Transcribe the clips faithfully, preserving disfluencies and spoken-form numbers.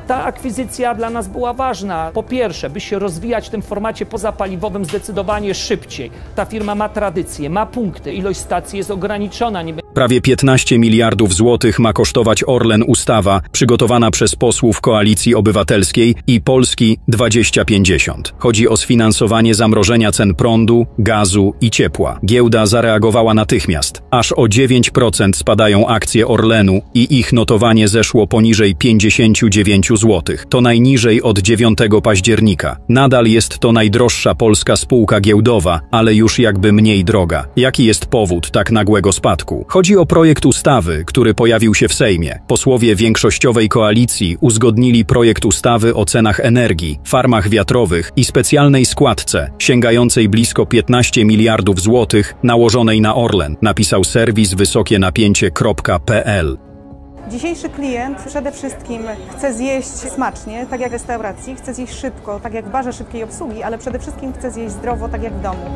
Ta akwizycja dla nas była ważna. Po pierwsze, by się rozwijać w tym formacie pozapaliwowym zdecydowanie szybciej. Ta firma ma tradycję, ma punkty, ilość stacji jest ograniczona. Nie... Prawie piętnaście miliardów złotych ma kosztować Orlen ustawa przygotowana przez posłów Koalicji Obywatelskiej i Polski dwadzieścia pięćdziesiąt. Chodzi o sfinansowanie zamrożenia cen prądu, gazu i ciepła. Giełda zareagowała natychmiast. Aż o dziewięć procent spadają akcje Orlenu i ich notowanie zeszło poniżej pięćdziesiąt dziewięć złotych. To najniżej od dziewiątego października. Nadal jest to najdroższa polska spółka giełdowa, ale już jakby mniej droga. Jaki jest powód tak nagłego spadku? Chodzi o projekt ustawy, który pojawił się w Sejmie. Posłowie większościowej koalicji uzgodnili projekt ustawy o cenach energii, farmach wiatrowych i specjalnej składce, sięgającej blisko piętnaście miliardów złotych, nałożonej na Orlen, napisał serwis wysokie napięcie kropka p l. Dzisiejszy klient przede wszystkim chce zjeść smacznie, tak jak w restauracji, chce zjeść szybko, tak jak w barze szybkiej obsługi, ale przede wszystkim chce zjeść zdrowo, tak jak w domu.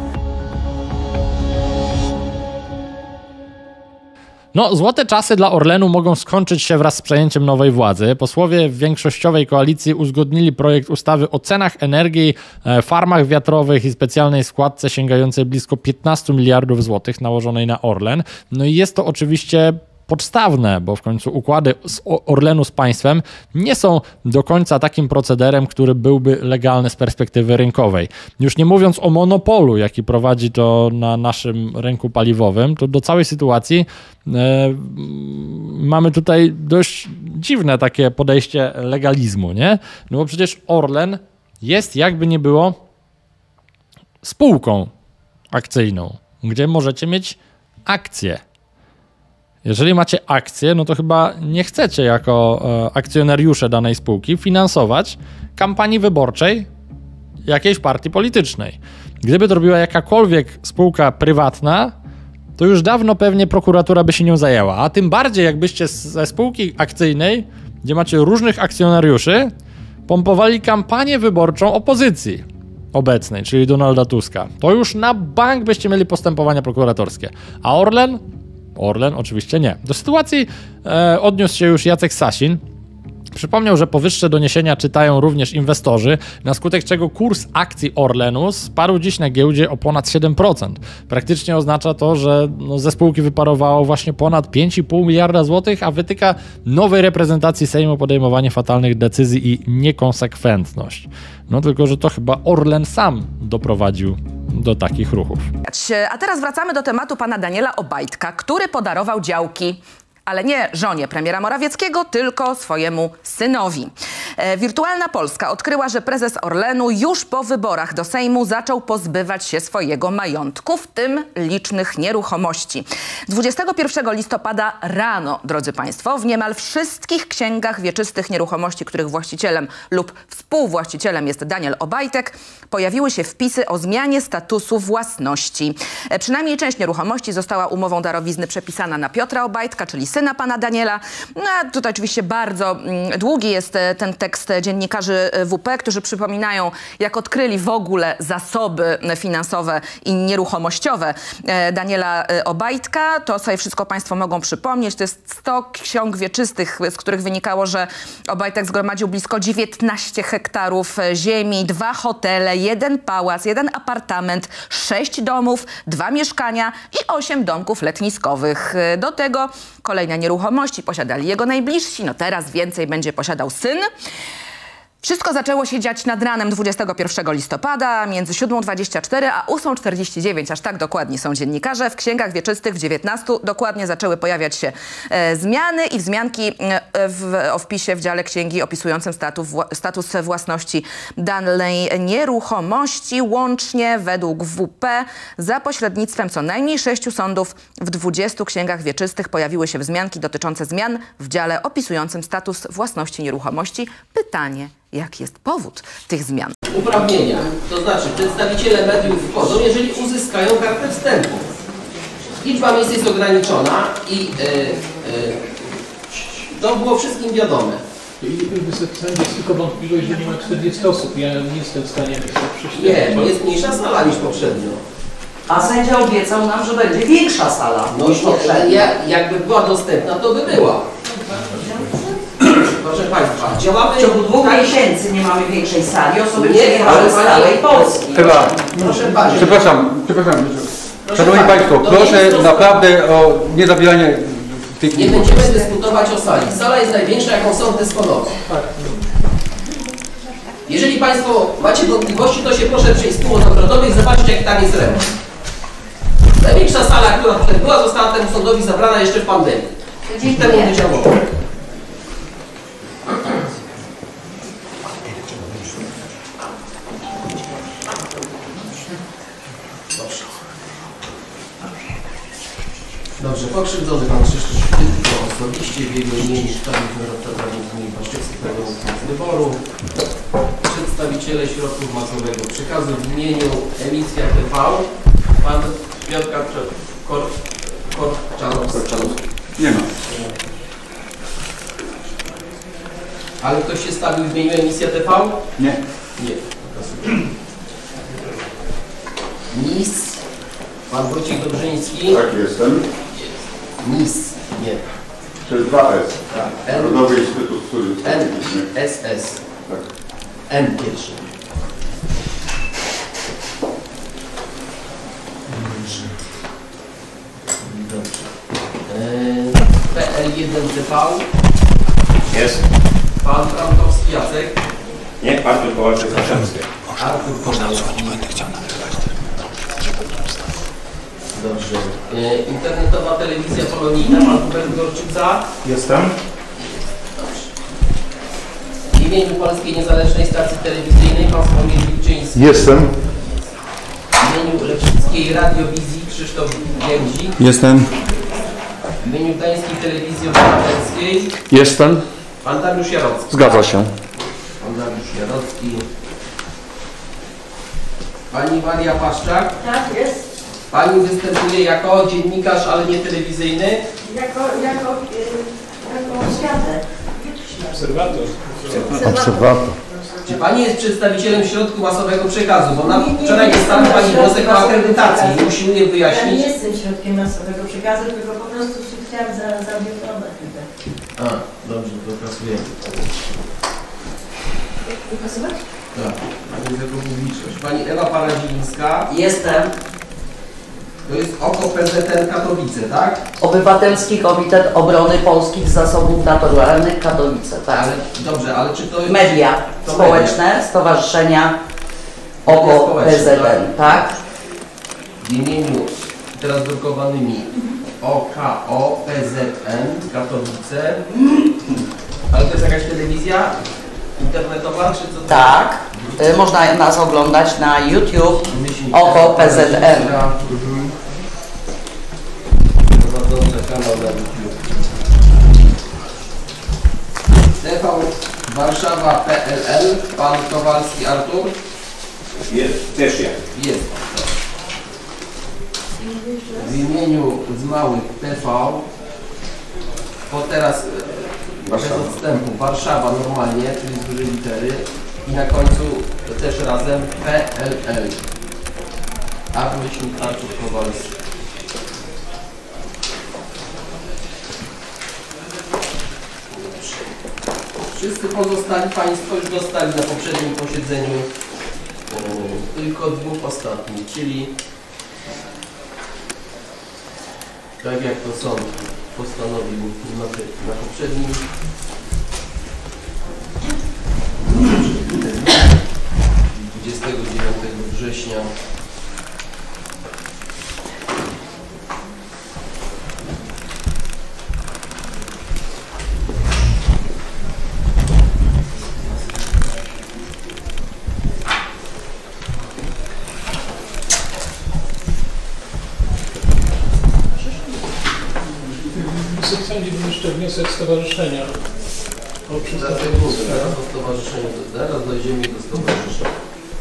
No, złote czasy dla Orlenu mogą skończyć się wraz z przejęciem nowej władzy. Posłowie w większościowej koalicji uzgodnili projekt ustawy o cenach energii, farmach wiatrowych i specjalnej składce sięgającej blisko piętnaście miliardów złotych nałożonej na Orlen. No i jest to oczywiście podstawne, bo w końcu układy z Orlenu z państwem nie są do końca takim procederem, który byłby legalny z perspektywy rynkowej. Już nie mówiąc o monopolu, jaki prowadzi to na naszym rynku paliwowym, to do całej sytuacji e, mamy tutaj dość dziwne takie podejście legalizmu, nie? No bo przecież Orlen jest, jakby nie było, spółką akcyjną, gdzie możecie mieć akcje. Jeżeli macie akcje, no to chyba nie chcecie jako e, akcjonariusze danej spółki finansować kampanii wyborczej jakiejś partii politycznej. Gdyby to robiła jakakolwiek spółka prywatna, to już dawno pewnie prokuratura by się nią zajęła. A tym bardziej jakbyście ze spółki akcyjnej, gdzie macie różnych akcjonariuszy, pompowali kampanię wyborczą opozycji obecnej, czyli Donalda Tuska. To już na bank byście mieli postępowania prokuratorskie. A Orlen? Orlen oczywiście nie. Do sytuacji e, odniósł się już Jacek Sasin. Przypomniał, że powyższe doniesienia czytają również inwestorzy, na skutek czego kurs akcji Orlenu spadł dziś na giełdzie o ponad siedem procent. Praktycznie oznacza to, że no, ze spółki wyparowało właśnie ponad pięć i pół miliarda złotych, a wytyka nowej reprezentacji Sejmu podejmowanie fatalnych decyzji i niekonsekwentność. No tylko, że to chyba Orlen sam doprowadził do takich ruchów. A teraz wracamy do tematu pana Daniela Obajtka, który podarował działki, ale nie żonie premiera Morawieckiego, tylko swojemu synowi. E, Wirtualna Polska odkryła, że prezes Orlenu już po wyborach do Sejmu zaczął pozbywać się swojego majątku, w tym licznych nieruchomości. dwudziestego pierwszego listopada rano, drodzy państwo, w niemal wszystkich księgach wieczystych nieruchomości, których właścicielem lub współwłaścicielem jest Daniel Obajtek, pojawiły się wpisy o zmianie statusu własności. E, przynajmniej część nieruchomości została umową darowizny przepisana na Piotra Obajtka, czyli syna pana Daniela. No a tutaj oczywiście bardzo mm, długi jest ten tekst dziennikarzy W P, którzy przypominają, jak odkryli w ogóle zasoby finansowe i nieruchomościowe e, Daniela Obajtka. To sobie wszystko państwo mogą przypomnieć. To jest sto ksiąg wieczystych, z których wynikało, że Obajtek zgromadził blisko dziewiętnaście hektarów ziemi, dwa hotele, jeden pałac, jeden apartament, sześć domów, dwa mieszkania i osiem domków letniskowych. Do tego kolejne nieruchomości posiadali jego najbliżsi, no teraz więcej będzie posiadał syn. Wszystko zaczęło się dziać nad ranem dwudziestego pierwszego listopada, między siódmą dwadzieścia cztery a ósmą czterdzieści dziewięć, aż tak dokładni są dziennikarze. W księgach wieczystych w dziewiętnastu dokładnie zaczęły pojawiać się e, zmiany i wzmianki e, w, o wpisie w dziale księgi opisującym status, status własności danej nieruchomości. Łącznie według W P za pośrednictwem co najmniej sześciu sądów w dwudziestu księgach wieczystych pojawiły się wzmianki dotyczące zmian w dziale opisującym status własności nieruchomości. Pytanie: jaki jest powód tych zmian? Uprawnienia, to znaczy przedstawiciele mediów wchodzą, jeżeli uzyskają kartę wstępu. Liczba miejsc jest ograniczona i yy, yy, to było wszystkim wiadome. Wysoki sądzie, jest tylko wątpliwość, że nie ma czterdziestu osób. Ja nie jestem w stanie prześledzić. Nie, jest mniejsza sala niż poprzednio. A sędzia obiecał nam, że będzie większa sala no, niż poprzednio. Ja, jakby była dostępna, to by była. Proszę Państwa, działamy... W ciągu dwóch tak, miesięcy nie mamy większej sali, osoby Nie, przyjechały ale z pani- całej Polski. Ewa, Proszę Pani. przepraszam, przepraszam. Proszę Szanowni pani, Państwo, to nie proszę jest to- naprawdę o niezabieranie tych Nie będziemy dyskutować o sali. Sala jest największa, jaką sąd dysponował. Jeżeli Państwo macie wątpliwości, to się proszę przejść z pół ogrodowej i zobaczyć, jaki tam jest remont. Największa sala, która tutaj była, została temu sądowi zabrana jeszcze w pandemii. I temu nie działało. Dobrze, pokrzywdzony pan Krzysztof Szczytko osobiście w jego imieniu sztabu kierowca prawnych gminy Płaszczycki Krajowego z wyboru. Przedstawiciele środków masowego przekazu w imieniu Emisja T V, pan Piotr Korczanowski. Nie ma. Ale ktoś się stawił w imieniu Emisja T V? Nie. Nie. N I S, pan Wojciech Dobrzyński. Tak, jestem. N I S, nie. Przez dwa S. Tak. Narodowy Instytut Studiów N Strategicznych. S S. Tak. N pierwszy. Dobrze. Eee, P L jeden T V. Jest. Pan Trampkowski Jacek. Nie, Artur Kowalczyk-Kraszewski. Artur Można odsłonić, będę chciał nagrywać. Dobrze. E, internetowa telewizja polonijna, pan Hubert Gorczyk za. Jestem. W imieniu Polskiej Niezależnej Stacji Telewizyjnej pan Sławomir Wilczyński. Jestem. W imieniu Lepszyckiej Radiowizji Krzysztof Gędzik. Jestem. W imieniu Gdańskiej Telewizji Obywatelskiej Jestem. pan Dariusz Jarocki. Zgadza się. Pan Dariusz Jarocki. Pani Maria Paszczak. Tak, jest. Pani występuje jako dziennikarz, ale nie telewizyjny. Jako, jako, jako świadek. Obserwator. Obserwator. Czy Pani jest przedstawicielem środku masowego przekazu? Bo na wczoraj dostała Pani wniosek o akredytację i usiłuję Ja wyjaśnić. nie jestem środkiem masowego przekazu, tylko po prostu się chciałam za, zabiegłować tutaj. A, dobrze, to pracujemy. Wykazywać? Tak, Pani za publiczność. Pani Ewa Paradzińska. Jestem. To jest oko P Z N Katowice, tak? Obywatelski Komitet Obrony Polskich Zasobów Naturalnych Katowice, tak. Ale, dobrze, ale czy to jest... Media To społeczne, media. stowarzyszenia Media oko społeczne, P Z N, tak? W imieniu teraz drukowanymi O K O P Z N Katowice. Ale to jest jakaś telewizja internetowa, czy co to Tak. Y, Można nas oglądać na YouTube Myśli- oko P Z N. Mhm. Prowadząca kanał na YouTube. T V Warszawa P L L, pan Kowalski Artur. Jest. Też ja. Jest. W imieniu z małych T V, bo teraz e, bez odstępu Warszawa normalnie, czyli z dużej litery i na końcu też razem P L L. A myślnik Artur Kowalski. Wszyscy pozostali Państwo już dostali na poprzednim posiedzeniu e, tylko dwóch ostatnich, czyli tak jak to sąd postanowił na, te, na poprzednim dwudziestego dziewiątego września Wysoki Sądzie był jeszcze wniosek stowarzyszenia o przedstawienie Zaraz do stowarzyszenia, zaraz dojdziemy do stowarzyszenia.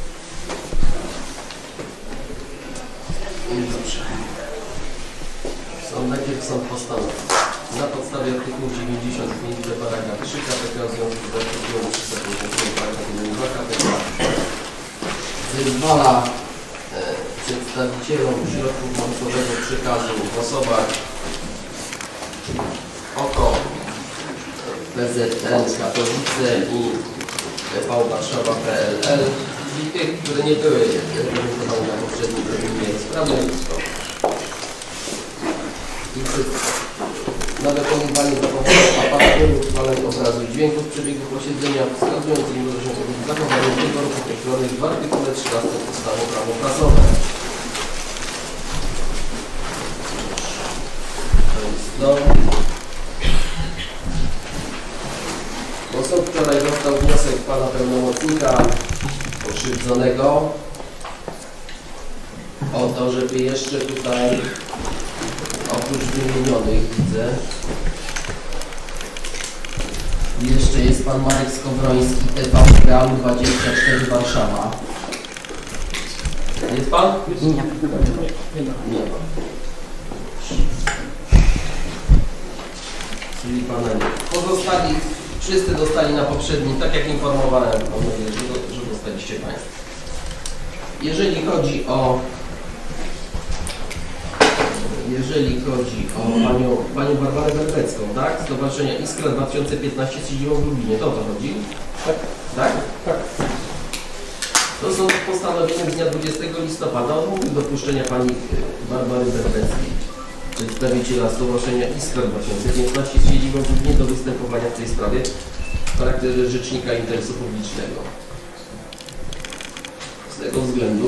Dobrze. Sąd najpierw sąd postanowił. Na podstawie artykułu dziewięćdziesiąt pięć do paragraf trzy K P K w związku z artykułem trzysta pięćdziesiąt pięć paragraf dwa K P K zezwala e, przedstawicielom środków masowego przekazu w osobach oko P P Z N Katowice i T V Warszawa P L L, czyli tych, które nie były reprezentowane na poprzednim terminie sprawozdawstwa. I na wykonywanie aparatu uchwaleń obrazu i dźwięków w przebiegu posiedzenia wskazując im zachowanie wyborów określonych w artykule trzynastym ustawy Prawo prasowe. To jest to. Bo są wczoraj dostał wniosek pana pełnomocnika pokrzywdzonego o to, żeby jeszcze tutaj oprócz wymienionych widzę jeszcze jest pan Marek Skowroński, T V Real dwadzieścia cztery Warszawa. Jest pan? Nie. Nie ma. Czyli pana nie. Pozostali wszyscy dostali na poprzednim, tak jak informowałem, mam nadzieję, że, że dostaliście państwo. Jeżeli chodzi o Jeżeli chodzi o panią, panią Barbarę Werbecką, tak? Stowarzyszenia Iskra dwa tysiące piętnaście z siedzibą w Lublinie, to o to chodzi? Tak. Tak? Tak. To są postanowienia z dnia dwudziestego listopada o dopuszczenia pani Barbary Werbeckiej, przedstawiciela Stowarzyszenia Iskra dwa tysiące piętnaście z siedzibą w Lublinie do występowania w tej sprawie w charakterze rzecznika interesu publicznego. Z tego względu,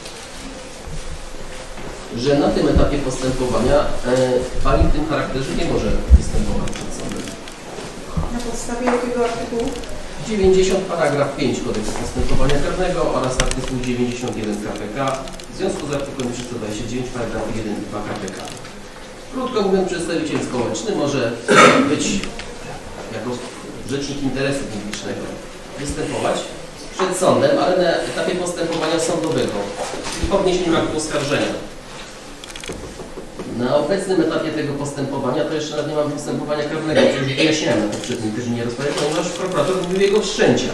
że na tym etapie postępowania e, pani w tym charakterze nie może występować przed sądem. Na podstawie jakiego artykułu? dziewięćdziesiąt paragraf pięć Kodeksu Postępowania Karnego oraz artykuł dziewięćdziesiąt jeden K P K w związku z artykułem trzysta dwadzieścia dziewięć paragraf jeden i dwa K P K. Krótko mówiąc, przedstawiciel społeczny może być jako rzecznik interesu publicznego występować przed sądem, ale na etapie postępowania sądowego i po wniesieniu aktu oskarżenia. Na obecnym etapie tego postępowania to jeszcze nawet nie mam postępowania karnego, co już wyjaśniałem na poprzednim terminie rozprawy, ponieważ prokurator mówił jego wszczęcia.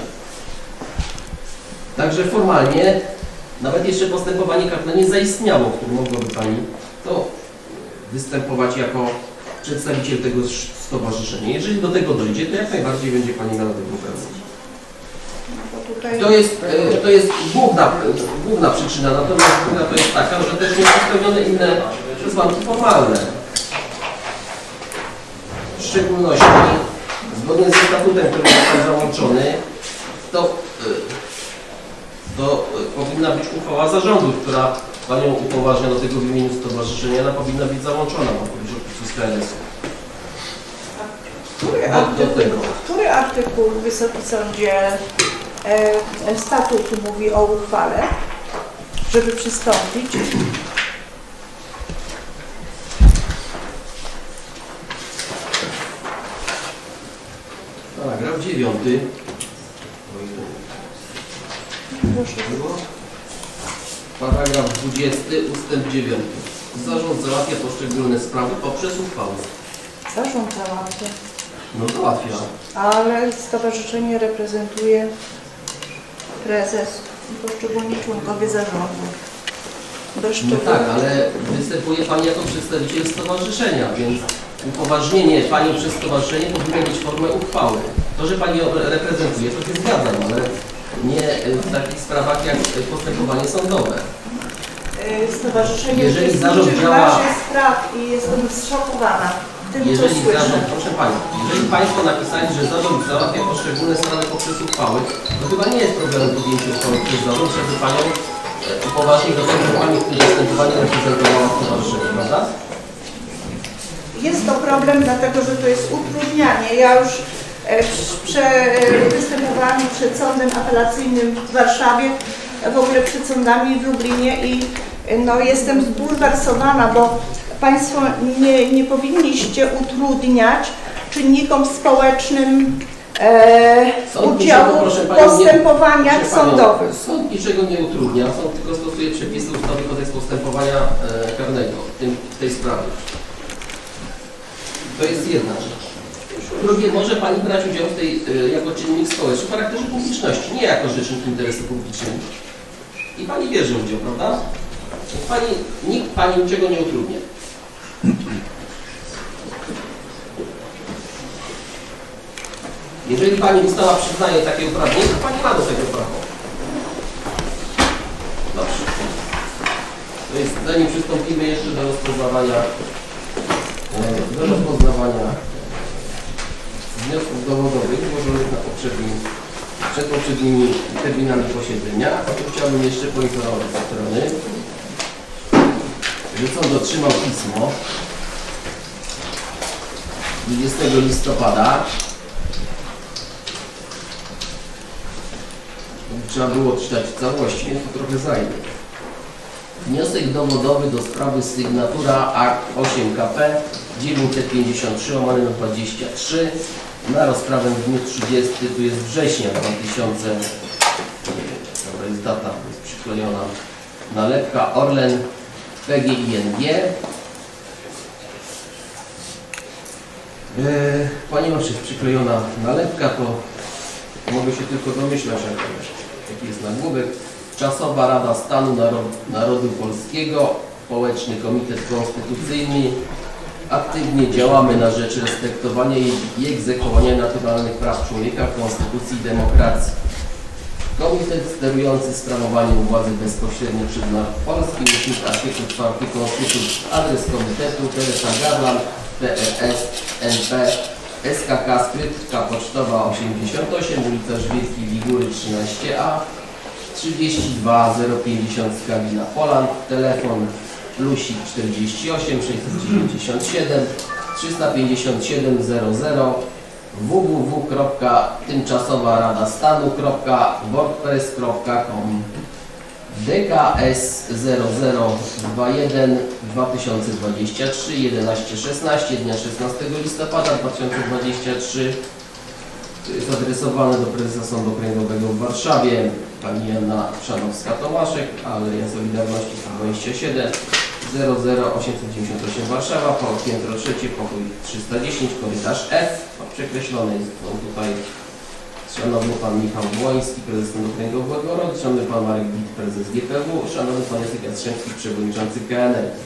Także formalnie nawet jeszcze postępowanie karne nie zaistniało, w którym mogłaby pani to występować jako przedstawiciel tego stowarzyszenia. Jeżeli do tego dojdzie, to jak najbardziej będzie pani miała taką pracę. To jest, to jest główna, główna przyczyna, natomiast główna to jest taka, że też nie są spełnione inne przesłanki formalne. W szczególności, zgodnie ze statutem, który jest tam załączony, to, to powinna być uchwała zarządu, która panią upoważnia do tego w imieniu stowarzyszenia, ona powinna być załączona na powierzchni odpisu z K N S-u. Który artykuł, który artykuł Wysoki Sądzie e, statutu mówi o uchwale, żeby przystąpić? Paragraf dziewiąty. Paragraf dwudziesty, ustęp dziewiąty. Zarząd załatwia poszczególne sprawy poprzez uchwałę. Zarząd załatwia. No załatwia. Ale stowarzyszenie reprezentuje prezes i poszczególni członkowie zarządu. No tak, ale występuje pani jako przedstawiciel stowarzyszenia, więc upoważnienie pani przez stowarzyszenie powinno mieć formę uchwały. To, że pani reprezentuje, to się zgadzam, ale nie w takich sprawach jak postępowanie sądowe. Stowarzyszenie jeżeli zarząd w działa, masie spraw i jestem zszokowana tym, jeżeli co słyszę. zarząd, proszę pani, jeżeli państwo napisali, że zarząd załatwia poszczególne sprawy poprzez uchwały, to chyba nie jest problemem podjęcia uchwały przez zarząd, żeby panią upoważnić do tego, że pani w tym postępowaniu reprezentowała stowarzyszenie, prawda? Jest to problem, dlatego że to jest utrudnianie. Ja już prze, występowałam przed sądem apelacyjnym w Warszawie, w ogóle przed sądami w Lublinie i no, jestem zbulwersowana, bo Państwo nie, nie powinniście utrudniać czynnikom społecznym e, udziału w postępowaniach nie, sądowych. Sąd niczego nie utrudnia, sąd tylko stosuje przepisy ustawy Kodeks Postępowania e, Karnego w, tym, w tej sprawie. To jest jedna rzecz. Drugie, może pani brać udział w tej, e, jako czynnik społeczny w charakterze publiczności, nie jako rzecznik interesu publicznego. I pani bierze udział, prawda? Pani, nikt pani niczego nie utrudnia. Jeżeli Pani ustawa przyznaje takie uprawnienie, to Pani ma do tego prawo. Dobrze. To jest, zanim przystąpimy jeszcze do rozpoznawania, do rozpoznawania wniosków dowodowych złożonych na poprzednim, przed poprzednimi terminami posiedzenia, to chciałbym jeszcze poinformować ze strony, że sąd otrzymał pismo dwudziestego listopada. Trzeba było czytać w całości, więc to trochę zajmie. Wniosek dowodowy do sprawy sygnatura akt osiem K P dziewięćset pięćdziesiąt trzy łamane na dwadzieścia trzy na rozprawę w dniu trzydziestego, tu jest września dwa tysiące, to jest data, jest przyklejona nalepka Orlen P G I N G. Ponieważ jest przyklejona nalepka, to mogę się tylko domyślać, jaki jest nagłówek. Czasowa Rada Stanu Narodu Polskiego, Społeczny Komitet Konstytucyjny. Aktywnie działamy na rzecz respektowania i egzekwowania naturalnych praw człowieka, konstytucji i demokracji. Komitet sterujący sprawowaniem władzy bezpośrednio przez naród polski, myślnik artykuł czwarty Konstytucji. Adres komitetu Teresa Garland, P R S N P S K K, skrytka pocztowa osiemdziesiąt osiem, ulica Żwirki Wigury trzynaście A, trzydzieści dwa zero pięćdziesiąt Skawina Poland, telefon plusik czterdzieści osiem sześćset dziewięćdziesiąt siedem trzysta pięćdziesiąt siedem zero zero w w w kropka tymczasowa rada stanu kropka wordpress kropka com D K S zero zero dwa jeden dwa tysiące dwadzieścia trzy jedenaście szesnaście dnia szesnastego listopada dwa tysiące dwudziestego trzeciego. Jest adresowane do prezesa Sądu Okręgowego w Warszawie, pani Janna Szanowska-Tomaszek, Aleja Solidarności dwadzieścia siedem zero zero osiemset dziewięćdziesiąt osiem Warszawa, piętro trzecie, pokój trzysta dziesięć, korytarz F. Przekreślony jest on tutaj. Szanowny pan Michał Błoński, prezes Sądu Okręgowego, szanowny pan Marek Wit, prezes G P W, szanowny pan Jacek Jastrzębski, przewodniczący K N R.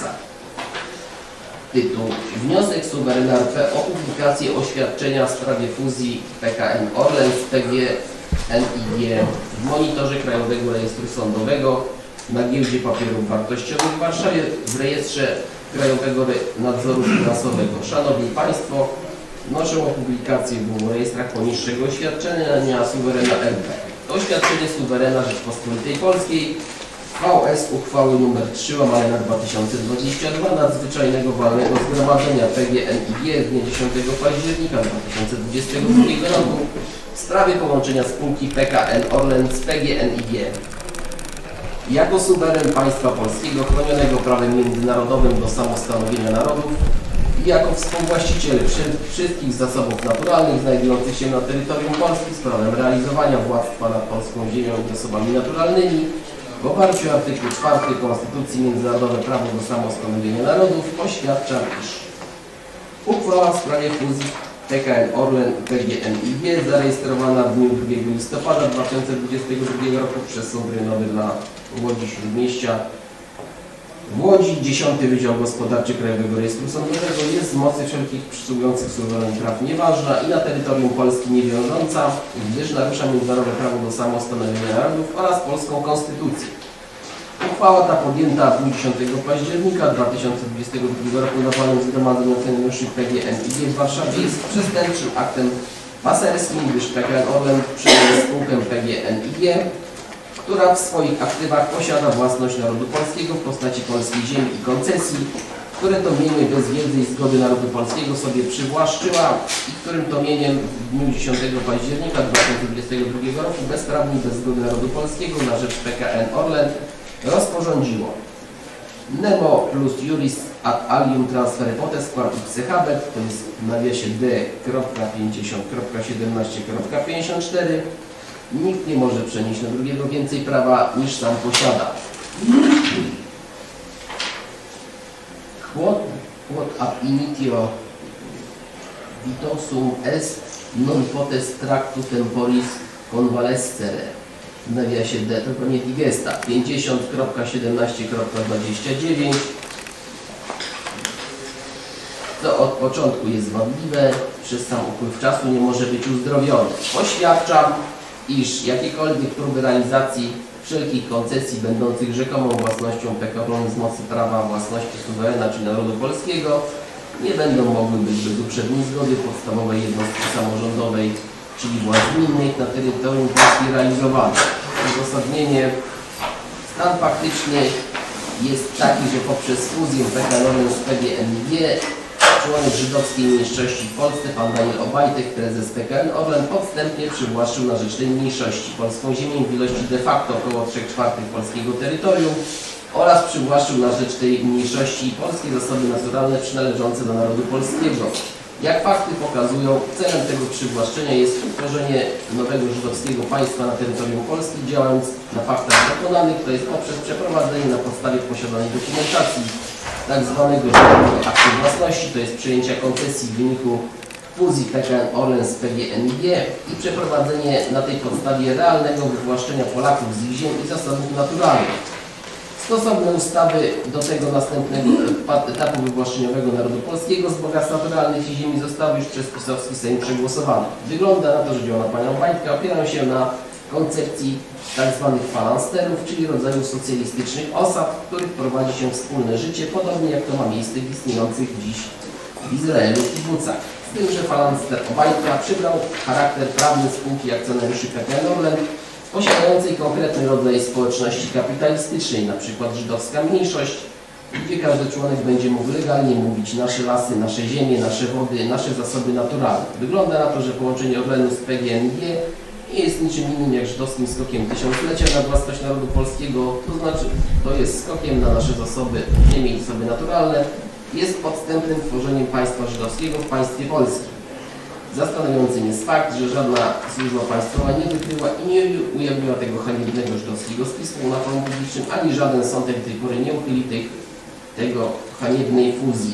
Tytuł: Wniosek suwerena R P o publikację oświadczenia w sprawie fuzji P K N Orlen z P G N I G w monitorze Krajowego Rejestru Sądowego na Giełdzie Papierów Wartościowych w Warszawie w rejestrze Krajowego Nadzoru Finansowego. Szanowni Państwo, wnoszę o publikację w rejestrach poniższego oświadczenia suwerena R P. To oświadczenie suwerena Rzeczpospolitej Polskiej V S uchwały nr trzy łamane na dwa tysiące dwadzieścia dwa nadzwyczajnego walnego zgromadzenia P G N I G z dnia dziesiątego października dwa tysiące dwudziestego drugiego roku w sprawie połączenia spółki P K N Orlen z P G N I G. Jako suweren państwa polskiego chronionego prawem międzynarodowym do samostanowienia narodów i jako współwłaściciel wszystkich zasobów naturalnych znajdujących się na terytorium Polski z prawem realizowania władztwa nad polską ziemią i zasobami naturalnymi, w oparciu o artykuł czwarty Konstytucji Międzynarodowe Prawo do Samostanowienia Narodów oświadczam, iż uchwała w sprawie fuzji P K N Orlen i P G N I G zarejestrowana w dniu drugiego listopada dwa tysiące dwudziestego drugiego roku przez Sąd Rejonowy dla Łodzi Śródmieścia w Łodzi, dziesiąty Wydział Gospodarczy Krajowego Rejestru Sądowego jest z mocy wszelkich przysługujących suweren praw nieważna i na terytorium Polski niewiążąca, gdyż narusza międzynarodowe prawo do samostanowienia narodów oraz polską konstytucję. Uchwała ta podjęta w dniu dziesiątego października dwa tysiące dwudziestego drugiego roku na walnym zgromadzeniu akcjonariuszy P G N I G w Warszawie jest przestępczym aktem paserskim, gdyż P K N Orlen przejmuje spółkę P G N I G, która w swoich aktywach posiada własność narodu polskiego w postaci polskiej ziemi i koncesji, które to mienie bez wiedzy i zgody narodu polskiego sobie przywłaszczyła i którym to mieniem w dniu dziesiątego października dwa tysiące dwudziestego drugiego roku bezprawnie bez zgody narodu polskiego na rzecz P K N Orlen rozporządziło Nemo plus juris ad alium transfere potest quam ipse habet, to jest w nawiasie D pięćdziesiąt siedemnaście pięćdziesiąt cztery. Nikt nie może przenieść na drugiego więcej prawa niż sam posiada. Quod, quod ab initio vitosum est non potest tractu temporis convalescere. W nawiasie D to nie digesta. pięćdziesiąt siedemnaście dwadzieścia dziewięć. co od początku jest wątpliwe, przez sam upływ czasu nie może być uzdrowione. Oświadczam, iż jakiekolwiek próby realizacji wszelkich koncesji będących rzekomą własnością P K O z mocy prawa własności suwerena czy narodu polskiego nie będą mogły być bez uprzedniej zgody podstawowej jednostki samorządowej, czyli władz gminnych na terytorium Polski realizowane. Uzasadnienie: stan faktyczny jest taki, że poprzez fuzję P K O z P G N I G członek żydowskiej mniejszości w Polsce, pan Daniel Obajtek, prezes P K N Orlen, podstępnie przywłaszczył na rzecz tej mniejszości polską ziemię w ilości de facto około trzech czwartych polskiego terytorium oraz przywłaszczył na rzecz tej mniejszości polskie zasoby naturalne przynależące do narodu polskiego. Jak fakty pokazują, celem tego przywłaszczenia jest utworzenie nowego żydowskiego państwa na terytorium Polski, działając na faktach dokonanych, to jest poprzez przeprowadzenie na podstawie posiadanej dokumentacji tak zwanego żydowskiego aktu własności, to jest przejęcia koncesji w wyniku fuzji P K N Orlen z P G N I G i przeprowadzenie na tej podstawie realnego wywłaszczenia Polaków z ich ziem i zasobów naturalnych. Stosowne ustawy do tego następnego etapu wywłaszczeniowego narodu polskiego z bogactw naturalnych i ziemi zostały już przez pisowski Sejm przegłosowane. Wygląda na to, że działania pana Obajtka opierają się na koncepcji tzw. falansterów, czyli rodzaju socjalistycznych osad, w których prowadzi się wspólne życie, podobnie jak to ma miejsce w istniejących dziś w Izraelu kibucach. Z tym, że falanster Obajtka przybrał charakter prawny spółki akcjonariuszy P K N Orlen, posiadającej konkretny rodzaj społeczności kapitalistycznej, np. żydowska mniejszość, gdzie każdy członek będzie mógł legalnie mówić nasze lasy, nasze ziemie, nasze wody, nasze zasoby naturalne. Wygląda na to, że połączenie Orlenu z P G N I G nie jest niczym innym jak żydowskim skokiem tysiąclecia na własność narodu polskiego, to znaczy to jest skokiem na nasze zasoby ziemi i zasoby naturalne, jest podstępnym tworzeniem państwa żydowskiego w państwie polskim. Zastanawiającym jest fakt, że żadna służba państwowa nie wykryła i nie ujawniła tego haniebnego żydowskiego spisku na forum publicznym, ani żaden sąd do tej pory nie uchyli tych, tego haniebnej fuzji.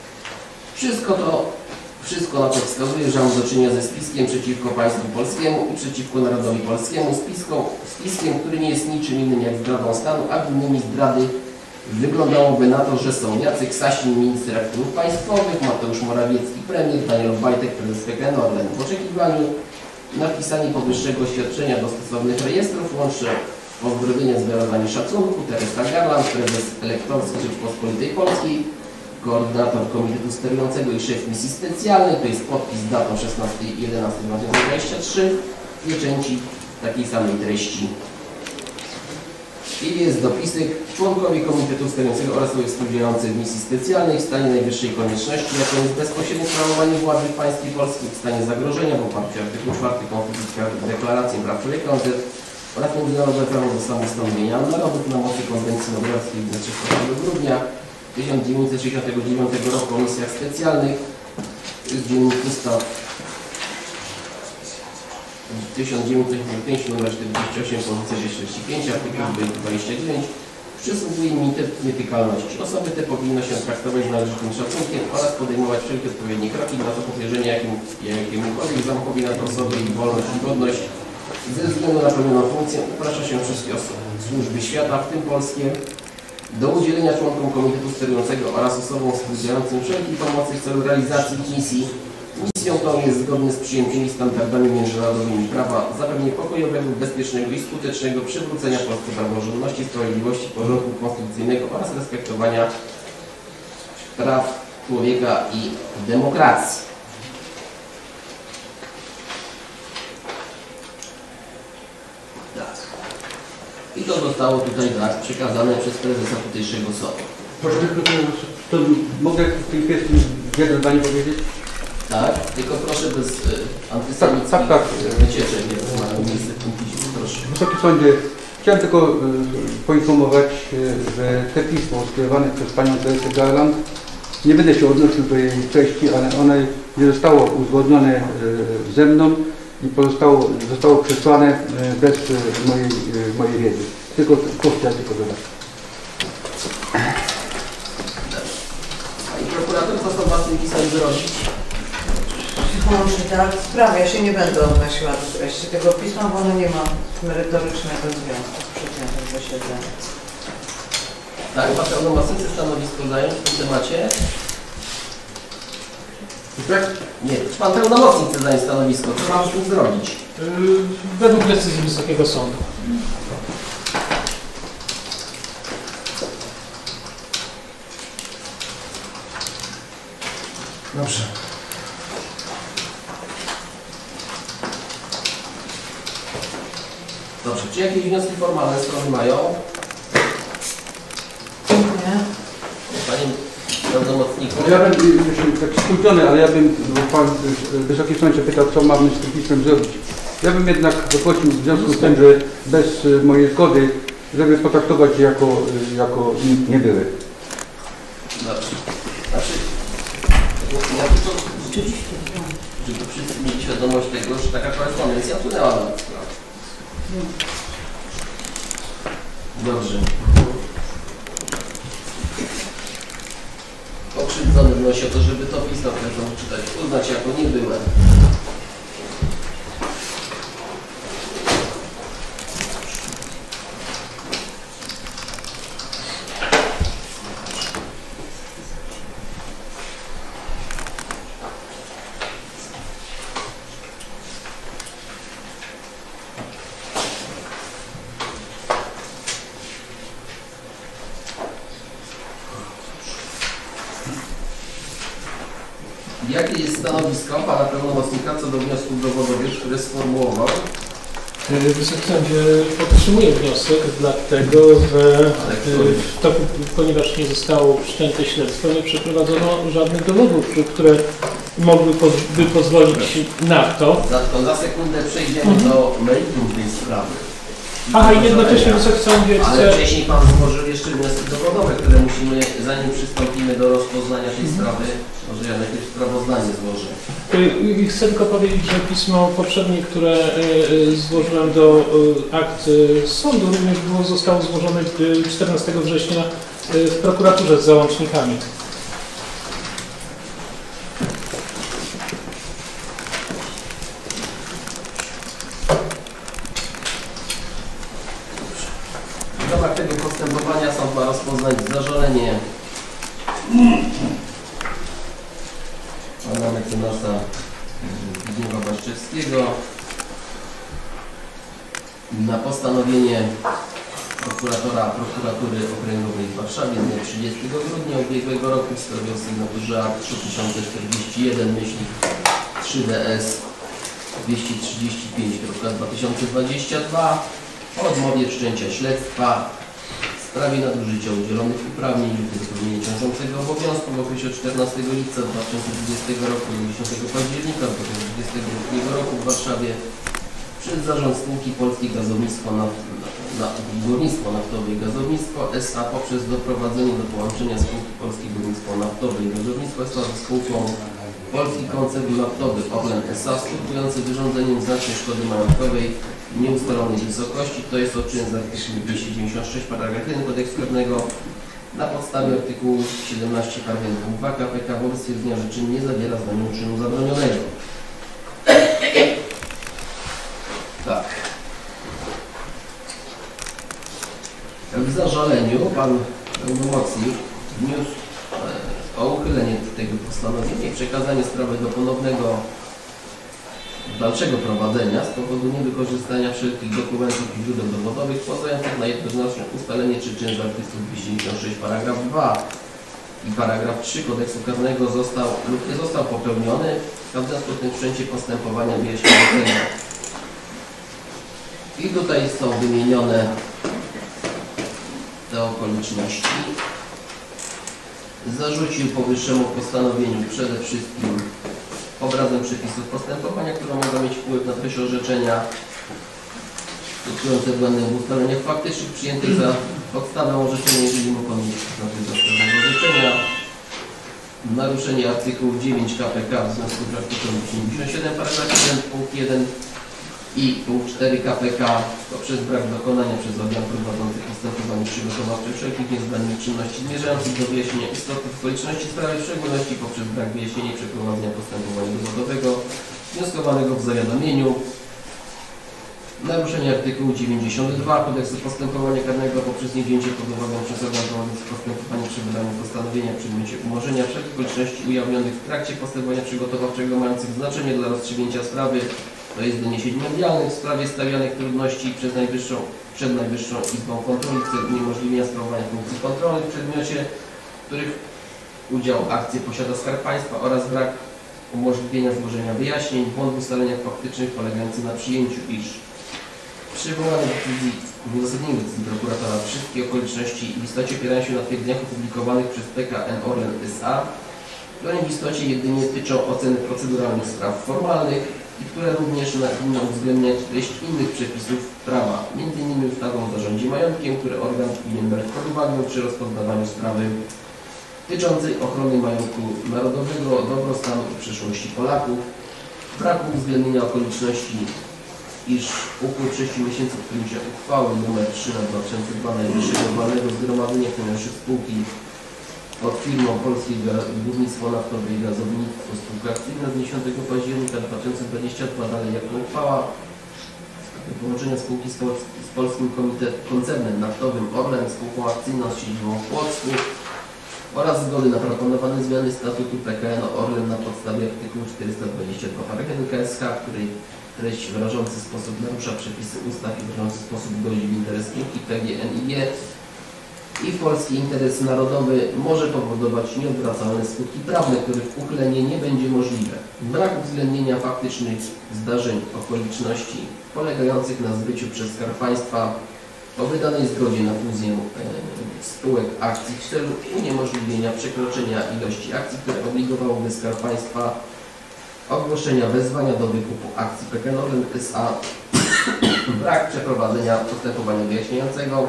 Wszystko to, wszystko na to wskazuje, że mamy do czynienia ze spiskiem przeciwko państwu polskiemu i przeciwko narodowi polskiemu, spiską, spiskiem, który nie jest niczym innym jak zdradą stanu, a innymi zdrady wyglądałoby na to, że są Jacek Sasin, minister aktywów państwowych, Mateusz Morawiecki, premier, Daniel Obajtek, prezes P K N Orlen. W oczekiwaniu na wpisanie powyższego oświadczenia do stosownych rejestrów łączę pozdrowienia z wyrażaniem szacunku Teresa Garland, prezes elektorski Rzeczpospolitej Polskiej, koordynator Komitetu Sterującego i szef misji specjalnej, to jest podpis z datą szesnastego jedenastego dwa tysiące dwudziestego trzeciego, pieczęci takiej samej treści. I jest dopisek: członkowie Komitetu Sterującego oraz współdziałający w misji specjalnej w stanie najwyższej konieczności, jaką jest bezpośrednie sprawowanie władzy w państwie polskim, w stanie zagrożenia w oparciu o artykuł czwarty Konstytucji Deklaracji Praw Człowieka O N Z oraz międzynarodowe prawo do samostanowienia narodów na mocy Konwencji Nowojorskiej z trzeciego grudnia tysiąc dziewięćset sześćdziesiątego dziewiątego roku o misjach specjalnych, z dziennik ustaw tysiąc dziewięćset osiemdziesiąty piąty numer czterdzieści osiem, pozycja trzydzieści pięć, artykuł dwadzieścia dziewięć, przysługuje immunitet nietykalności. Osoby te powinno się traktować z należytym szacunkiem oraz podejmować wszelkie odpowiednie kroki dla zapobieżenia jakim, jakiemukolwiek zamchowi nad osobę i wolność i godność. Ze względu na pełnioną funkcję uprasza się wszystkie osoby służby świata, w tym polskie, do udzielenia członkom Komitetu Sterującego oraz osobom współdziałającym wszelkiej pomocy w celu realizacji misji. Misją tą jest zgodnie z przyjętymi standardami międzynarodowymi prawa zapewnienie pokojowego, bezpiecznego i skutecznego przywrócenia Polsce praworządności, sprawiedliwości, porządku konstytucyjnego oraz respektowania praw człowieka i demokracji. Tak. I to zostało tutaj tak przekazane przez prezesa tutejszego sądu. Proszę, to mogę w tej kwestii jedno zdanie powiedzieć? Tak, tylko proszę bez y, antysemickich tak, tak, tak. wycieczek, jak mają miejsce w tym piśmie. Proszę. Wysoki Sądzie, chciałem tylko y, poinformować, y, że te pismo skierowane przez panią Teresę Garland, nie będę się odnosił do jej treści, ale one nie zostało uzgodnione y, ze mną i pozostało, zostało przesłane y, bez y, mojej, y, mojej wiedzy. Tylko to chciałem tylko dodać. Pani prokurator, co są was tym pisem zrobić? Muszę tak, sprawy, ja się nie będę odnosiła do treści tego pisma, bo ono nie ma merytorycznego związku z przedmiotem posiedzenia. Tak, pan pełnomocnicy stanowisko zająć w tym temacie? Nie, pan pełnomocnik chce zająć stanowisko. Co mam z tym zrobić? Yy, według decyzji Wysokiego Sądu. Dobrze. Dobrze, czy jakieś wnioski formalne strony mają? Nie. Panie pełnomocniku. Ja bym, tak skrócony, ale ja bym, bo pan Wysoki Sądzie pytał, co mamy z tym pismem zrobić. Ja bym jednak poprosił w związku z tym, że bez mojej zgody, żeby potraktować je jako, jako nie były. Dobrze. Znaczy, ja tylko, żeby wszyscy mieli świadomość tego, że taka korespondencja wpłynęła na sprawę. Dobrze. Pokrzywdzony wnosi o to, żeby to pismo, które chcą czytać, uznać jako niebyłe. Jakie jest stanowisko pana pełnomocnika co do wniosków dowodowych, które sformułował? Wysoki Sądzie, podtrzymuję wniosek, dlatego że w toku, ponieważ nie zostało wszczęte śledztwo, nie przeprowadzono żadnych dowodów, które mogłyby pozwolić na to. Za, to za sekundę przejdziemy mhm. do meritum tej sprawy. Aha, i jednocześnie Wysoki Sądzie chce... Ale wcześniej pan złożył jeszcze wnioski dowodowe, które musimy, zanim przystąpimy do rozpoznania tej sprawy, może ja najpierw sprawozdanie złożę. I chcę tylko powiedzieć, że pismo poprzednie, które złożyłem do akt sądu, również było, zostało złożone czternastego września w prokuraturze z załącznikami. W ramach tego postępowania sąd ma rozpoznać zażalenie pana mecenasa Zbigniewa Baszczewskiego na postanowienie prokuratora Prokuratury Okręgowej w Warszawie z dnia trzydziestego grudnia ubiegłego roku w sprawie o sygnaturze akt trzy tysiące czterdzieści jeden trzy D S dwieście trzydzieści pięć dwa tysiące dwadzieścia dwa o odmowie wszczęcia śledztwa w sprawie nadużycia udzielonych uprawnień lub niedopełnienia ciążącego obowiązku w okresie od czternastego lipca dwa tysiące dwudziestego roku do dziesiątego października dwa tysiące dwudziestego drugiego roku w Warszawie przez Zarząd Spółki Polskie Gazownictwo, na, na, Górnictwo Naftowe i Gazownictwo S A poprzez doprowadzenie do połączenia Spółki Polskie Górnictwo Naftowe i Gazownictwo S A ze spółką Polski Koncern Naftowy Orlen S A skutkujący wyrządzeniem znacznej szkody majątkowej nieustalonej wysokości, to jest odczyn z artykułu dwieście dziewięćdziesiąt sześć paragraf jeden Kodeksu Karnego na podstawie artykułu siedemnaście paragraf dwa K P K wobec stwierdzenia, że czyn nie zawiera znamion czynu zabronionego. Tak. W zażaleniu pan pełnomocnik wniósł o uchylenie tego postanowienia i przekazanie sprawy do ponownego dalszego prowadzenia z powodu niewykorzystania wszelkich dokumentów i źródeł dowodowych pozwalających na jednoznaczne ustalenie, czy czyn z artykułu dwieście dziewięćdziesiąt sześć paragraf dwa i paragraf trzy Kodeksu Karnego został lub nie został popełniony, a w związku z tym wszczęcie postępowania wyjaśniającego. I tutaj są wymienione te okoliczności. Zarzucił powyższemu postanowieniu przede wszystkim obrazem przepisów postępowania, które mogą mieć wpływ na treść orzeczenia dotyczące błędem w ustaleniach faktycznych przyjętych za podstawę orzeczenia, jeżeli mógł on mieć na tym zastrzeżenie orzeczenia. Naruszenie artykułu dziewięć K P K w związku z artykułem osiemdziesiąt siedem paragraf jeden punkt jeden i punkt cztery K P K poprzez brak dokonania przez organ prowadzący postępowanie przygotowawcze wszelkich niezbędnych czynności zmierzających do wyjaśnienia istotnych okoliczności sprawy, w szczególności poprzez brak wyjaśnienia i przeprowadzenia postępowania dowodowego wnioskowanego w zawiadomieniu. Naruszenie artykułu dziewięćdziesiątego drugiego Kodeksu Postępowania Karnego poprzez niewzięcie pod uwagę przez organ prowadzący postępowanie przy wydaniu postanowienia w przedmiocie umorzenia wszelkich okoliczności ujawnionych w trakcie postępowania przygotowawczego mających znaczenie dla rozstrzygnięcia sprawy, to jest doniesień medialnych w sprawie stawianych trudności przez najwyższą, przed Najwyższą Izbą Kontroli w celu uniemożliwienia sprawowania funkcji kontrolnych w przedmiocie, których udział akcje posiada Skarb Państwa oraz brak umożliwienia złożenia wyjaśnień, błąd w ustaleniach faktycznych polegający na przyjęciu, iż przywołane decyzji w uzasadnieniu decyzji prokuratora wszystkie okoliczności w istocie opierają się na twierdzeniach opublikowanych przez P K N Orlen S A, które w istocie jedynie tyczą oceny proceduralnych spraw formalnych i które również powinno uwzględniać treść innych przepisów prawa, między innymi ustawą o zarządzie majątkiem, które organ powinien brać pod uwagę przy rozpoznawaniu sprawy tyczącej ochrony majątku narodowego, dobrostanu i przyszłości Polaków, braku uwzględnienia okoliczności, iż upływ sześciu miesięcy od podjęcia uchwały nr trzy na dwa tysiące dwa Najwyższego Walnego Zgromadzenia Akcjonariuszy Spółki pod firmą Polskie Górnictwo Naftowe i Gazownictwo Spółka Akcyjna z dziesiątego października dwa tysiące dwudziestego drugiego dalej jako uchwała połączenia spółki z, Pol z Polskim Komitet Koncernem Naftowym Orlen, spółką akcyjną z siedzibą w Płocku oraz zgody na proponowane zmiany statutu P K N Orlen na podstawie artykułu czterysta dwadzieścia dwa paragrafy K S H, której treść w rażący sposób narusza przepisy ustaw i w rażący sposób godzi w interes spółki P G N I G i w polski interes narodowy może powodować nieodwracalne skutki prawne, których uchylenie nie będzie możliwe. Brak uwzględnienia faktycznych zdarzeń, okoliczności polegających na zbyciu przez Skarb Państwa o wydanej zgodzie na fuzję e, spółek akcji w celu uniemożliwienia przekroczenia ilości akcji, które obligowałoby Skarb Państwa, ogłoszenia wezwania do wykupu akcji P K N Orlen S A, brak przeprowadzenia postępowania wyjaśniającego,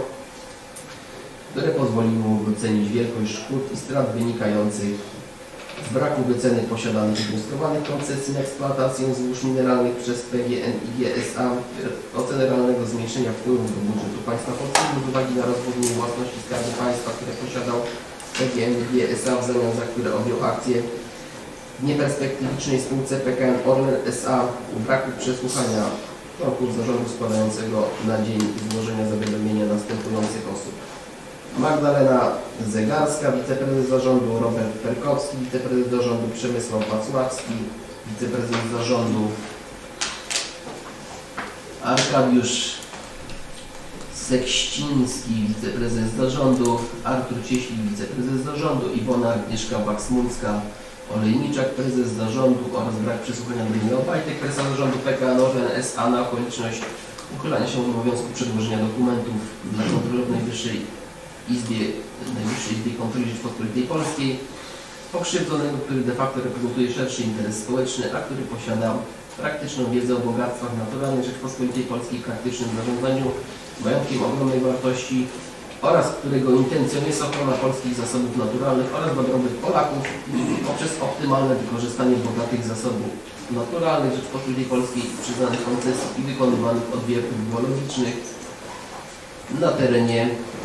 które pozwoliło wycenić wielkość szkód i strat wynikających z braku wyceny posiadanych i wnioskowanych koncesji na eksploatację złóż mineralnych przez P G N I G S A, ocenę realnego zmniejszenia wpływów do budżetu państwa polskiego z uwagi na rozwodnienie własności Skarbu Państwa, które posiadał P G N I G S A, w zamian za które objął akcje w nieperspektywicznej spółce P K N Orlen S A, braku przesłuchania członków zarządu składającego na dzień złożenia zawiadomienia następujących osób: Magdalena Zegarska, wiceprezes zarządu, Robert Perkowski, wiceprezes zarządu, Przemysław Wacławski, wiceprezes zarządu, Arkadiusz Sekściński, wiceprezes zarządu, Artur Cieślik, wiceprezes zarządu, Iwona Agnieszka Waksmulska, Olejniczak, prezes zarządu oraz brak przesłuchania Daniela Obajtek, prezesa zarządu P K N Orlen S A na okoliczność uchylania się od obowiązku przedłożenia dokumentów dla kontrolerów Najwyższej Izbie, Najwyższej Izbie Kontroli Rzeczypospolitej Polskiej, pokrzywdzonego, który de facto reprezentuje szerszy interes społeczny, a który posiada praktyczną wiedzę o bogactwach naturalnych Rzeczypospolitej Polskiej, praktycznym zarządzaniu majątkiem ogromnej wartości oraz którego intencją jest ochrona polskich zasobów naturalnych oraz dobrobyt Polaków poprzez optymalne wykorzystanie bogatych zasobów naturalnych Rzeczypospolitej Polskiej, przyznanych koncesji i wykonywanych odwiertów geologicznych na terenie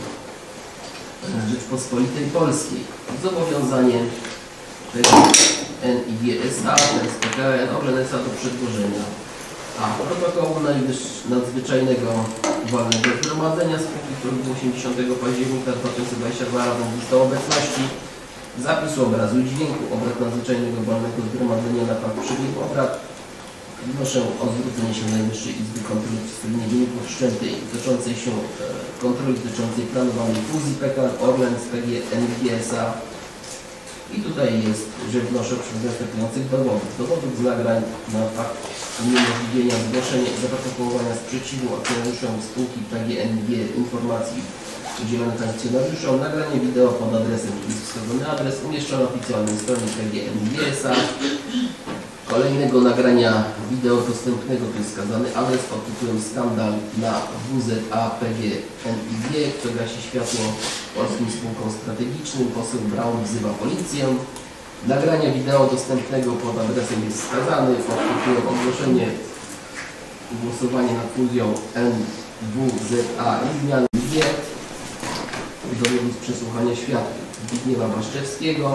Rzeczypospolitej Polskiej. Zobowiązanie P K N I G S A oraz P K N Orlen S A do przedłożenia a protokołu nadzwyczajnego walnego zgromadzenia spółki, który osiemdziesiątego października dwa tysiące dwudziestego drugiego razem z listą obecności, zapisu obrazu i dźwięku obrad nadzwyczajnego walnego zgromadzenia na fakt przebiegu obrad. Wnoszę o zwrócenie się Najwyższej Izby Kontroli w przedstawienie wyników wszczętej dotyczącej się e, kontroli dotyczącej planowanej fuzji P K N Orlen z P G N I G S A. I tutaj jest, że wnoszę o przyjęcie następujących dowodów. Dowodów z nagrań na fakt uniemożliwienia zgłoszenia i zaprotokołowania sprzeciwu akcjonariuszom spółki P G N I G informacji udzielonych akcjonariuszom. Nagranie wideo pod adresem, który jest wskazany adres, umieszczone na oficjalnej stronie P G N I G S A. Kolejnego nagrania wideo dostępnego, tu jest wskazany adres pod tytułem Skandal na W Z A P G N I G, kto gasi światło polskim spółkom strategicznym. Poseł Braun wzywa policję. Nagrania wideo dostępnego pod adresem jest wskazany pod tytułem Ogłoszenie głosowanie nad fuzją N W Z A i zmiany G. Dowód z przesłuchania świadków Zbigniewa Baszczewskiego.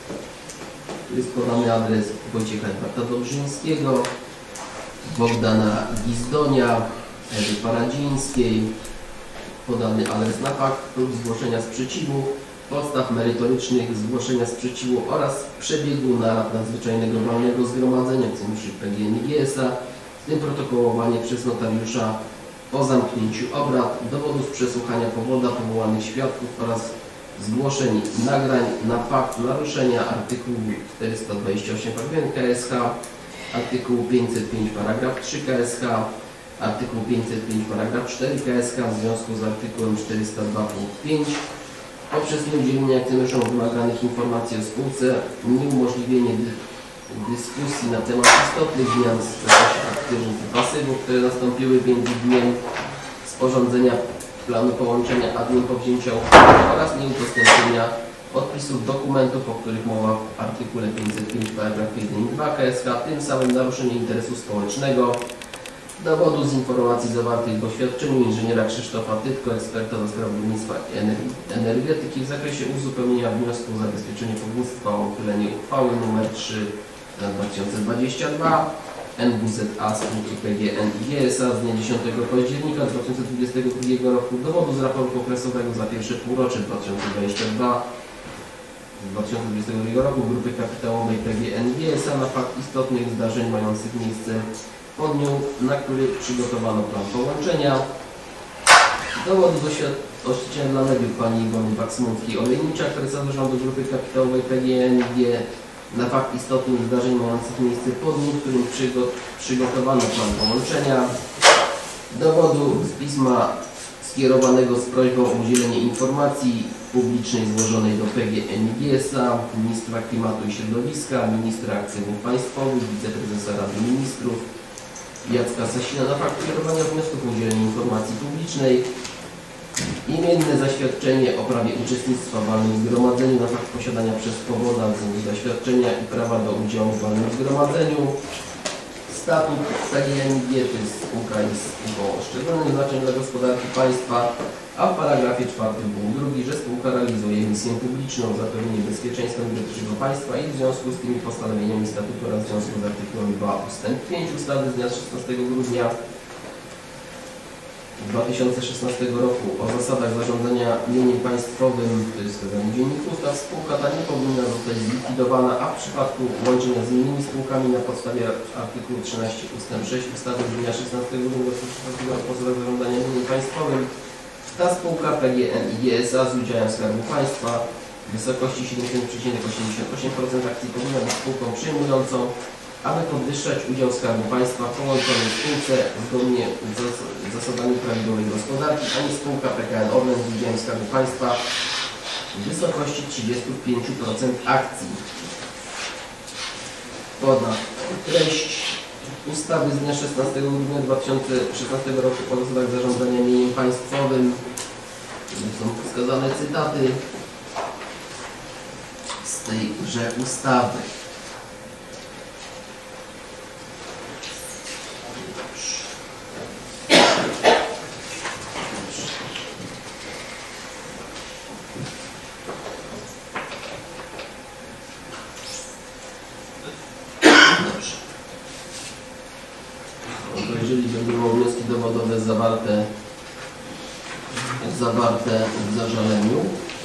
Tu jest podany adres Wojciecha Edwarda Dobrzyńskiego, Bogdana Gizdonia, Ewy Paradzińskiej, podany adres na fakt lub zgłoszenia sprzeciwu, podstaw merytorycznych zgłoszenia sprzeciwu oraz przebiegu narad nadzwyczajnego walnego zgromadzenia akcjonariuszy P G N I G S A, w tym protokołowanie przez notariusza po zamknięciu obrad, dowodów przesłuchania powoda, powołanych świadków oraz zgłoszeń nagrań na fakt naruszenia artykułu czterysta dwadzieścia osiem K S H, artykułu pięćset pięć paragraf trzy K S H, artykuł pięćset pięć paragraf cztery K S H w związku z artykułem czterysta dwa punkt pięć poprzez nieudzielenie akcjonariuszom wymaganych informacji o spółce, nieumożliwienie dy dyskusji na temat istotnych zmian w zakresie aktywów i pasywów, które nastąpiły między dniem sporządzenia planu połączenia a dniem powzięcia uchwały oraz nieudostępnienia odpisów dokumentów, o których mowa w artykule pięćset pięć paragraf jeden i dwa K S H, tym samym naruszenie interesu społecznego, dowodu z informacji zawartych w oświadczeniu inżyniera Krzysztofa Tytko, eksperta do spraw górnictwa i energetyki w zakresie uzupełnienia wniosku o zabezpieczenie powództwa o uchylenie uchwały nr trzy na dwa tysiące dwadzieścia dwa N W Z A spółki P G N I G S A z dnia dziesiątego października dwa tysiące dwudziestego drugiego roku, dowodu z raportu okresowego za pierwsze półrocze dwa tysiące dwudziestego drugiego roku Grupy Kapitałowej P G N I G S A na fakt istotnych zdarzeń mających miejsce po dniu, na który przygotowano plan połączenia, dowodu z oświadczenia dla mediów pani Iwony Baksmunckiej-Olejnicza, prezesa zarządu Grupy Kapitałowej P G N I G na fakt istotnych zdarzeń mających miejsce po dniu, w którym przygo przygotowano plan połączenia, dowodu z pisma skierowanego z prośbą o udzielenie informacji publicznej złożonej do P G N I G S A, ministra klimatu i środowiska, ministra aktywów państwowych, wiceprezesa Rady Ministrów Jacka Sasina na fakt kierowania wniosków o udzielenie informacji publicznej, imienne zaświadczenie o prawie uczestnictwa w walnym zgromadzeniu na fakt posiadania przez powoda zaświadczenia i prawa do udziału w walnym zgromadzeniu, statut P G N I G, to jest spółka jest spółką o szczególnym znaczeniu dla gospodarki państwa, a w paragrafie czwartym punkt drugi, że spółka realizuje misję publiczną, zapewnienie bezpieczeństwa energetycznego państwa i w związku z tymi postanowieniami statutu oraz w związku z artykułem dwa ustęp pięć ustawy z dnia szesnastego grudnia dwa tysiące szesnastego roku o zasadach zarządzania mieniem państwowym, to jest wskazany w dzienniku ustaw, spółka ta nie powinna zostać zlikwidowana, a w przypadku łączenia z innymi spółkami na podstawie artykułu trzynaście ustęp sześć ustawy z dnia szesnastego grudnia dwa tysiące szesnastego roku o zasadach zarządzania mieniem państwowym, ta spółka P G N I G S A z udziałem Skarbu Państwa w wysokości siedemdziesiąt przecinek osiemdziesiąt osiem procent akcji powinna być spółką przyjmującą, aby podwyższać udział Skarbu Państwa w połączonej spółce zgodnie z zasadami prawidłowej gospodarki, a nie spółka P K N Orlen z udziałem Skarbu Państwa w wysokości trzydzieści pięć procent akcji. Ponad treść ustawy z dnia szesnastego grudnia dwa tysiące szesnastego roku o zasadach zarządzania mieniem państwowym. Są wskazane cytaty z tejże ustawy. Jeżeli będą wnioski dowodowe zawarte, zawarte w zażaleniu,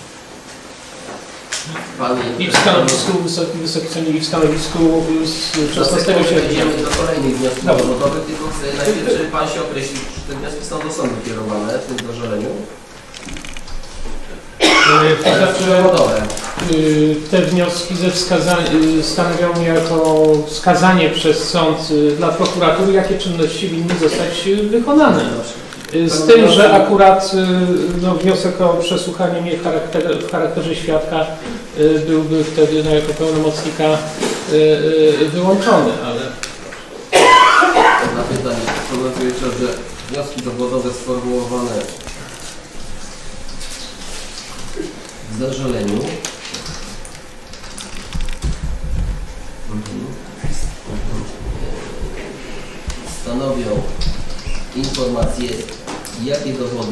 I w stanowisku, wysoki, wysoki sądzie, i w stanowisku z szesnastego sierpnia. Przejdziemy do kolejnych wniosków Dobra. dowodowych, tylko chcę najpierw, żeby Pan się określił, czy te wnioski są do sądu kierowane w tym zażaleniu. To znaczy, te wnioski ze wskazań stanowią jako wskazanie przez sąd dla prokuratury, jakie czynności winny zostać wykonane. Z tym, że akurat no, wniosek o przesłuchanie mnie w charakterze, w charakterze świadka byłby wtedy no, jako pełnomocnika wyłączony, ale... Na pytanie informację, że wnioski dowodowe sformułowane w zażaleniu stanowią informacje, jakie dowody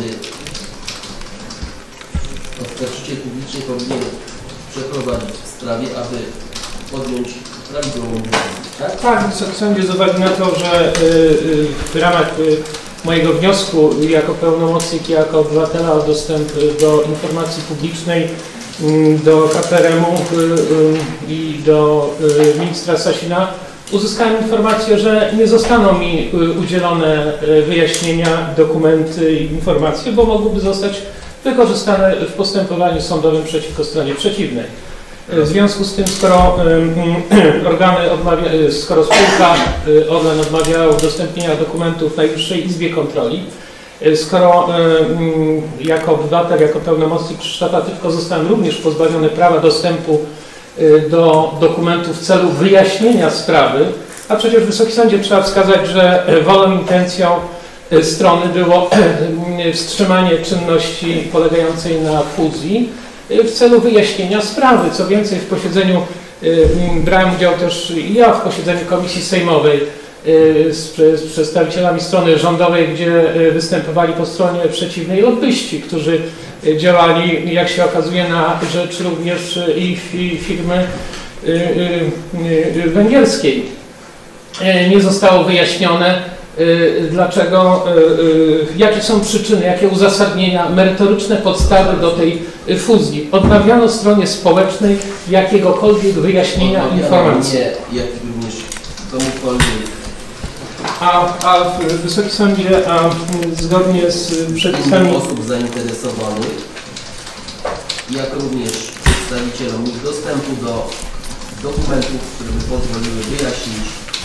oskarżyciel publiczny powinien przeprowadzić w sprawie, aby podjąć prawidłową decyzję. Tak? Tak, w sądzie z uwagi na to, że w ramach mojego wniosku jako pełnomocnik i jako obywatela o dostęp do informacji publicznej do K P R M-u i do ministra Sasina, uzyskałem informację, że nie zostaną mi udzielone wyjaśnienia, dokumenty i informacje, bo mogłyby zostać wykorzystane w postępowaniu sądowym przeciwko stronie przeciwnej. W związku z tym, skoro organy odmawia, skoro spółka Orlen odmawiała udostępnienia dokumentów Najwyższej Izbie Kontroli, skoro jako obywatel, jako pełnomocnik Krzysztofa Tywko zostałem również pozbawiony prawa dostępu do dokumentów w celu wyjaśnienia sprawy, a przecież w Wysokim Sądzie trzeba wskazać, że wolą intencją strony było wstrzymanie czynności polegającej na fuzji w celu wyjaśnienia sprawy. Co więcej, w posiedzeniu brałem udział też i ja w posiedzeniu Komisji Sejmowej z, z przedstawicielami strony rządowej, gdzie występowali po stronie przeciwnej lobbyści, którzy działali, jak się okazuje, na rzecz również i firmy węgierskiej. Nie zostało wyjaśnione, dlaczego, jakie są przyczyny, jakie uzasadnienia, merytoryczne podstawy do tej fuzji. Odmawiano stronie społecznej jakiegokolwiek wyjaśnienia informacji. Nie, jak również komukolwiek. A, a w Wysokim Sądzie, a zgodnie z przepisami osób zainteresowanych, jak również przedstawicielom ich dostępu do dokumentów, które by pozwoliły wyjaśnić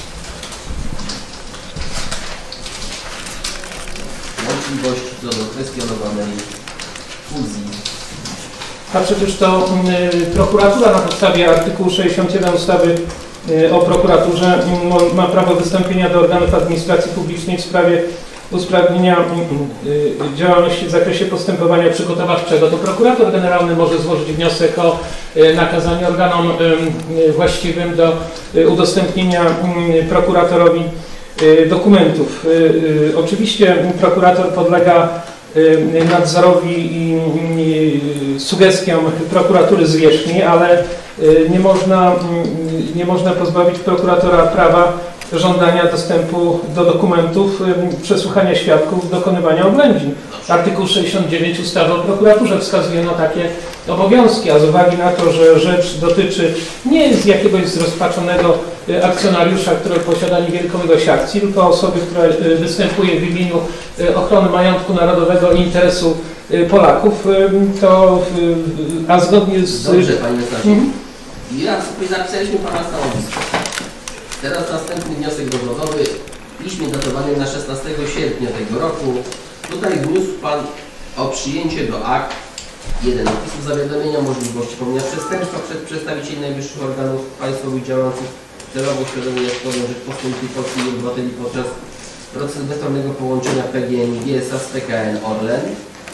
możliwości co do kwestionowanej fuzji. A przecież to y, prokuratura na podstawie artykułu sześćdziesiąt jeden ustawy y, o prokuraturze y, ma prawo wystąpienia do organów administracji publicznej w sprawie usprawnienia y, y, działalności w zakresie postępowania przygotowawczego. To prokurator generalny może złożyć wniosek o y, nakazanie organom y, y, właściwym do y, udostępnienia y, prokuratorowi y, dokumentów. Y, y, oczywiście prokurator podlega nadzorowi i, i sugestiom prokuratury zwierzchni, ale nie można, nie można pozbawić prokuratora prawa żądania dostępu do dokumentów, przesłuchania świadków, dokonywania oględzin. Artykuł sześćdziesiąt dziewięć ustawy o prokuraturze wskazuje na takie obowiązki, a z uwagi na to, że rzecz dotyczy nie z jakiegoś zrozpaczonego akcjonariusza, który posiada niewielką ilość akcji, tylko osoby, która występuje w imieniu ochrony majątku narodowego i interesu Polaków, to a zgodnie z... Dobrze, Panie Stasiu. Mhm. Ja sobie zapisaliśmy Pana stanowisko. Teraz następny wniosek dowodowy w piśmie datowanym na szesnastego sierpnia tego roku. Tutaj wniósł Pan o przyjęcie do akt jeden opisu zawiadomienia o możliwości popełnienia przestępstwa przez przedstawicieli najwyższych organów państwowych działających celowo świadomie szkodą Rzeczpospolitej Polskiej i obywateli podczas procesu bezstronnego połączenia P G N i G S A z P K N Orlen.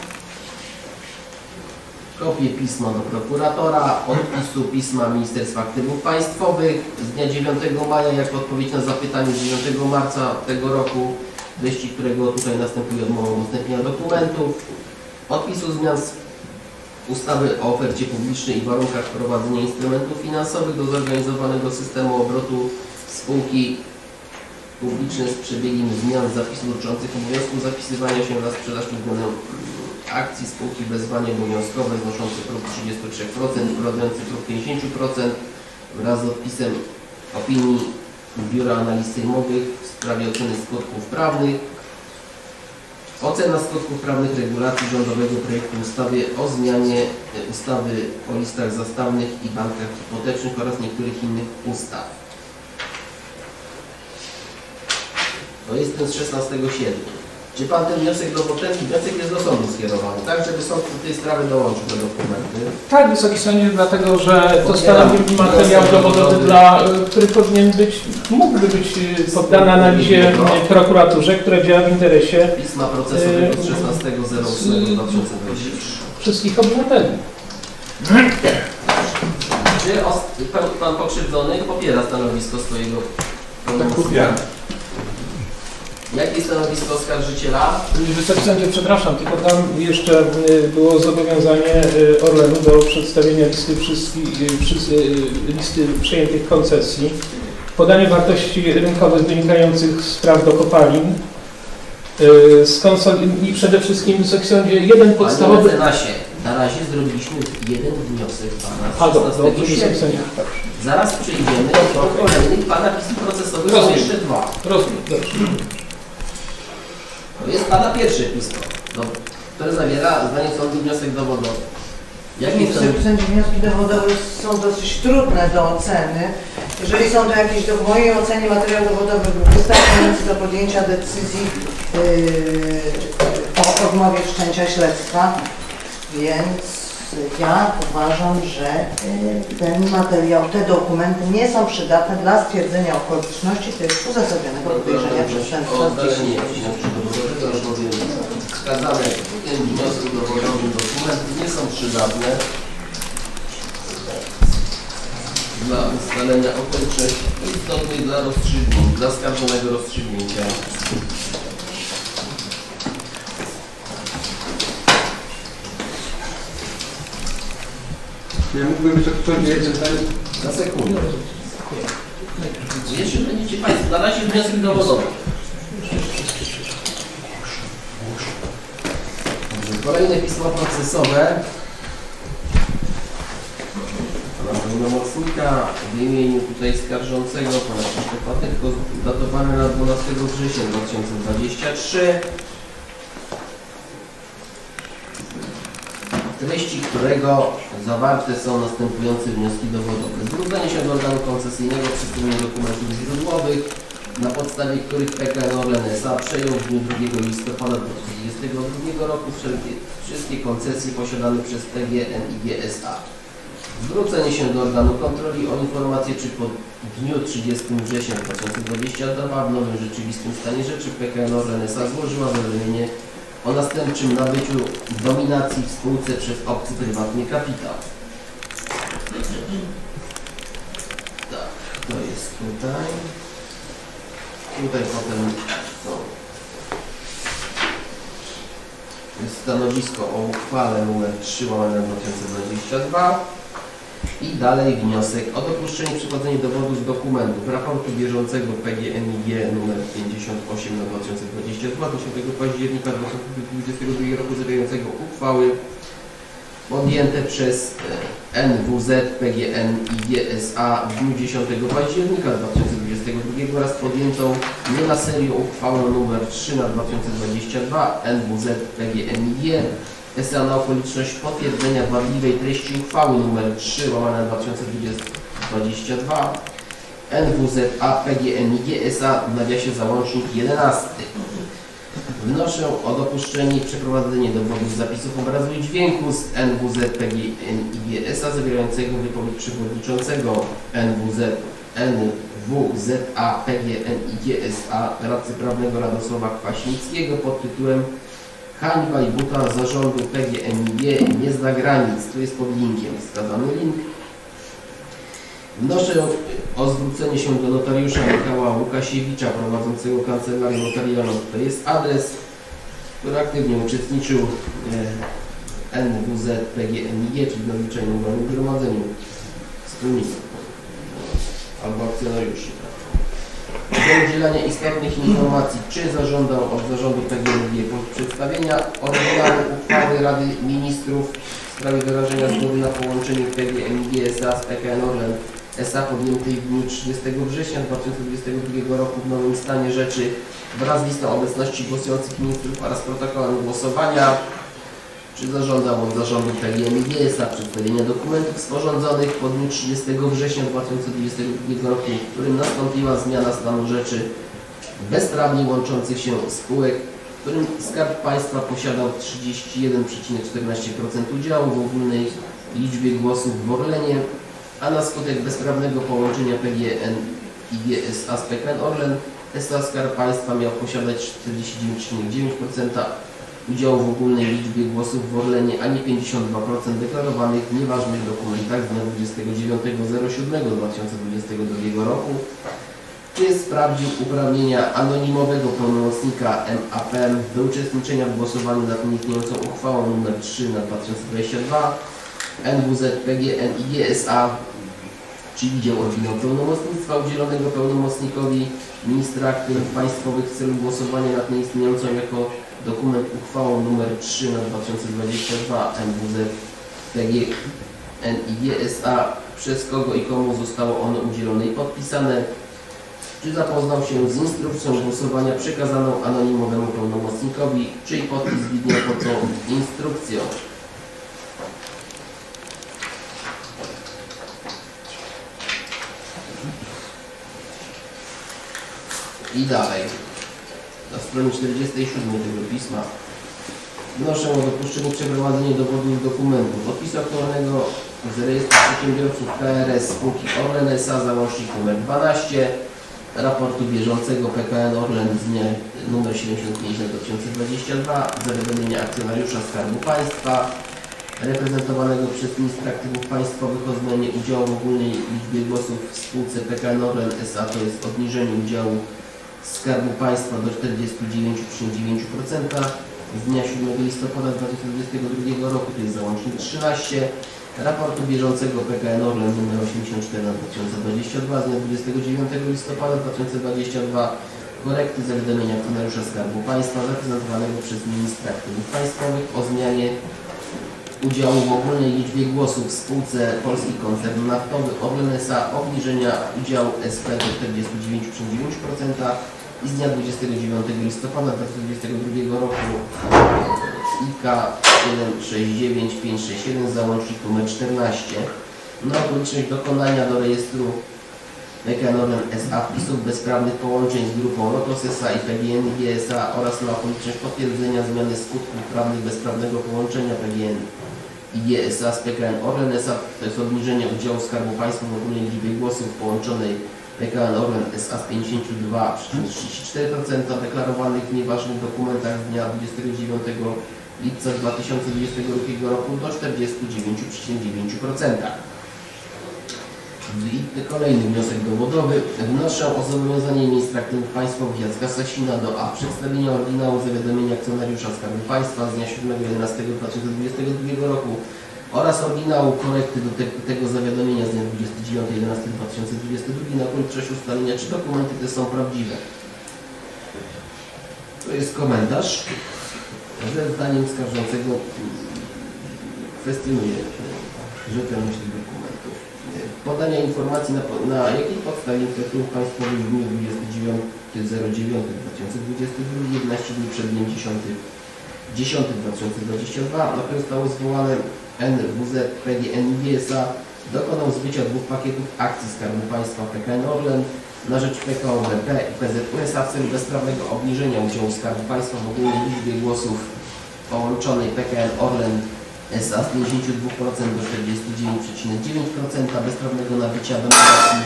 Kopię pisma do prokuratora, odpisu pisma Ministerstwa Aktywów Państwowych z dnia dziewiątego maja jako odpowiedź na zapytanie z dziewiątego marca tego roku, treści którego tutaj następuje odmowa udostępnienia dokumentów, odpisu zmian z ustawy o ofercie publicznej i warunkach wprowadzenia instrumentów finansowych do zorganizowanego systemu obrotu spółki publicznej z przebiegiem zmian zapisów dotyczących obowiązku zapisywania się na sprzedaż lub akcji spółki wezwanie obowiązkowe znoszące próg trzydzieści trzy procent, wprowadzający próg pięćdziesiąt procent wraz z odpisem opinii Biura Analiz Sejmowych w sprawie oceny skutków prawnych. Ocena skutków prawnych regulacji rządowego projektu ustawy o zmianie ustawy o listach zastawnych i bankach hipotecznych oraz niektórych innych ustaw. To jest ten z szesnastego sierpnia. Czy Pan ten wniosek do ten wniosek jest do sądu skierowany, tak, żeby sąd do tej sprawy dołączył te dokumenty? Tak, Wysoki Sądzie, dlatego że to stanowi materiał dowodowy, dla, który powinien być, mógłby być poddany analizie prokuraturze, która działa w interesie pisma procesowego z szesnastego ósmego dwa tysiące dwudziestego wszystkich obywateli. Czy os, pan, pan pokrzywdzony popiera stanowisko swojego pełnomocnika? Jakie jest stanowisko oskarżyciela? Wysoki Sądzie, przepraszam, tylko tam jeszcze było zobowiązanie Orlenu do przedstawienia listy wszystkich, listy przejętych koncesji, podanie wartości rynkowych wynikających z praw do kopalin Yy, skonsol... I przede wszystkim, Wysoki Sądzie, jeden podstawowy... Panie mecenasie, na razie zrobiliśmy jeden wniosek Pana. A dobrze, dobrze, Wysoki Sądzie. Zaraz przejdziemy do kolejnych Pana pism procesowych, są jeszcze dwa. Rozumiem, dobrze. To jest Pana pierwsze pismo, które zawiera zdanie sądu wniosek dowodowy. Jakie są... Wysoki Sądzie, wnioski dowodowe są dosyć trudne do oceny. Jeżeli są to jakieś, to w mojej ocenie materiał dowodowy był wystarczający do podjęcia decyzji yy, o odmowie wszczęcia śledztwa, więc ja uważam, że yy, ten materiał, te dokumenty nie są przydatne dla stwierdzenia okoliczności, to jest uzasadnionego podejrzenia przestępstwa. Wskazane w tym wniosku dowodowym dokumenty nie są przydatne dla ustalenia okoliczności istotnych dla rozstrzygnięcia, dla skarżonego rozstrzygnięcia. Ja mógłbym Wysoki Sądzie jeden zdanie. Na sekundę. Jeszcze będziecie Państwo, na razie wniosek dowodowy. Kolejne pismo procesowe pana pełnomocnika w imieniu tutaj skarżącego pana Krzysztofa Tytko, datowane na dwunastego września dwa tysiące dwudziestego trzeciego, w treści którego zawarte są następujące wnioski dowodowe. Zwrócenie się do organu koncesyjnego, przedstawienie dokumentów źródłowych, na podstawie których P K N Orlen S A przejął w dniu drugiego listopada dwa tysiące dwudziestego drugiego roku wszelkie, wszystkie koncesje posiadane przez P G N I G S A. Zwrócenie się do organu kontroli o informację, czy po dniu trzydziestego września dwa tysiące dwudziestego drugiego w nowym rzeczywistym stanie rzeczy P K N Orlen S A złożyła zawiadomienie o następczym nabyciu dominacji w spółce przez obcy prywatny kapitał. Tak, to jest tutaj. Tutaj potem są jest stanowisko o uchwale numer trzy łamane dwa tysiące dwudziesty drugi i dalej wniosek o dopuszczenie przeprowadzenia dowodu z dokumentów raportu bieżącego P G N I G numer pięćdziesiąt osiem na dwa tysiące dwudziesty drugi dziesiątego października dwa tysiące dwudziestego drugiego roku zawierającego uchwały podjęte przez N W Z P G N I G S A w dniu dziesiątego października dwa tysiące dwudziestego drugiego oraz podjętą nie na serio uchwałę nr trzy na dwa tysiące dwudziesty drugi N W Z P G N I G S A na okoliczność potwierdzenia wadliwej treści uchwały nr trzy łamane dwa tysiące dwudziesty drugi N W Z A P G N I G S A w nawiasie załącznik jedenasty. Wnoszę o dopuszczenie i przeprowadzenie dowodów z zapisów obrazu i dźwięku z N W Z P G N I G S A zawierającego wypowiedź przewodniczącego N W Z N W Z A P G N I G S A radcy prawnego Radosława Kwaśnickiego pod tytułem Hańba i buta zarządu P G N I G nie zna granic. Tu jest pod linkiem wskazany link. Wnoszę o zwrócenie się do notariusza Michała Łukasiewicza prowadzącego kancelarię notarialną. To jest adres, który aktywnie uczestniczył w N W Z P G N I G, czyli w naliczeniu w gromadzeniu wspólników albo akcjonariuszy. Do udzielania istotnych informacji, czy zażądał od zarządu P G N I G przedstawienia oryginału uchwały Rady Ministrów w sprawie wyrażenia zgody na połączenie P G N I G S A z P K N Orlen S A podjętej w dniu trzydziestego września dwa tysiące dwudziestego drugiego roku w nowym stanie rzeczy wraz z listą obecności głosujących ministrów oraz protokołem głosowania. Czy zażądał od zarządu P G N I G S A przedstawienia dokumentów sporządzonych po dniu trzydziestego września dwa tysiące dwudziestego drugiego roku, w którym nastąpiła zmiana stanu rzeczy bezprawnie łączących się spółek, w którym Skarb Państwa posiadał trzydzieści jeden przecinek czternaście procent udziału w ogólnej liczbie głosów w Orlenie, a na skutek bezprawnego połączenia P G N I G S A z P K N Orlen S A Skarb Państwa miał posiadać czterdzieści dziewięć przecinek dziewięć procent udziału w ogólnej liczbie głosów w Orlenie, a nie pięćdziesiąt dwa procent deklarowanych w nieważnych dokumentach z dnia dwudziestego dziewiątego siódmego dwa tysiące dwudziestego drugiego roku, który sprawdził uprawnienia anonimowego pełnomocnika M A P do uczestniczenia w głosowaniu nad nieistniejącą uchwałą nr trzy na dwa tysiące dwudziesty drugi N W Z P G N I G S A, czyli dzieł oryginał pełnomocnictwa udzielonego pełnomocnikowi ministra aktywów państwowych w celu głosowania nad nieistniejącą jako dokument uchwałą nr trzy na dwa tysiące dwadzieścia dwa M W Z P G N I G S A, przez kogo i komu zostało ono udzielone i podpisane. Czy zapoznał się z instrukcją głosowania przekazaną anonimowemu pełnomocnikowi, czyj podpis widnieje pod tą instrukcją. I dalej, na stronie czterdziestej siódmej tego pisma wnoszę o dopuszczenie przeprowadzenia dowodów dokumentów podpisu aktualnego z rejestru przedsiębiorców K R S spółki Orlen S A, załącznik nr dwanaście, raportu bieżącego P K N Orlen z dnia nr siedemdziesiąt pięć na dwa tysiące dwadzieścia dwa, zawiadomienia akcjonariusza Skarbu Państwa reprezentowanego przez ministra aktywów państwowych o zmianie udziału w ogólnej liczbie głosów w spółce P K N Orlen S A, to jest obniżeniu udziału Skarbu Państwa do czterdziestu dziewięciu przecinek dziewięć procent z dnia siódmego listopada dwa tysiące dwudziestego drugiego roku, to jest załącznik trzynaście, raportu bieżącego P K N Orlen nr osiemdziesiąt cztery na dwa tysiące dwadzieścia dwa z dnia dwudziestego dziewiątego listopada dwa tysiące dwudziestego drugiego, korekty zawiadomienia akcjonariusza Skarbu Państwa reprezentowanego przez ministra aktywów państwowych o zmianie udziału w ogólnej liczbie głosów w spółce Polski Koncern Naftowy Orlen S A, obniżenia udziału S P do czterdziestu dziewięciu przecinek dziewięć procent i z dnia dwudziestego dziewiątego listopada dwa tysiące dwudziestego drugiego roku I K siedem sześć dziewięć pięć sześć jeden, załącznik nr czternaście, na okoliczność dokonania do rejestru P K N Orlen S A wpisów bezprawnych połączeń z grupą Lotos S A i P G N I G S A oraz na okoliczność potwierdzenia zmiany skutków prawnych bezprawnego połączenia P G N I G S A z P K N Orlen S A, to jest obniżenie udziału Skarbu Państwa w ogólnej liczbie głosów połączonej P K N Orlen S A z pięćdziesięciu dwóch przecinek trzydziestu czterech procent deklarowanych w nieważnych dokumentach z dnia dwudziestego dziewiątego lipca dwa tysiące dwudziestego drugiego roku do czterdziestu dziewięciu przecinek dziewięć procent. I kolejny wniosek dowodowy. Wnoszę o zobowiązanie ministra aktywów państwowych Jacka Sasina do a. przedstawienia oryginału zawiadomienia akcjonariusza Skarbu Państwa z dnia siódmego jedenastego dwa tysiące dwudziestego drugiego roku oraz oryginału korekty do te, tego zawiadomienia z dnia dwudziestego dziewiątego jedenastego dwa tysiące dwudziestego drugiego na okoliczność ustalenia, czy dokumenty te są prawdziwe. To jest komentarz, że zdaniem skarżącego kwestionuje rzetelność tych dokumentów. Podania informacji na, na jakiej podstawie inspektorów państwowych w dniu dwudziestego dziewiątego dziewiątego dwa tysiące dwudziestego drugiego, jedenaście dni przed dniem dziesiątego dziesiątego dwa tysiące dwudziestego drugiego, na które zostało zwołane N W Z P G N I G S A, dokonał zbycia dwóch pakietów akcji Skarbu Państwa P K N Orlen na rzecz P K O B P i P Z U S A w celu bezprawnego obniżenia udziału Skarbu Państwa w ogólnej liczbie głosów połączonej P K N Orlen S A z pięćdziesięciu dwóch procent do czterdziestu dziewięciu przecinek dziewięć procent bezprawnego nabycia dominacji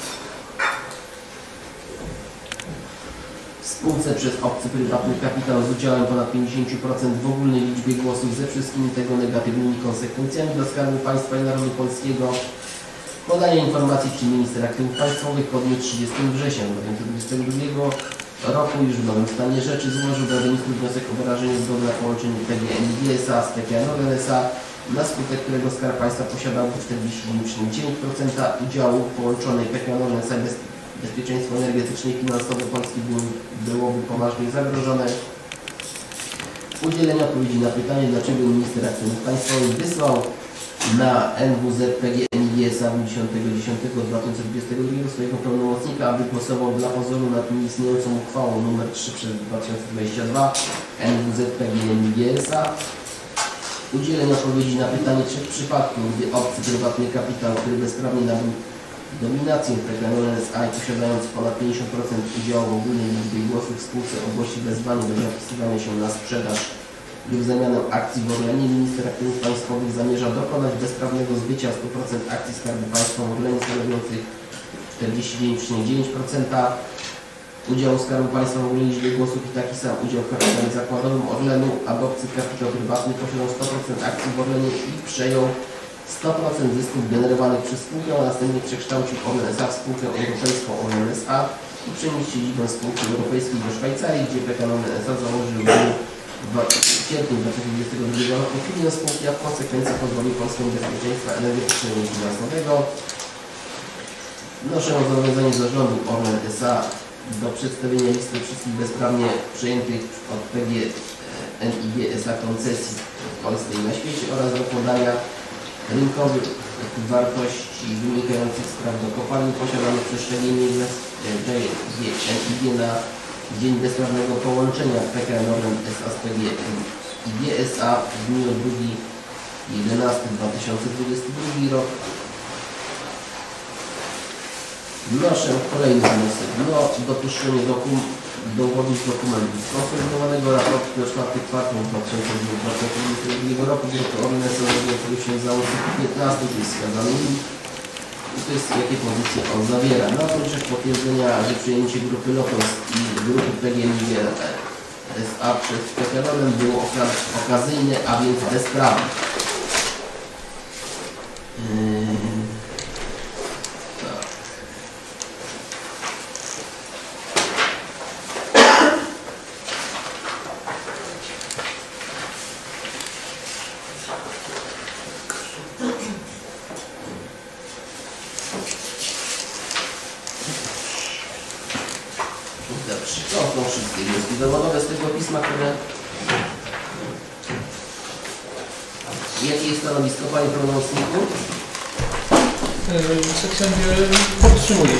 w spółce przez obcy prywatny kapitał z udziałem ponad pięćdziesiąt procent w ogólnej liczbie głosów ze wszystkimi tego negatywnymi konsekwencjami dla Skarbu Państwa i Narodu Polskiego. Podanie informacji, czy minister aktywów państwowych po dniu trzydziestego września dwa tysiące dwudziestego drugiego roku już w nowym stanie rzeczy złożył do ministrów wniosek o wyrażenie zgody na połączenie P G N I G S A z P K N Orlen S A, na skutek którego Skarb Państwa posiadał czterdzieści dziewięć przecinek dziewięć procent udziału połączonej P K N Orlen S A. Bez, bezpieczeństwo energetyczne i finansowe Polski było, byłoby poważnie zagrożone. Udzielenie odpowiedzi na pytanie, dlaczego minister aktywów państwowych wysłał na N W Z P G N I G S A dziesiątego dziesiątego dwa tysiące dwudziestego drugiego swojego pełnomocnika, aby głosował dla pozoru nad nieistniejącą uchwałą nr trzy przez dwa tysiące dwudziesty drugi N W Z P G N I G S A. Udzielenie odpowiedzi na pytanie, czy w przypadku, gdy obcy prywatny kapitał, który bezprawnie nabył dominację w P K N Orlen S A i posiadając ponad pięćdziesiąt procent udziału w ogólnej liczbie głosów w spółce ogłosi wezwanie do zapisywania się na sprzedaż lub zamianę akcji w Orlenie, minister aktywów państwowych zamierza dokonać bezprawnego zbycia stu procent akcji Skarbu Państwa w Orlenie stanowiących czterdzieści dziewięć przecinek dziewięć procent udziału Skarbu Państwa w ogólnej liczbie głosów i taki sam udział w kapitale zakładowym Orlenu, aby obcy kapitał prywatny posiadał sto procent akcji w Orlenie i przejął sto procent zysków generowanych przez spółkę, a następnie przekształcił Orlen S A w spółkę europejską Orlen S A i przeniósł siedzibę spółki europejskiej do Szwajcarii, gdzie P K N Orlen S A założył w sierpniu dwa tysiące dwudziestego drugiego roku filię spółki, a w konsekwencji pozwolił Polskę bezpieczeństwa energetycznego i finansowego. Wnoszę o zobowiązanie zarządu Orlen S A do przedstawienia listy wszystkich bezprawnie przejętych od P G N I G S A koncesji w Polsce i na świecie oraz do podania rynkowych wartości wynikających z praw do kopalni posiadanych przez szczególnie P G N I G na dzień bezprawnego połączenia P K N Orlen S A z P G N I G S A w dniu drugiego jedenastego dwa tysiące dwudziesty drugi rok. Wnoszę kolejny wniosek. No, dopuszczenie dokum, dowodów dokumentów skonsolidowanego raportu do czwartego kwartału dwa tysiące dwudziestego drugiego roku grupy Orlen S A, który się załączył piętnaście, to jest wskazany limit. I to jest jakie pozycje on zawiera. Na to rzecz potwierdzenia, że przyjęcie grupy Lotos i grupy P G N I G S A przez P K N Orlen było okazyjne, a więc bezprawne. Yy... To są wszystkie wnioski dowodowe z tego pisma, które... Jakie jest stanowisko Panie Pełnomocniku? Sekcja podtrzymuje.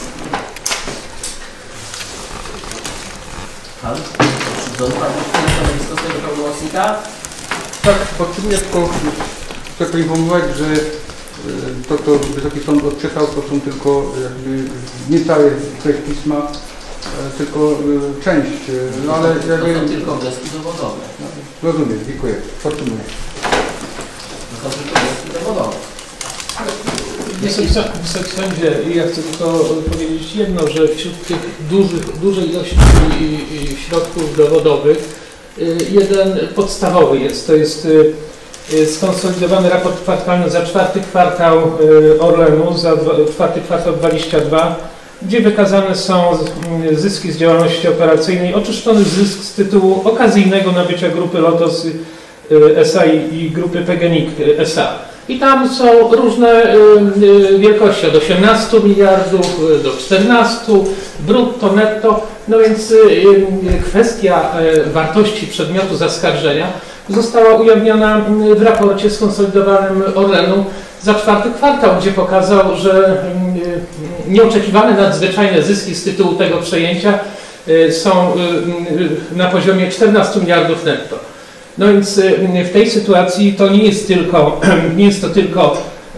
Pan? Czy Pan stanowisko z tego pełnomocnika? Tak, podtrzymuję, tylko chcę poinformować, że to, co Wysoki Sąd odczytał, to są tylko jakby nie cały treść pisma, tylko część, no ale jakby... To są tylko wnioski dowodowe. Rozumiem, dziękuję. Podtrzymuję. To są tylko wnioski dowodowe. Wysoki Sądzie, ja chcę tylko powiedzieć jedno, że wśród tych dużych, dużej ilości środków dowodowych jeden podstawowy jest, to jest skonsolidowany raport kwartalny za czwarty kwartał Orlenu, za czwarty kwartał dwudziesty drugi, gdzie wykazane są zyski z działalności operacyjnej, oczyszczony zysk z tytułu okazyjnego nabycia grupy Lotos S A i grupy P G N I G S A. I tam są różne wielkości, od osiemnastu miliardów do czternastu, brutto, netto. No więc kwestia wartości przedmiotu zaskarżenia została ujawniona w raporcie skonsolidowanym Orlenu za czwarty kwartał, gdzie pokazał, że nieoczekiwane nadzwyczajne zyski z tytułu tego przejęcia są na poziomie czternastu miliardów netto. No więc w tej sytuacji to nie jest tylko, nie jest to tylko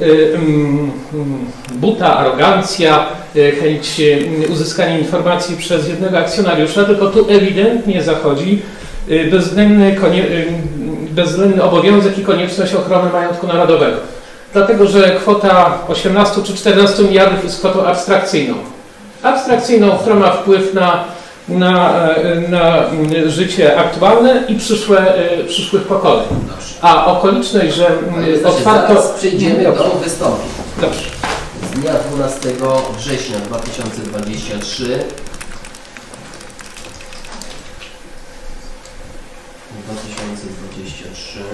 buta, arogancja, chęć uzyskania informacji przez jednego akcjonariusza, tylko tu ewidentnie zachodzi bezwzględny, bezwzględny obowiązek i konieczność ochrony majątku narodowego. Dlatego, że kwota osiemnastu czy czternastu miliardów jest kwotą abstrakcyjną. Abstrakcyjną, która ma wpływ na, na, na życie aktualne i przyszłe, przyszłych pokoleń. A okoliczność, że otwarto... Zaraz przejdziemy do wystąpień. Dobrze. Z dnia dwunastego września dwa tysiące dwudziestego trzeciego dwa tysiące dwudziesty trzeci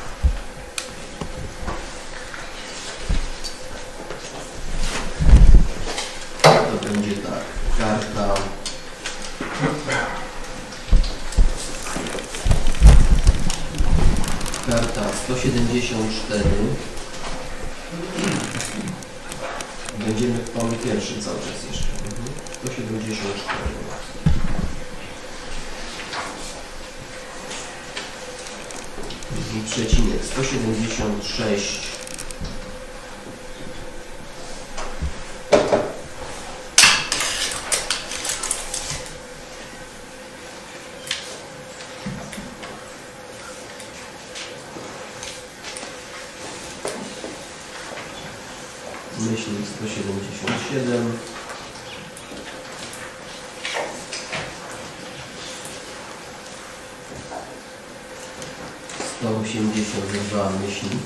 to będzie tak, karta karta sto siedemdziesiąt cztery. Będziemy w tomie pierwszym cały czas jeszcze. sto siedemdziesiąt cztery. I przecinek sto siedemdziesiąt sześć. Myślnik sto siedemdziesiąt siedem. sto osiemdziesiąt dwa myślnik.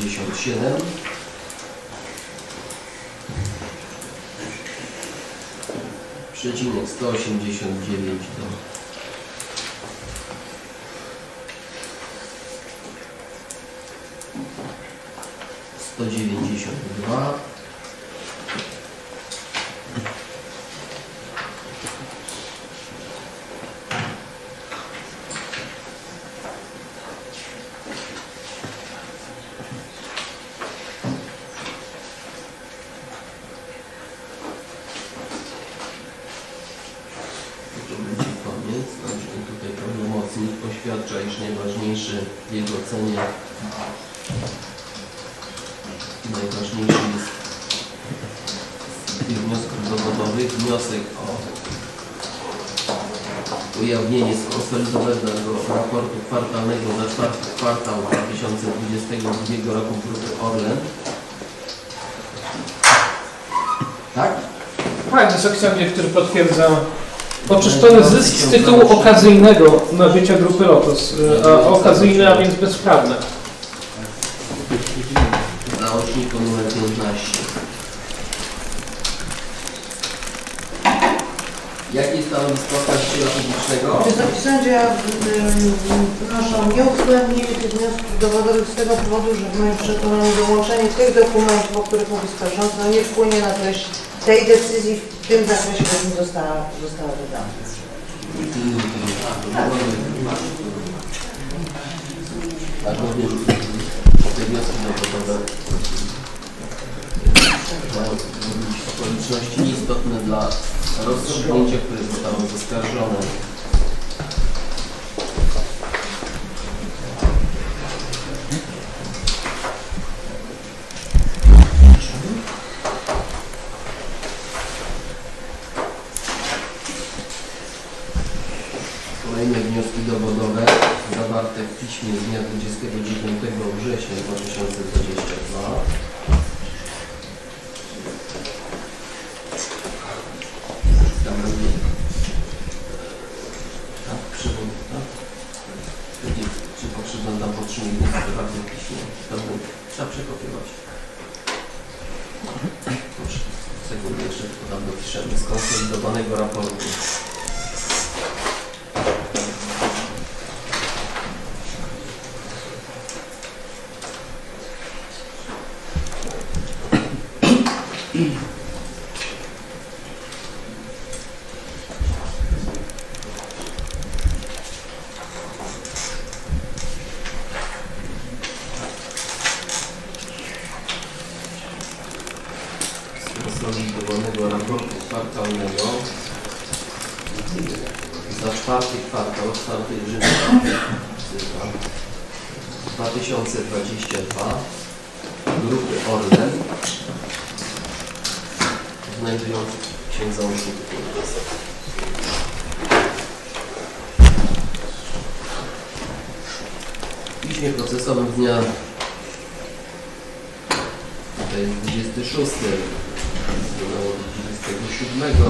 osiemdziesiąt siedem. Przecinek sto osiemdziesiąt dziewięć do sto dziewięćdziesiąt dwa. Oświadcza, iż najważniejszy w jego ocenie najważniejszy jest z tych wniosków dowodowych wniosek o ujawnienie skonsolidowanego raportu kwartalnego za czwarty kwartał dwa tysiące dwudziestego drugiego roku Grupy Orlen. Tak? Tak, Wysoki Sądzie, który potwierdza oczyszczony zysk z tytułu okazyjnego nabycia Grupy Lotos, a okazyjne, a więc bezprawne. Załączniku numer piętnaście. Jakie jest stanowisko oskarżyciela publicznego? Wysoki Sądzie, ja proszę o nieuwzględnienie tych wniosków dowodowych z tego powodu, że w moim przekonaniu dołączenie tych dokumentów, o których mówi skarżący, no nie wpłynie na treść tej decyzji w tym zakresie, w jakim została, została wydana. Tak, również te wnioski dowodowe mają okoliczności nieistotne dla rozstrzygnięcia, które zostało zaskarżone. Kolejne wnioski dowodowe zawarte w piśmie z dnia dwudziestego dziewiątego września dwa tysiące dwudziestego drugiego. Tam będzie tak, przewodnika. Czy potrzebne nam potrzebne wnioski zawarte w piśmie? Tam trzeba przekopiować. Proszę, sekundę jeszcze tylko tam dopiszemy skonsolidowanego raportu. Skonsolidowanego raportu kwartalnego za czwarty kwartał czwartej dwa tysiące dwudziesty drugi Grupy Orlen znajdujących się w załączniku. W piśmie procesowym dnia to jest dwudziestego szóstego do dwudziestego siódmego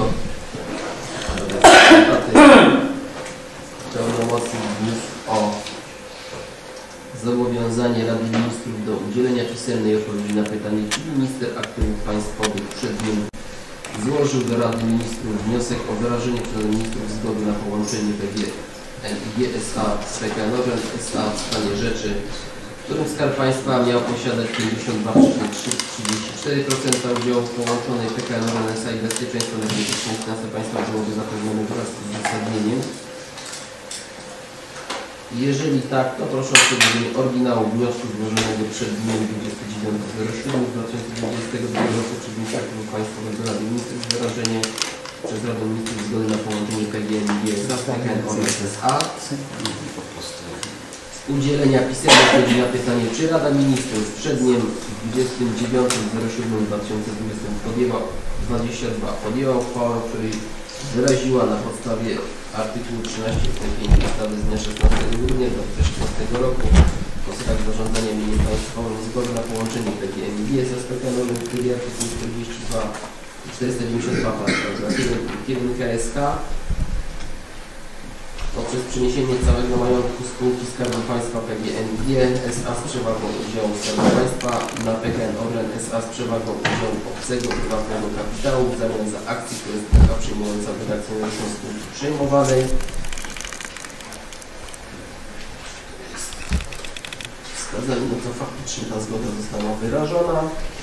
pełnomocnik wniósł o zobowiązanie Rady Ministrów do udzielenia pisemnej odpowiedzi na pytanie, czy minister aktywów państwowych przed nim złożył do Rady Ministrów wniosek o wyrażenie przez ministrów zgody na połączenie P G N I G S A z P K N Orlen S A w stanie rzeczy, w którym Skarb Państwa miał posiadać pięćdziesiąt dwa przecinek trzydzieści cztery procent udziałów połączonej P K N Orlen S A i bezpieczeństwo energetyczne i finanse państwa byłoby zapewnione wraz z uzasadnieniem. Jeżeli tak, to proszę o przedłożenie oryginału wniosku złożonego przed dniem dwudziestego dziewiątego siódmego dwa tysiące dwudziestego drugiego roku przez ministra aktywów państwowych do Rady Ministrów z wyrażeniem przez Radę Ministrów zgody na połączenie P G N I G S A z P K N Orlen S A. Udzielenia pisemnej odpowiedzi na pytanie, czy Rada Ministrów przed dniem dwudziestego dziewiątego siódmego dwa tysiące dwudziestego podjęła dwadzieścia dwa podjęła uchwałę, w której wyraziła na podstawie artykułu trzynaście ust. pięć ustawy z dnia szesnastego grudnia dwa tysiące szesnastego roku o sprawach zarządzania mieniem państwowym zgody na połączenie P G N I G S A z P K N Orlen w trybie artykułu czterdzieści dwa czterysta dziewięćdziesiąt dwa paragraf jeden K S K poprzez przeniesienie całego majątku spółki Skarbu Państwa P G N G S A z przewagą udziału Skarbu Państwa na P K N Orlen S A z przewagą udziału obcego prywatnego kapitału w zamian za akcje, które spółka przejmująca wydakcjonariuszą spółki przejmowanej. Wskazali, no to faktycznie ta zgoda została wyrażona.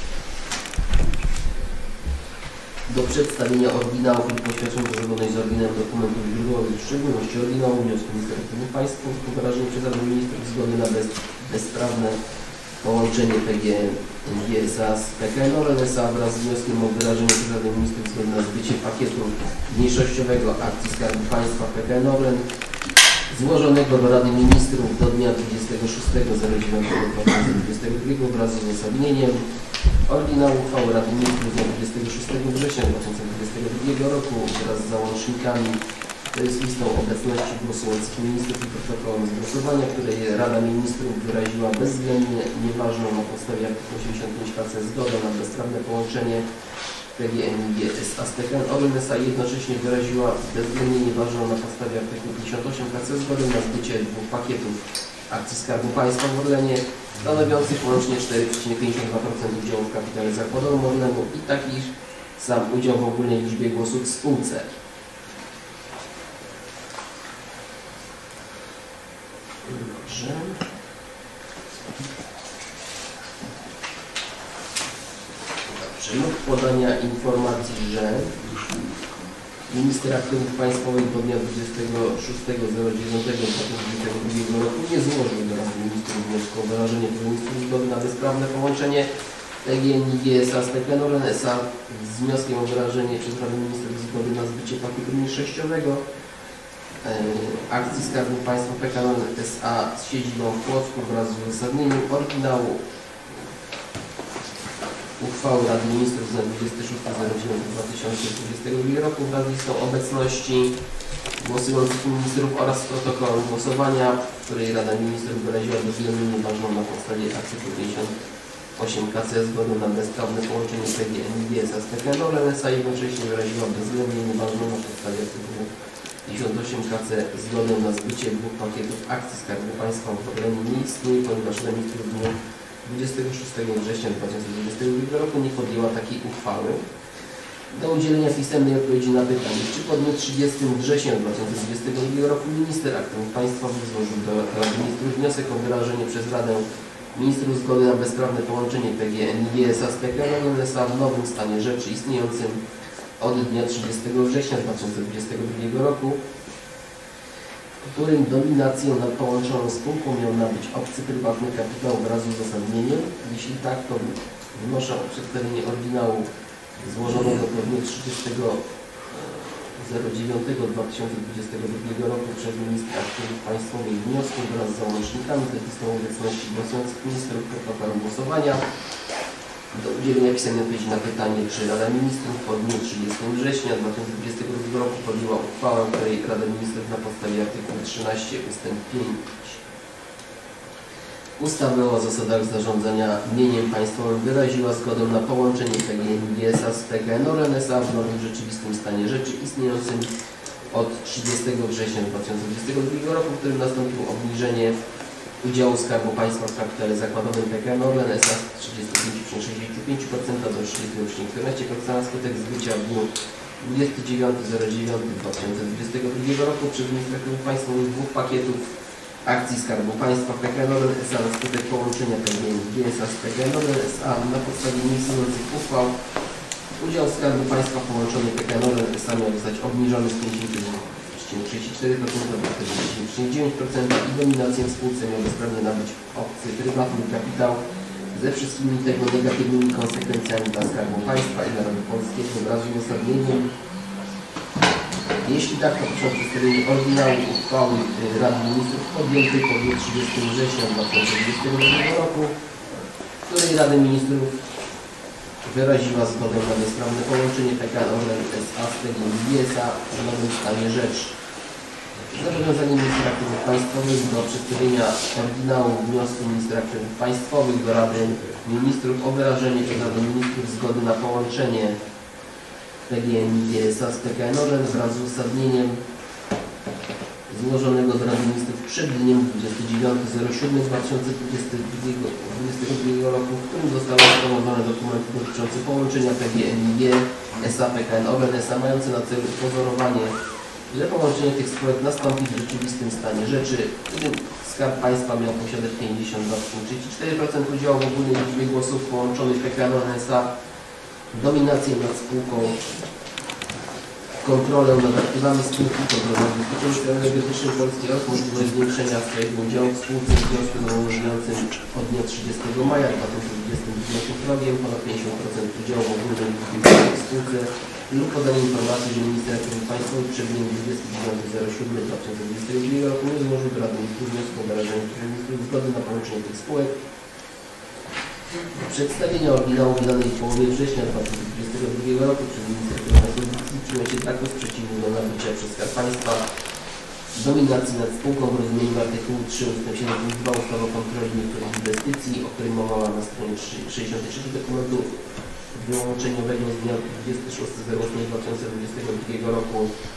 Do przedstawienia oryginałów lub poświadczeń dowodzonej z oryginałem dokumentów źródłowych, w szczególności oryginału wniosku Ministra Aktywów Państwa po wyrażeniu przez Radę Ministrów zgody na bez, bezprawne połączenie P G N G S A z P K N Orlen S A wraz z wnioskiem o wyrażenie przez Radę Ministrów zgody na zbycie pakietu mniejszościowego akcji Skarbu Państwa P K N Orlen złożonego do Rady Ministrów do dnia dwudziestego szóstego dziewiątego dwa tysiące dwudziestego drugiego wraz z uzasadnieniem. Oryginał uchwały Rady Ministrów dnia dwudziestego szóstego września dwa tysiące dwudziestego drugiego roku wraz z załącznikami, to jest listą obecności głosujących ministrów i protokołem z głosowania, której Rada Ministrów wyraziła bezwzględnie nieważną na podstawie artykułu osiemdziesiąt pięć K C zgodę na bezprawne połączenie P G N G S A z P K N Orlen S A i jednocześnie wyraziła bezwzględnie nieważną na podstawie artykułu pięćdziesiąt osiem K C zgodę na zbycie dwóch pakietów akcji Skarbu Państwa w Orlenie, stanowiących łącznie cztery przecinek pięćdziesiąt dwa procent udziału w kapitale zakładowym Orlenu i taki sam udział w ogólnej liczbie głosów w spółce. Dobrze. Dobrze. Lub podania informacji, że Minister Aktywów Państwowych do dnia dwudziestego szóstego dziewiątego dwa tysiące dwudziestego drugiego roku nie złożył do Rady Ministrów wniosku o wyrażenie przez ministrów zgody na bezprawne połączenie P G N G S A z P K N Orlen S A z wnioskiem o wyrażenie przez Radę Ministrów zgody na zbycie pakietu mniejszościowego akcji Skarbu Państwa P K N Orlen S A z siedzibą w Płocku wraz z uzasadnieniem oryginału uchwały Rady Ministrów z dnia dwudziestego szóstego dziewiątego dwa tysiące dwudziestego drugiego roku wraz z listą obecności głosujących ministrów oraz protokołem głosowania, w której Rada Ministrów wyraziła bezwzględnie nieważną na podstawie artykułu pięćdziesiąt osiem K C zgodę na bezprawne połączenie P G N G S A z P K N Orlen S A i jednocześnie wyraziła bezwzględnie nieważną na podstawie artykułu pięćdziesiąt osiem K C zgodę na zbycie dwóch pakietów akcji Skarbu Państwa w Orlenie nie istnieje, ponieważ Rada Ministrów w dniu dwudziestego szóstego września dwa tysiące dwudziestego drugiego roku nie podjęła takiej uchwały. Do udzielenia pisemnej odpowiedzi na pytanie, czy po dniu trzydziestego września dwa tysiące dwudziestego drugiego roku Minister Aktywów Państwowych złożył do Rady Ministrów wniosek o wyrażenie przez Radę Ministrów zgody na bezprawne połączenie P G N G S A z P K N Orlen S A w nowym stanie rzeczy istniejącym od dnia trzydziestego września dwa tysiące dwudziestego drugiego roku, w którym dominację nad połączoną spółką miał nabyć obcy prywatny kapitał wraz z uzasadnieniem. Jeśli tak, to wnoszę o przedstawienie oryginału złożonego po dniu trzydziestego dziewiątego dwa tysiące dwudziestego drugiego roku przez Ministra Aktywów Państwowych wniosku wraz z załącznikami z listą obecności głosujących ministrów protokołem głosowania. Do udzielenia pisemnej odpowiedzi na pytanie, czy Rada Ministrów po dniu trzydziestego września dwa tysiące dwudziestego drugiego roku podjęła uchwałę, w której Rada Ministrów na podstawie artykułu trzynaście ustęp pięć ustawy o zasadach zarządzania mieniem państwowym wyraziła zgodę na połączenie P G N G S A z P K N Orlen S A w nowym rzeczywistym stanie rzeczy istniejącym od trzydziestego września dwa tysiące dwudziestego drugiego roku, w którym nastąpiło obniżenie udziału Skarbu Państwa w kapitale zakładowym P K N Orlen S A z trzydziestu pięciu przecinek sześćdziesięciu pięciu procent do trzydziestu przecinek czternastu procent na skutek zbycia w dniu dwudziestego dziewiątego dziewiątego dwa tysiące dwudziestego drugiego roku przez Ministra Aktywów Państwowych dwóch pakietów akcji Skarbu Państwa P K N Orlen S A na skutek połączenia P G N G S A z P K N Orlen S A na podstawie nieistniejących uchwał. Udział Skarbu Państwa połączony P K N Orlen S A miał zostać obniżony z pięćdziesięciu przecinek trzydziestu czterech procent do czterdziestu przecinek dziewięciu procent i dominację w spółce miał bezprawnie nabyć obcy prywatny kapitał ze wszystkimi tego negatywnymi konsekwencjami dla Skarbu Państwa i Narodu Polskiego wraz z uzasadnieniem. Jeśli tak, to proszę o przedstawienie oryginału uchwały Rady Ministrów podjętej po dniu trzydziestego września dwa tysiące dwudziestego drugiego roku, w której Rada Ministrów wyraziła zgodę na bezprawne połączenie P K N Orlen S A z P G N G S A w nowym stanie rzeczy. Zobowiązanie Ministra Aktywów Państwowych do przedstawienia oryginału wniosku Ministra Aktywów Państwowych do Rady Ministrów o wyrażenie przez Radę Ministrów zgody na połączenie P G N G S A z P K N Orlen wraz z uzasadnieniem złożonego do Rady Ministrów przed dniem dwudziestego dziewiątego siódmego dwa tysiące dwudziestego drugiego roku, w którym zostały wprowadzone dokumenty dotyczące połączenia P G N I G S A, P K N Orlen S A, mające na celu upozorowanie, że połączenie tych spółek nastąpi w rzeczywistym stanie rzeczy, w którym Skarb Państwa miał posiadać pięćdziesiąt dwa przecinek trzydzieści cztery procent udziału w ogólnej liczbie głosów połączonych P K N Orlen S A, dominację nad spółką, kontrolę nad aktywami spółki, kontrolę nad bezpieczeństwem energetycznym Polski oraz możliwość zwiększenia swojego udziału w spółce w związku z obowiązującym od dnia trzydziestego maja dwa tysiące dwudziestego drugiego prawem ponad pięćdziesiąt procent udziału w ogólnej liczbie w spółce lub podanie informacji, że minister aktywów państwowych przed dniem dwudziestego dziewiątego siódmego dwa tysiące dwudziestego drugiego roku nie złożył do Rady Ministrów wniosku o wyrażenie przez ministrów zgody na połączenie tych spółek. Przedstawienie oryginału wydanej w połowie września dwa tysiące dwudziestego drugiego roku przez ministra finansów w przyjęcie braku sprzeciwu do nabycia przez Skarb Państwa dominacji nad spółką w rozumieniu artykułu trzy ust. siedem punkt dwa ustawy o kontroli niektórych inwestycji, o której mowa na stronie sześćdziesiątej trzeciej dokumentu wyłączeniowego z dnia dwudziestego szóstego ósmego dwa tysiące dwudziestego drugiego roku.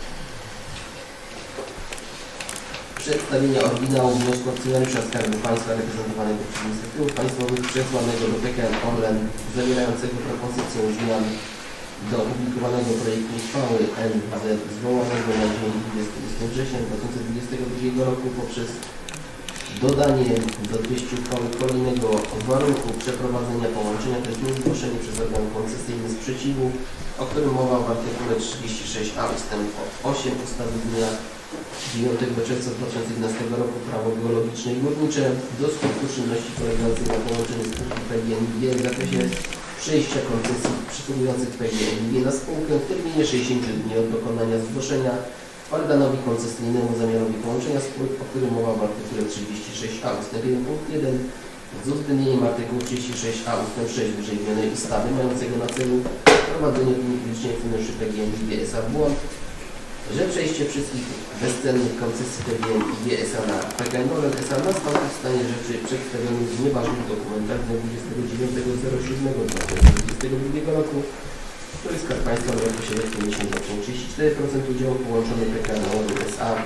Przedstawienie oryginału wniosku akcjonariusza Skarbu Państwa reprezentowanego przez ministra aktywów państwowych przesłanego do P K N Orlen zawierającego propozycję zmian do opublikowanego projektu uchwały N H D zwołanego na dzień dwudziestego ósmego września dwa tysiące dwudziestego drugiego roku poprzez dodanie do treści uchwały kolejnego warunku przeprowadzenia połączenia, to jest niezgłoszenie przez organ koncesyjny sprzeciwu, o którym mowa w artykule trzydziestym szóstym a ustęp osiem ustawy z dnia dziewiątego czerwca dwa tysiące jedenastego roku Prawo geologiczne i górnicze do skutku czynności polegających na połączeniu spółki P G N I G w zakresie przejścia koncesji przysługujących P G N I G na spółkę w terminie sześćdziesięciu dni od dokonania zgłoszenia organowi koncesyjnemu zamiarowi połączenia spółek, o którym mowa w artykule trzydziestym szóstym a ustęp jeden punkt jeden z uwzględnieniem artykułu trzydziestego szóstego a ustęp sześć wyżej wymienionej ustawy mającego na celu wprowadzenie publicznie funkcjonariuszy P G N I G S A w błąd, że przejście wszystkich bezcennych koncesji P G N I G S A na P K N Orlen S A nastąpi w stanie rzeczy przedstawionych w nieważnych dokumentach dnia dwudziestego dziewiątego siódmego dwa tysiące dwudziestego drugiego roku, w których Skarb Państwa miał posiadać pięćdziesiąt dwa przecinek trzydzieści cztery procent udziału połączonej P K N Orlen S A,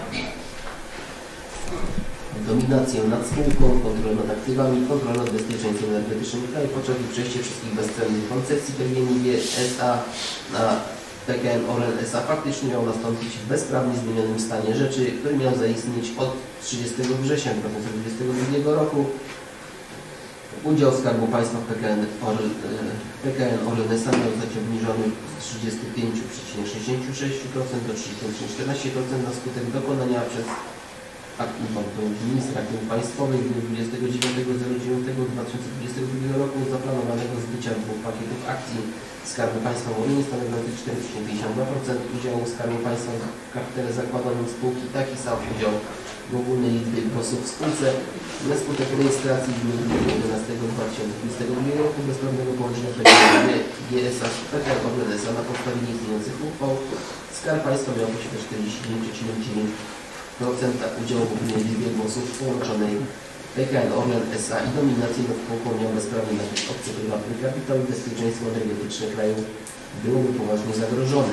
dominację nad spółką, kontrolę nad aktywami, kontrolę nad bezpieczeństwem energetycznym kraju, podczas przejście wszystkich bezcennych koncesji P G N I G S A na P K N Orlen S A faktycznie miał nastąpić w bezprawnie zmienionym stanie rzeczy, który miał zaistnieć od trzydziestego września dwa tysiące dwudziestego drugiego roku. Udział Skarbu Państwa w P K N Orlen S A miał zostać obniżony z trzydziestu pięciu przecinek sześćdziesięciu sześciu procent do trzydziestu pięciu przecinek czternastu procent na skutek dokonania przez ministra aktywów państwowych w dniu dwudziestego dziewiątego dziewiątego dwa tysiące dwudziestego drugiego roku zaplanowanego zbycia dwóch pakietów akcji Skarbu Państwa w Orlenie stanowiących cztery przecinek pięćdziesiąt dwa procent udziału Skarbu Państwa w kapitale zakładowym spółki, taki sam udział w ogólnej liczbie głosów w spółce. Na skutek rejestracji w dniu drugiego jedenastego dwa tysiące dwudziestego drugiego roku bezprawnego połączenia P G N G S A z P K N Orlen S A na podstawie nieistniejących uchwał Skarb Państwa miał posiadać czterdzieści dziewięć przecinek dziewięć procent udziału w ogólnej liczbie głosów połączonej P K N Orlen S A i dominację nad spółką miał bezprawnie nabyć obcy prywatny kapitał i bezpieczeństwo energetyczne kraju byłoby poważnie zagrożone.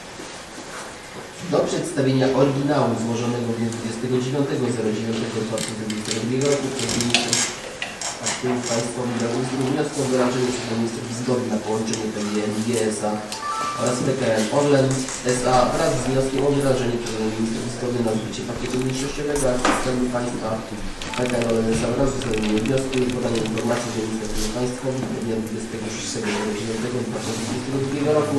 Do przedstawienia oryginału złożonego w dniu dwudziestego dziewiątego dziewiątego dwa tysiące dwudziestego drugiego roku przez ministrów aktywów państwowych dla wniosku o wyrażenie przez ministrów zgody na połączenie P G N I G S A oraz P K N Orlen S A wraz z wnioskiem o wyrażenie przez ministrów zgody na zbycie pakietu mniejszościowego akcji Skarbu Państwa P K N Orlen S A wraz z uwzględnieniem wniosku i podanie informacji, że minister aktywów państwowych dnia dwudziestego szóstego dziewiątego dwa tysiące dwudziestego drugiego roku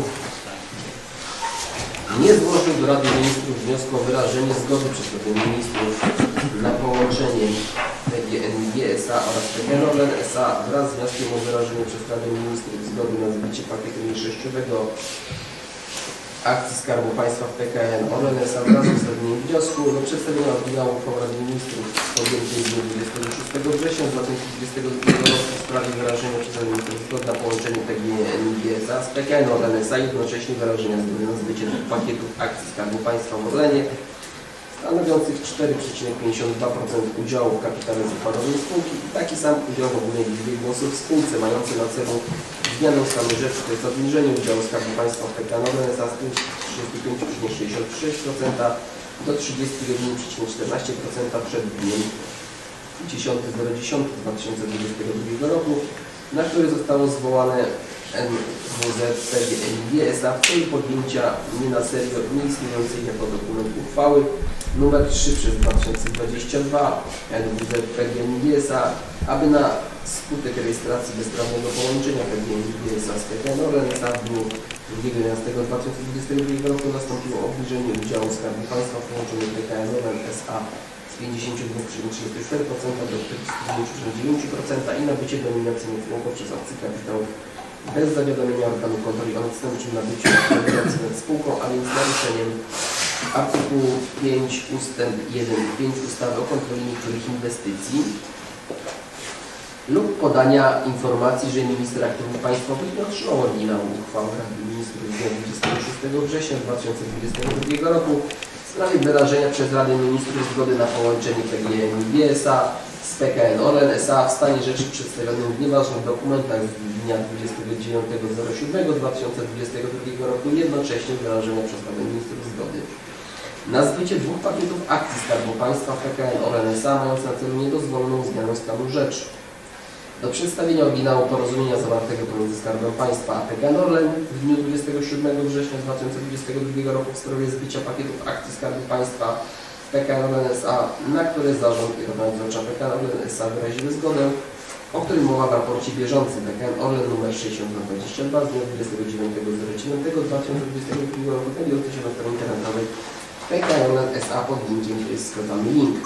nie złożył do Rady Ministrów wniosku o wyrażenie zgody przez Radę Ministrów na połączenie P G N I G S A oraz P K N Orlen S A wraz z wnioskiem o wyrażenie przez Radę Ministrów zgody na zbycie pakietu mniejszościowego akcji Skarbu Państwa w P K N Orlen S A wraz z uzasadnieniem wniosku do przedstawienia oryginału uchwały Rady Ministrów podjętej w dniu dwudziestego szóstego września dwa tysiące dwudziestego drugiego roku w sprawie wyrażenia przez Radę Ministrów zgody na połączenie P G N I G S A z P K N Orlen S A jednocześnie wyrażenia zgody na zbycie dwóch pakietów akcji Skarbu Państwa w Orlenie stanowiących cztery przecinek pięćdziesiąt dwa procent udziału w kapitale zakładowym spółki i taki sam udział w ogólnej liczbie głosów w spółce mający na celu zmianę stanu rzeczy, to jest obniżenie udziału Skarbu Państwa w P K N Orlen S A z trzydziestu pięciu przecinek sześćdziesięciu sześciu procent do trzydziestu jeden przecinek czternaście procent przed dniem dziesiątego dziesiątego dwa tysiące dwudziestego drugiego roku, na który zostało zwołane N W Z P G N I G S A w celu podjęcia nie na serio nieistniejącej jako dokument uchwały nr trzy przez dwa tysiące dwadzieścia dwa N W Z P G N I G S A, aby na skutek rejestracji bezprawnego połączenia P G N I G S A z P K N Orlen S A w dniu drugiego jedenastego dwa tysiące dwudziestego drugiego roku nastąpiło obniżenie udziału Skarbu Państwa w połączeniu P K N Orlen S A z pięćdziesiąt dwa przecinek trzydzieści cztery procent do czterdziestu dziewięciu przecinek dziewięć procent i nabycie dominacji członków przez akcje kapitałów bez zawiadomienia organu kontroli o następczym nabyciu dominacji nad spółką, a więc naruszeniem artykułu pięć ustęp jeden i pięć ustawy o kontroli niektórych inwestycji lub podania informacji, że minister aktywów państwowych nie otrzymał oryginału uchwały Rady Ministrów z dnia dwudziestego szóstego września dwa tysiące dwudziestego drugiego roku w sprawie wyrażenia przez Radę Ministrów zgody na połączenie P G N I G S A z P K N Orlen S A w stanie rzeczy przedstawionym w nieważnych dokumentach z dnia dwudziestego dziewiątego siódmego dwa tysiące dwudziestego drugiego roku, jednocześnie wyrażenia przez Radę Ministrów zgody na zbycie dwóch pakietów akcji Skarbu Państwa w P K N Orlen S A, mając na celu niedozwoloną zmianę stanu rzeczy. Do przedstawienia oryginału porozumienia zawartego pomiędzy Skarbem Państwa a P K N Orlen w dniu dwudziestego siódmego września dwa tysiące dwudziestego drugiego roku w sprawie zbycia pakietów akcji Skarbu Państwa w P K N Orlen S A, na które zarząd i Rada Nadzorcza P K N Orlen S A wyraziły zgodę, o którym mowa w raporcie bieżącym P K N Orlen nr sześćdziesiąt dwa dwadzieścia dwa z dnia dwudziestego dziewiątego dziewiątego dwa tysiące dwudziestego drugiego roku, znajdujący się na stronie internetowej P K N Orlen S A pod linkiem, który jest skrótami link.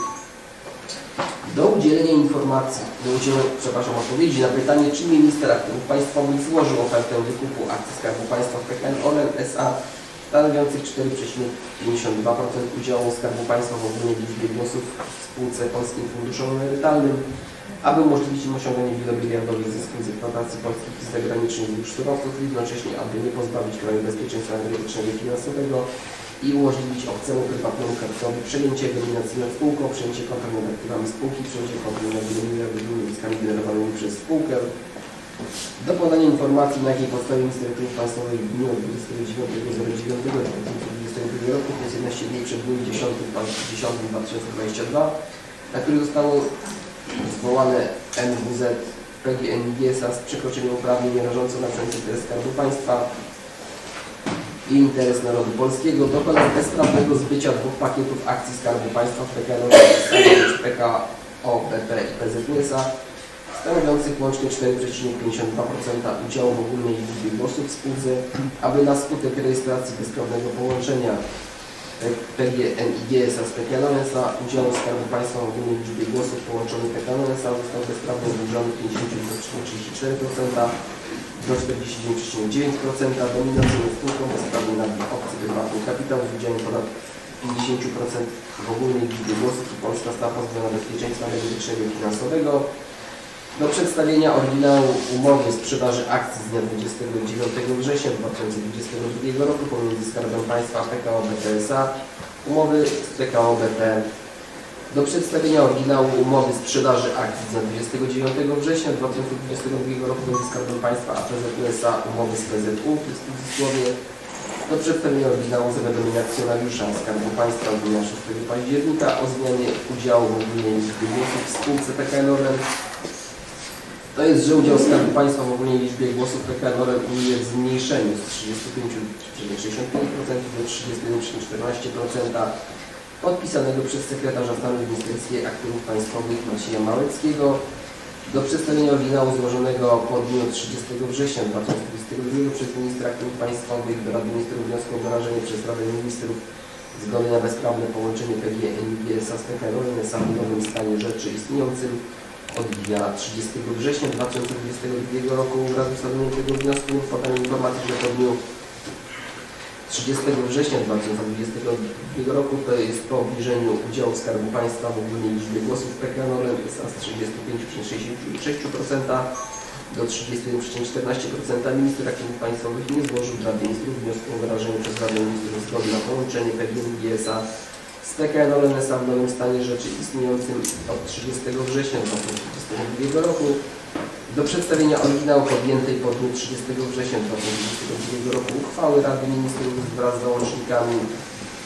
Do udzielenia informacji, do udzielenia, przepraszam, odpowiedzi na pytanie, czy minister aktywów państwowych złożył ofertę wykupu akcji Skarbu Państwa w P K N Orlen S A stanowiących cztery przecinek pięćdziesiąt dwa procent udziału Skarbu Państwa w ogólnej liczbie głosów w spółce Polskim Funduszom Emerytalnym, aby umożliwić im osiąganie wielobiliardowych zysków z eksploatacji polskich i zagranicznych złóż surowców, jednocześnie aby nie pozbawić kraju bezpieczeństwa energetycznego i finansowego i umożliwić obcemu prywatnemu kapitałowi przejęcie dominacji nad spółką, przejęcie kontroli nad aktywami spółki, przejęcie kontroli nad wielobiliardowymi zyskami generowanymi przez spółkę. Do podania informacji, na jakiej podstawie minister aktywów państwowych w dniu dwudziestego dziewiątego dziewiątego dwa tysiące dwudziestego drugiego roku, to jest jedenaście dni przed dniem dziesiątym dwa tysiące dwudziestego drugiego, na który zostało zwołane N W Z P G N I G S A z przekroczeniem uprawnień rażąco na przykład interes Skarbu Państwa i interes narodu polskiego, dokonał bezprawnego zbycia dwóch pakietów akcji Skarbu Państwa w P K N Orlen S A, P K O B P i P Z U S A, stanowiących łącznie cztery przecinek pięćdziesiąt dwa procent udziału w ogólnej liczbie głosów w spółce, aby na skutek rejestracji bezprawnego połączenia P G N I G S A z P K N Orlen S A udziału Skarbu Państwa w ogólnej liczbie głosów połączonych P K N Orlen S A został bezprawnie zbliżony pięćdziesiąt dwa przecinek trzydzieści cztery procent do czterdziestu dziewięciu przecinek dziewięć procent, dominacyjną spółką bezprawnie nabył obcy prywatny kapitał z udziałem ponad pięćdziesiąt procent w ogólnej liczbie głosów i Polska stała pozbawiona bezpieczeństwa energetycznego i finansowego. Do przedstawienia oryginału umowy sprzedaży akcji z dnia dwudziestego dziewiątego września dwa tysiące dwudziestego drugiego roku pomiędzy Skarbem Państwa a P K O B P S A, umowy z P K O B P. Do przedstawienia oryginału umowy sprzedaży akcji z dnia dwudziestego dziewiątego września dwa tysiące dwudziestego drugiego roku między Skarbem Państwa a P Z U S A, umowy z P Z U, w cudzysłowie. Do przedstawienia oryginału zawiadomienia akcjonariusza Skarbu Państwa z dnia szóstego października o zmianie udziału w ogólnej liczbie głosów w spółce P K N Orlen. To jest, że udział Skarbu Państwa w ogólnej liczbie głosów P K N Orlen uległ w zmniejszeniu z trzydziestu pięciu przecinek sześćdziesięciu pięciu procent do trzydziestu jeden przecinek czternastu procent podpisanego przez sekretarza stanu w Ministerstwie Aktywów Państwowych Macieja Małeckiego. Do przedstawienia oryginału złożonego po dniu trzydziestego września dwa tysiące dwudziestego drugiego przez ministra Aktywów Państwowych do Rady Ministrów wniosku o wyrażenie przez Radę Ministrów zgody na bezprawne połączenie P G N I G S A z P K N Orlen S A w nowym stanie rzeczy istniejącym od dnia trzydziestego września dwa tysiące dwudziestego drugiego roku. Wraz z ustaleniem tego wniosku podano informację, że po dniu trzydziestego września dwa tysiące dwudziestego drugiego roku, to jest po obniżeniu udziału Skarbu Państwa w ogólnej liczbie głosów P K N Orlen S A z trzydziestu pięciu przecinek sześćdziesięciu sześciu procent do trzydziestu jeden przecinek czternastu procent minister aktywów państwowych nie złożył dla ministrów wniosku o wyrażenie przez Radę Ministrów zgody na połączenie P G N I G S A z P K N Orlen S A w nowym stanie rzeczy istniejącym od trzydziestego września dwa tysiące dwudziestego drugiego roku. Do przedstawienia oryginału podjętej po dniu trzydziestego września dwa tysiące dwudziestego drugiego roku uchwały Rady Ministrów wraz z załącznikami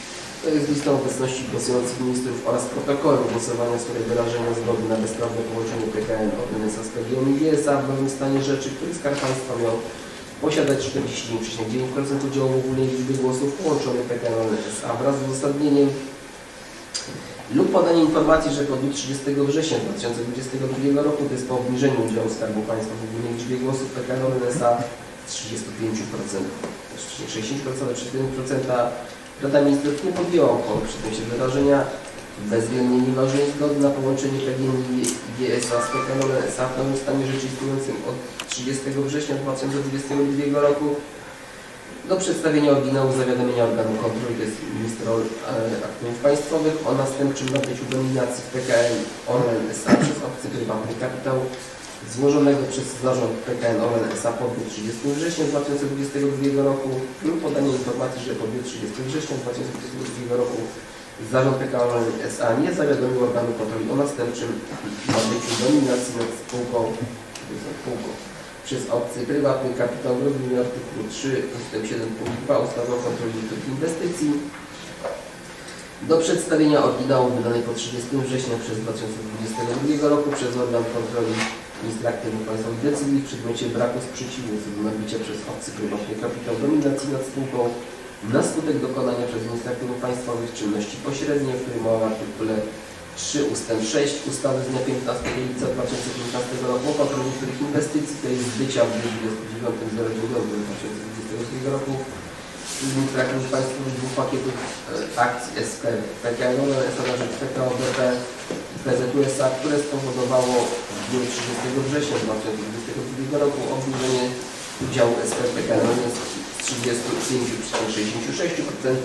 To jest lista obecności głosujących ministrów oraz protokołu głosowania, z której wyrażenia zgody na bezprawne połączenie P K N Orlen S A z P G N i G S A w nowym stanie rzeczy, który Skarb Państwa miał posiadać czterdzieści dziewięć przecinek dziewięć procent udziału w ogólnej liczbie głosów połączonych P K N Orlen S A wraz z uzasadnieniem lub podanie informacji, że po dniu trzydziestego września dwa tysiące dwudziestego drugiego roku, to jest po obniżeniu udziału Skarbu Państwa w ogólnej liczbie głosów P K N Orlen S A z trzydziestu pięciu procent, sześćdziesiąt procent, sześćdziesiąt procent Rada Ministrów nie podjęła uchwały przy tym się wyrażenia bezwzględnie nieważnej zgody na połączenie P G N i G S A z P K N Orlen S A w nowym stanie rzeczy istniejącym od trzydziestego września dwa tysiące dwudziestego drugiego roku do przedstawienia oryginału zawiadomienia organu kontroli, to jest ministra aktywów państwowych, o następczym nabyciu dominacji w P K N Orlen S A przez obcy prywatny kapitał złożonego przez zarząd P K N Orlen S A po dniu trzydziestego września dwa tysiące dwudziestego drugiego roku lub podanie informacji, że po dniu trzydziestego września dwa tysiące dwudziestego drugiego roku zarząd P K N Orlen S A nie zawiadomił organu kontroli o następczym nabyciu dominacji nad spółką, spółką przez obcy prywatny kapitał w rozumieniu artykułu trzy ustęp siedem punkt dwa ustawy o kontroli niektórych inwestycji do przedstawienia oryginału wydanej po trzydziestego września przez dwa tysiące dwudziestego drugiego roku przez organ kontroli ministra aktywów państwowych decyzji w przedmiocie braku sprzeciwu co do nabycia przez obcy prywatny kapitał dominacji nad spółką na skutek dokonania przez ministra aktywów państwowych czynności pośrednich, o której mowa w artykule trzy ustęp sześć ustawy z dnia piętnastego lipca dwa tysiące piętnastego roku o kontroli niektórych inwestycji, to jest zbycia w dniu dwudziestego dziewiątego dziewiątego dwa tysiące dwudziestego drugiego roku z ministra aktywów państwowych dwóch pakietów e, akcji S P P K N Orlen S A na rzecz P K O B P i P Z U S A, które spowodowało w dniu trzydziestego września dwa tysiące dwudziestego drugiego roku obniżenie udziału S P P K N Orlen z trzydziestu pięciu przecinek sześćdziesięciu sześciu procent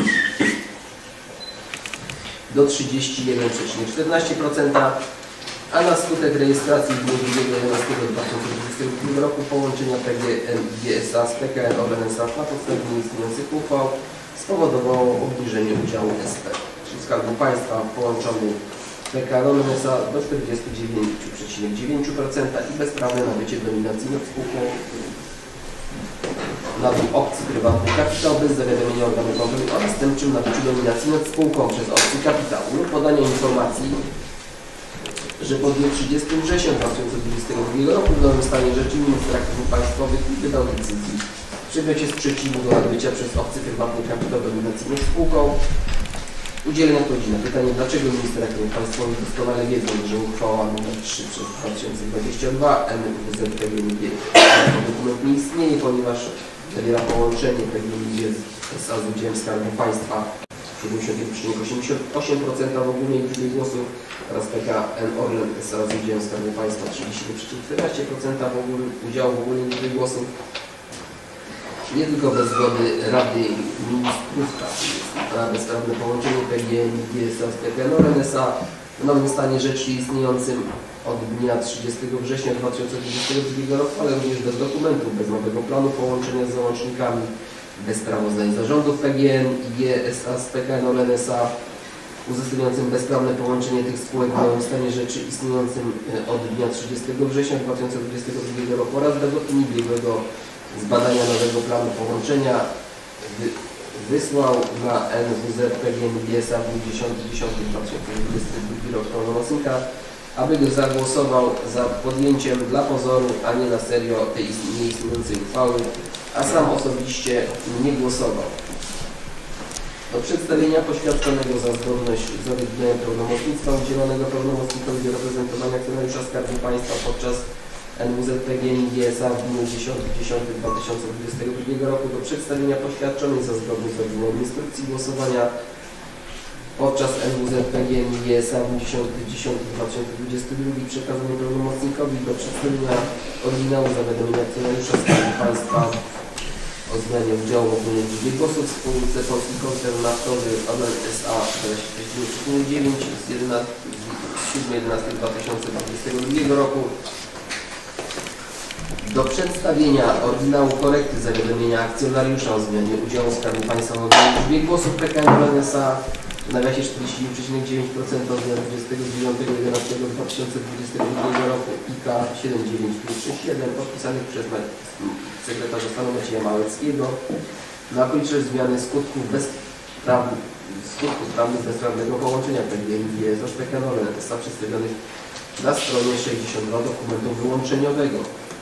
do trzydziestu jeden przecinek czternaście procent, a na skutek rejestracji w dniu drugiego jedenastego dwa tysiące dwudziestego drugiego roku połączenia P G N i G S A z P K N Orlen S A na podstawie nieistniejących uchwał spowodowało obniżenie udziału S P, czyli Skarbu Państwa połączony P K N Orlen S A do czterdziestu dziewięciu przecinek dziewięciu procent i bezprawne nabycie dominacji nad spółką na obcy prywatny kapitał bez zawiadomienia organu kontroli o następczym nabyciu dominacji nad spółką przez obcy kapitał lub podania informacji, że po dniu trzydziestego września dwa tysiące dwudziestego drugiego roku w nowym stanie rzeczy ministra aktywów państwowych nie wydał decyzji w przedmiocie sprzeciwu do nabycia przez obcy prywatny kapitał dominacji nad spółką. Udzielę odpowiedzi na pytanie, dlaczego minister aktywów państwowych doskonale wiedząc, że uchwała nr trzy przez dwa tysiące dwudziesty drugi N W Z P G N i G dokument nie istnieje, ponieważ zawiera połączenie P G N i G S A z udziałem Skarbu Państwa siedemdziesiąt jeden przecinek osiemdziesiąt osiem procent w ogólnej liczbie głosów oraz P K N Orlen S A z udziałem Skarbu Państwa trzydzieści jeden przecinek czternaście procent udziału w ogólnej liczbie głosów. Nie tylko bez zgody Rady Ministrów na bezprawne połączenie P G N i G S A z P K N Orlen S A w nowym stanie rzeczy istniejącym od dnia trzydziestego września dwa tysiące dwudziestego drugiego roku, ale również bez dokumentów, bez nowego planu połączenia z załącznikami, bez sprawozdań zarządów P G N i G S A z P K N Orlen S A uzasadniającym bezprawne połączenie tych spółek w nowym stanie rzeczy istniejącym od dnia trzydziestego września dwa tysiące dwudziestego drugiego roku oraz bez opinii biegłego z badania nowego planu połączenia wy, wysłał na N W Z P G N i G S A w dniu dziesiątego dziesiątego dwa tysiące dwudziestego drugiego roku pełnomocnika, aby go zagłosował za podjęciem dla pozoru, a nie na serio tej nieistniejącej uchwały, a sam osobiście nie głosował. Do przedstawienia poświadczonego za zgodność z oryginałem pełnomocnictwa udzielonego pełnomocnikowi do reprezentowania akcjonariusza Skarbu Państwa podczas N W Z P G N i G S A w dniu dziesiątego dziesiątego dwa tysiące dwudziestego drugiego roku do przedstawienia poświadczonej za zgodność z oryginałem instrukcji głosowania podczas N W Z P G N i G S A w dniu dziesiątego dziesiątego dwa tysiące dwudziestego drugiego przekazania pełnomocnikowi do przedstawienia oryginału zawiadomienia akcjonariusza Skarbu Państwa o zmianie udziału w ogólnej liczbie głosów w spółce Polski Koncern Naftowy Orlen S A dwadzieścia dziewięć dziewięć z siódmego jedenastego dwa tysiące dwudziestego drugiego roku do przedstawienia oryginału korekty zawiadomienia akcjonariusza o zmianie udziału Skarbu Państwa w ogólnej liczbie głosów P K N Orlen S A w nawiasie czterdzieści dziewięć przecinek dziewięć procent od dnia dwudziestego dziewiątego jedenastego dwa tysiące dwudziestego drugiego roku I K siedem dziewięć pięć sześć jeden podpisanych przez sekretarza stanu Macieja Małeckiego na okoliczność zmiany skutków bez praw, skutków prawnych bezprawnego połączenia P G N i S z P K N Orlen S A przedstawionych na stronie sześćdziesiąt dwa dokumentu wyłączeniowego.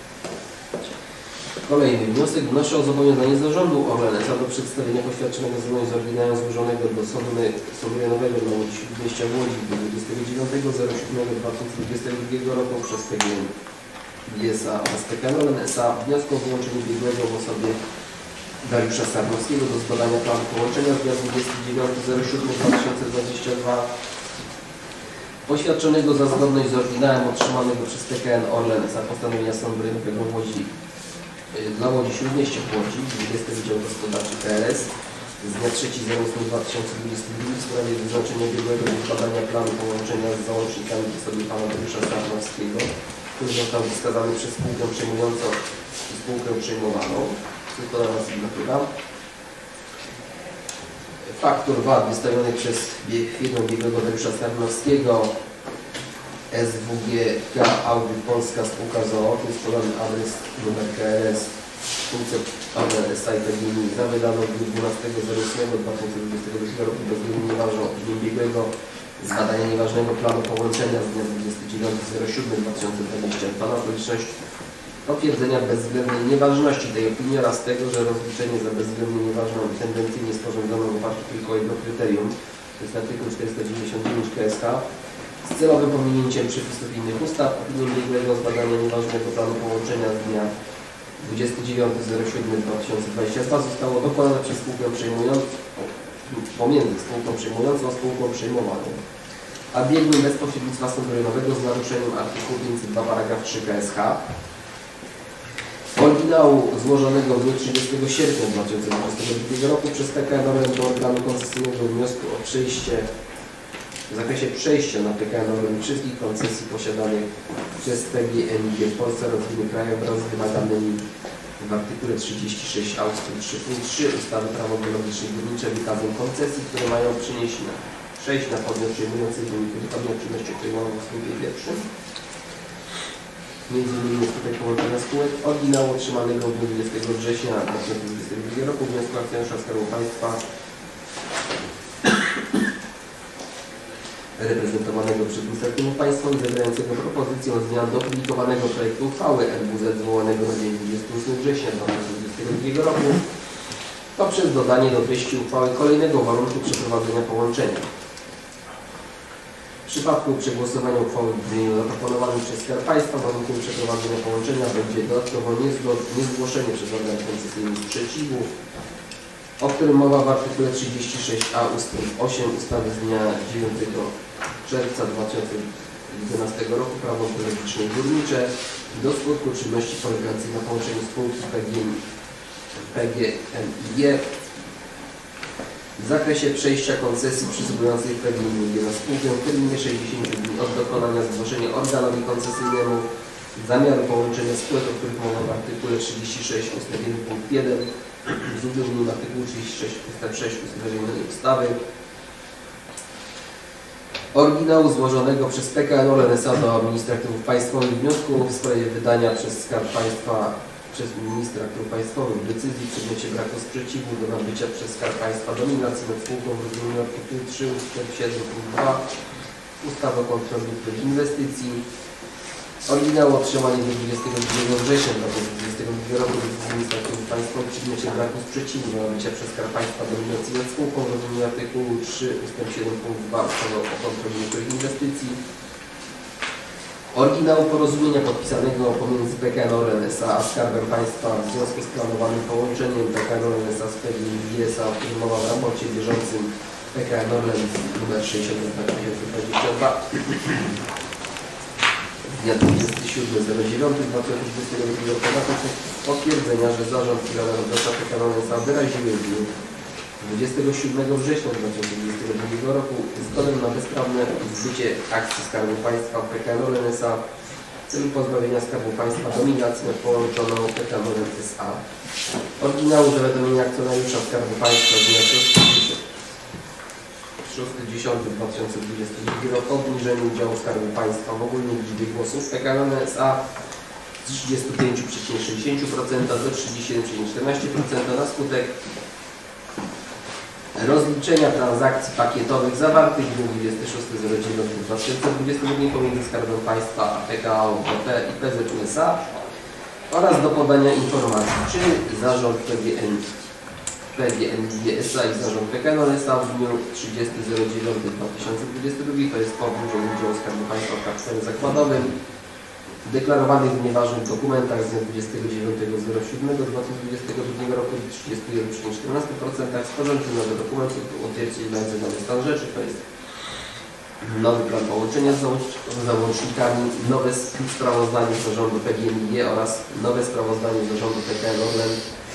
Kolejny wniosek wnosi o zobowiązanie zarządu Orlen S A do przedstawienia poświadczonego zeznania z oryginałem złożonego do Sądu, Sądu Rejonowego na ulicy Śródmieścia w Łodzi dwudziestego dziewiątego siódmego dwa tysiące dwudziestego drugiego roku przez P G N i S A oraz P K N Orlen S A wniosku o wyłączenie biegłego w osobie Dariusza Sarnowskiego do zbadania planu połączenia z dnia dwudziestego dziewiątego siódmego dwa tysiące dwudziestego drugiego poświadczonego za zgodność z oryginałem otrzymanego przez P K N Orlen S A postanowienia Sądu Rejonowego w Łodzi dla Łodzi Śródmieście w Łodzi, dwudziesty Wydział Gospodarczy K R S z dnia trzeciego ósmego dwa tysiące dwudziestego drugiego w sprawie wyznaczenia biegłego do zbadania planu połączenia z załącznikami w osobie pana Dariusza Sarnowskiego, który został wskazany przez spółkę przejmującą i spółkę przejmowaną. Tylko na nas signatura. Faktur V A T wystawionych przez firmę biegłego Dariusza Sarnowskiego S W G K Audit Polska Spółka z o o, to jest podany adres numer K R S funkcja Orlen S A i P G N I za wydaną w dniu dwunastego ósmego dwa tysiące dwudziestego drugiego roku bezwzględnie nieważną opinię biegłego z badania nieważnego planu połączenia z dnia dwudziestego dziewiątego siódmego dwa tysiące dwudziestego drugiego na okoliczność potwierdzenia bezwzględnej nieważności tej opinii oraz tego, że rozliczenie za bezwzględnie nieważną i tendencyjnie sporządzoną w oparciu tylko o jedno kryterium, to jest artykuł czterysta dziewięćdziesiąt dziewięć K S K, z celowym pominięciem przepisów innych ustaw, opinią biegłego z badania nieważnego planu połączenia z dnia dwudziestego dziewiątego siódmego dwa tysiące dwudziestego drugiego zostało dokonane przez spółkę przejmującą, pomiędzy spółką przejmującą a spółką przejmowaną, a biegłym bez pośrednictwa sądu rejonowego z naruszeniem artykułu pięćset dwa paragraf trzy K S K. Oryginału złożonego w dniu trzydziestego sierpnia dwa tysiące dwudziestego drugiego roku przez P K N Orlen do organu koncesyjnego wniosku o przejście w zakresie przejścia na P K N Orlen wszystkich koncesji posiadanych przez P G N I w Polsce oraz w innych krajach wraz z wymaganymi w artykule trzydzieści sześć A ust. trzy punkt trzy ustawy Prawo geologiczne i górnicze wykazem koncesji, które mają przynieść na przejść na podmiot przejmujący w wyniku wypadku czynności przejmowanych w ustępie pierwszym. Między innymi skutek połączenia spółek, oryginału otrzymanego w dniu dwudziestego września dwa tysiące dwudziestego drugiego roku wniosku akcjonariusza Skarbu Państwa reprezentowanego przez ministra aktywów państwowych zawierającego propozycję o zmian do publikowanego projektu uchwały N W Z zwołanego na dzień dwudziestego ósmego września dwa tysiące dwudziestego drugiego roku poprzez dodanie do treści uchwały kolejnego warunku przeprowadzenia połączenia. W przypadku przegłosowania uchwały w brzmieniu zaproponowanym przez Skarb Państwa warunkiem przeprowadzenia połączenia będzie dodatkowo niezgłoszenie przez organ koncesyjny sprzeciwu, o którym mowa w artykule trzydzieści sześć A ust. osiem ustawy z dnia dziewiątego czerwca dwa tysiące jedenastego roku Prawo geologiczne i górnicze do skutku czynności polegających na połączeniu spółki P G N I G w zakresie przejścia koncesji przysługującej P G N I G na spółkę w terminie sześćdziesięciu dni od dokonania zgłoszenia organowi koncesyjnemu zamiaru połączenia spółek, o których mowa w artykule trzydzieści sześć ust. jeden punkt jeden z uwzględnieniem artykułu trzydzieści sześć ust. sześć ustawionej ustawy oryginału złożonego przez P K N Orlen S A do ministra aktywów państwowych wniosku w sprawie wydania przez Skarb Państwa przez ministra aktywów państwowych decyzji w przedmiocie braku sprzeciwu do nabycia przez Skarb Państwa dominacji nad spółką w rozumieniu artykułu trzy ust. siedem punkt dwa ustawy o kontroli niektórych inwestycji. Oryginał otrzymany do dwudziestego drugiego września dwa tysiące dwudziestego drugiego roku decyzji ministra aktywów państwowych w przedmiocie braku sprzeciwu do nabycia przez Skarb Państwa dominacji nad spółką w rozumieniu artykułu trzy ust. siedem punkt dwa ustawy o kontroli niektórych inwestycji. Oryginał porozumienia podpisanego pomiędzy P K N Orlen S A a Skarbem Państwa w związku z planowanym połączeniem P K N Orlen S A z P G N I S A, o którym mowa w raporcie bieżącym P K N Orlen nr sześćdziesiąt dwa tysiące dwadzieścia dwa z dnia dwudziestego siódmego dziewiątego dwa tysiące dwudziestego drugiego roku na potwierdzenia, że zarząd i Rada Nadzorcza P K N Orlen S A wyraziły w dniu dwudziestego siódmego września dwa tysiące dwudziestego drugiego roku zgodę na bezprawne zbycie akcji Skarbu Państwa P K N Orlen S A w celu pozbawienia Skarbu Państwa dominacji nad połączoną P K N Orlen S A. Oryginału zawiadomienia akcjonariusza Skarbu Państwa z dnia szóstego dziesiątego dwa tysiące dwudziestego drugiego roku o obniżeniu udziału Skarbu Państwa w ogólnej liczbie głosów P K N Orlen S A z trzydziestu pięciu przecinek sześćdziesiąt procent do trzydziestu siedmiu przecinek czternaście procent na skutek rozliczenia transakcji pakietowych zawartych w dniu dwudziestego szóstego dziewiątego dwa tysiące dwudziestego drugiego pomiędzy Skarbem Państwa a P K O B P i P Z U S A oraz do podania informacji, czy zarząd P G N G S A i zarząd P K N S A w dniu trzydziestego dziewiątego dwa tysiące dwudziestego drugiego, to jest powód, że udział Skarbu Państwa w kapitale zakładowym deklarowanych w nieważnych dokumentach z dnia dwudziestego dziewiątego siódmego dwa tysiące dwudziestego drugiego roku trzydzieści jeden przecinek czternaście procent, sporządził nowe dokumenty odzwierciedlające nowy stan rzeczy, to jest nowy plan połączenia z załącznikami, nowe sprawozdanie zarządu P G N G oraz nowe sprawozdanie zarządu P K N Orlen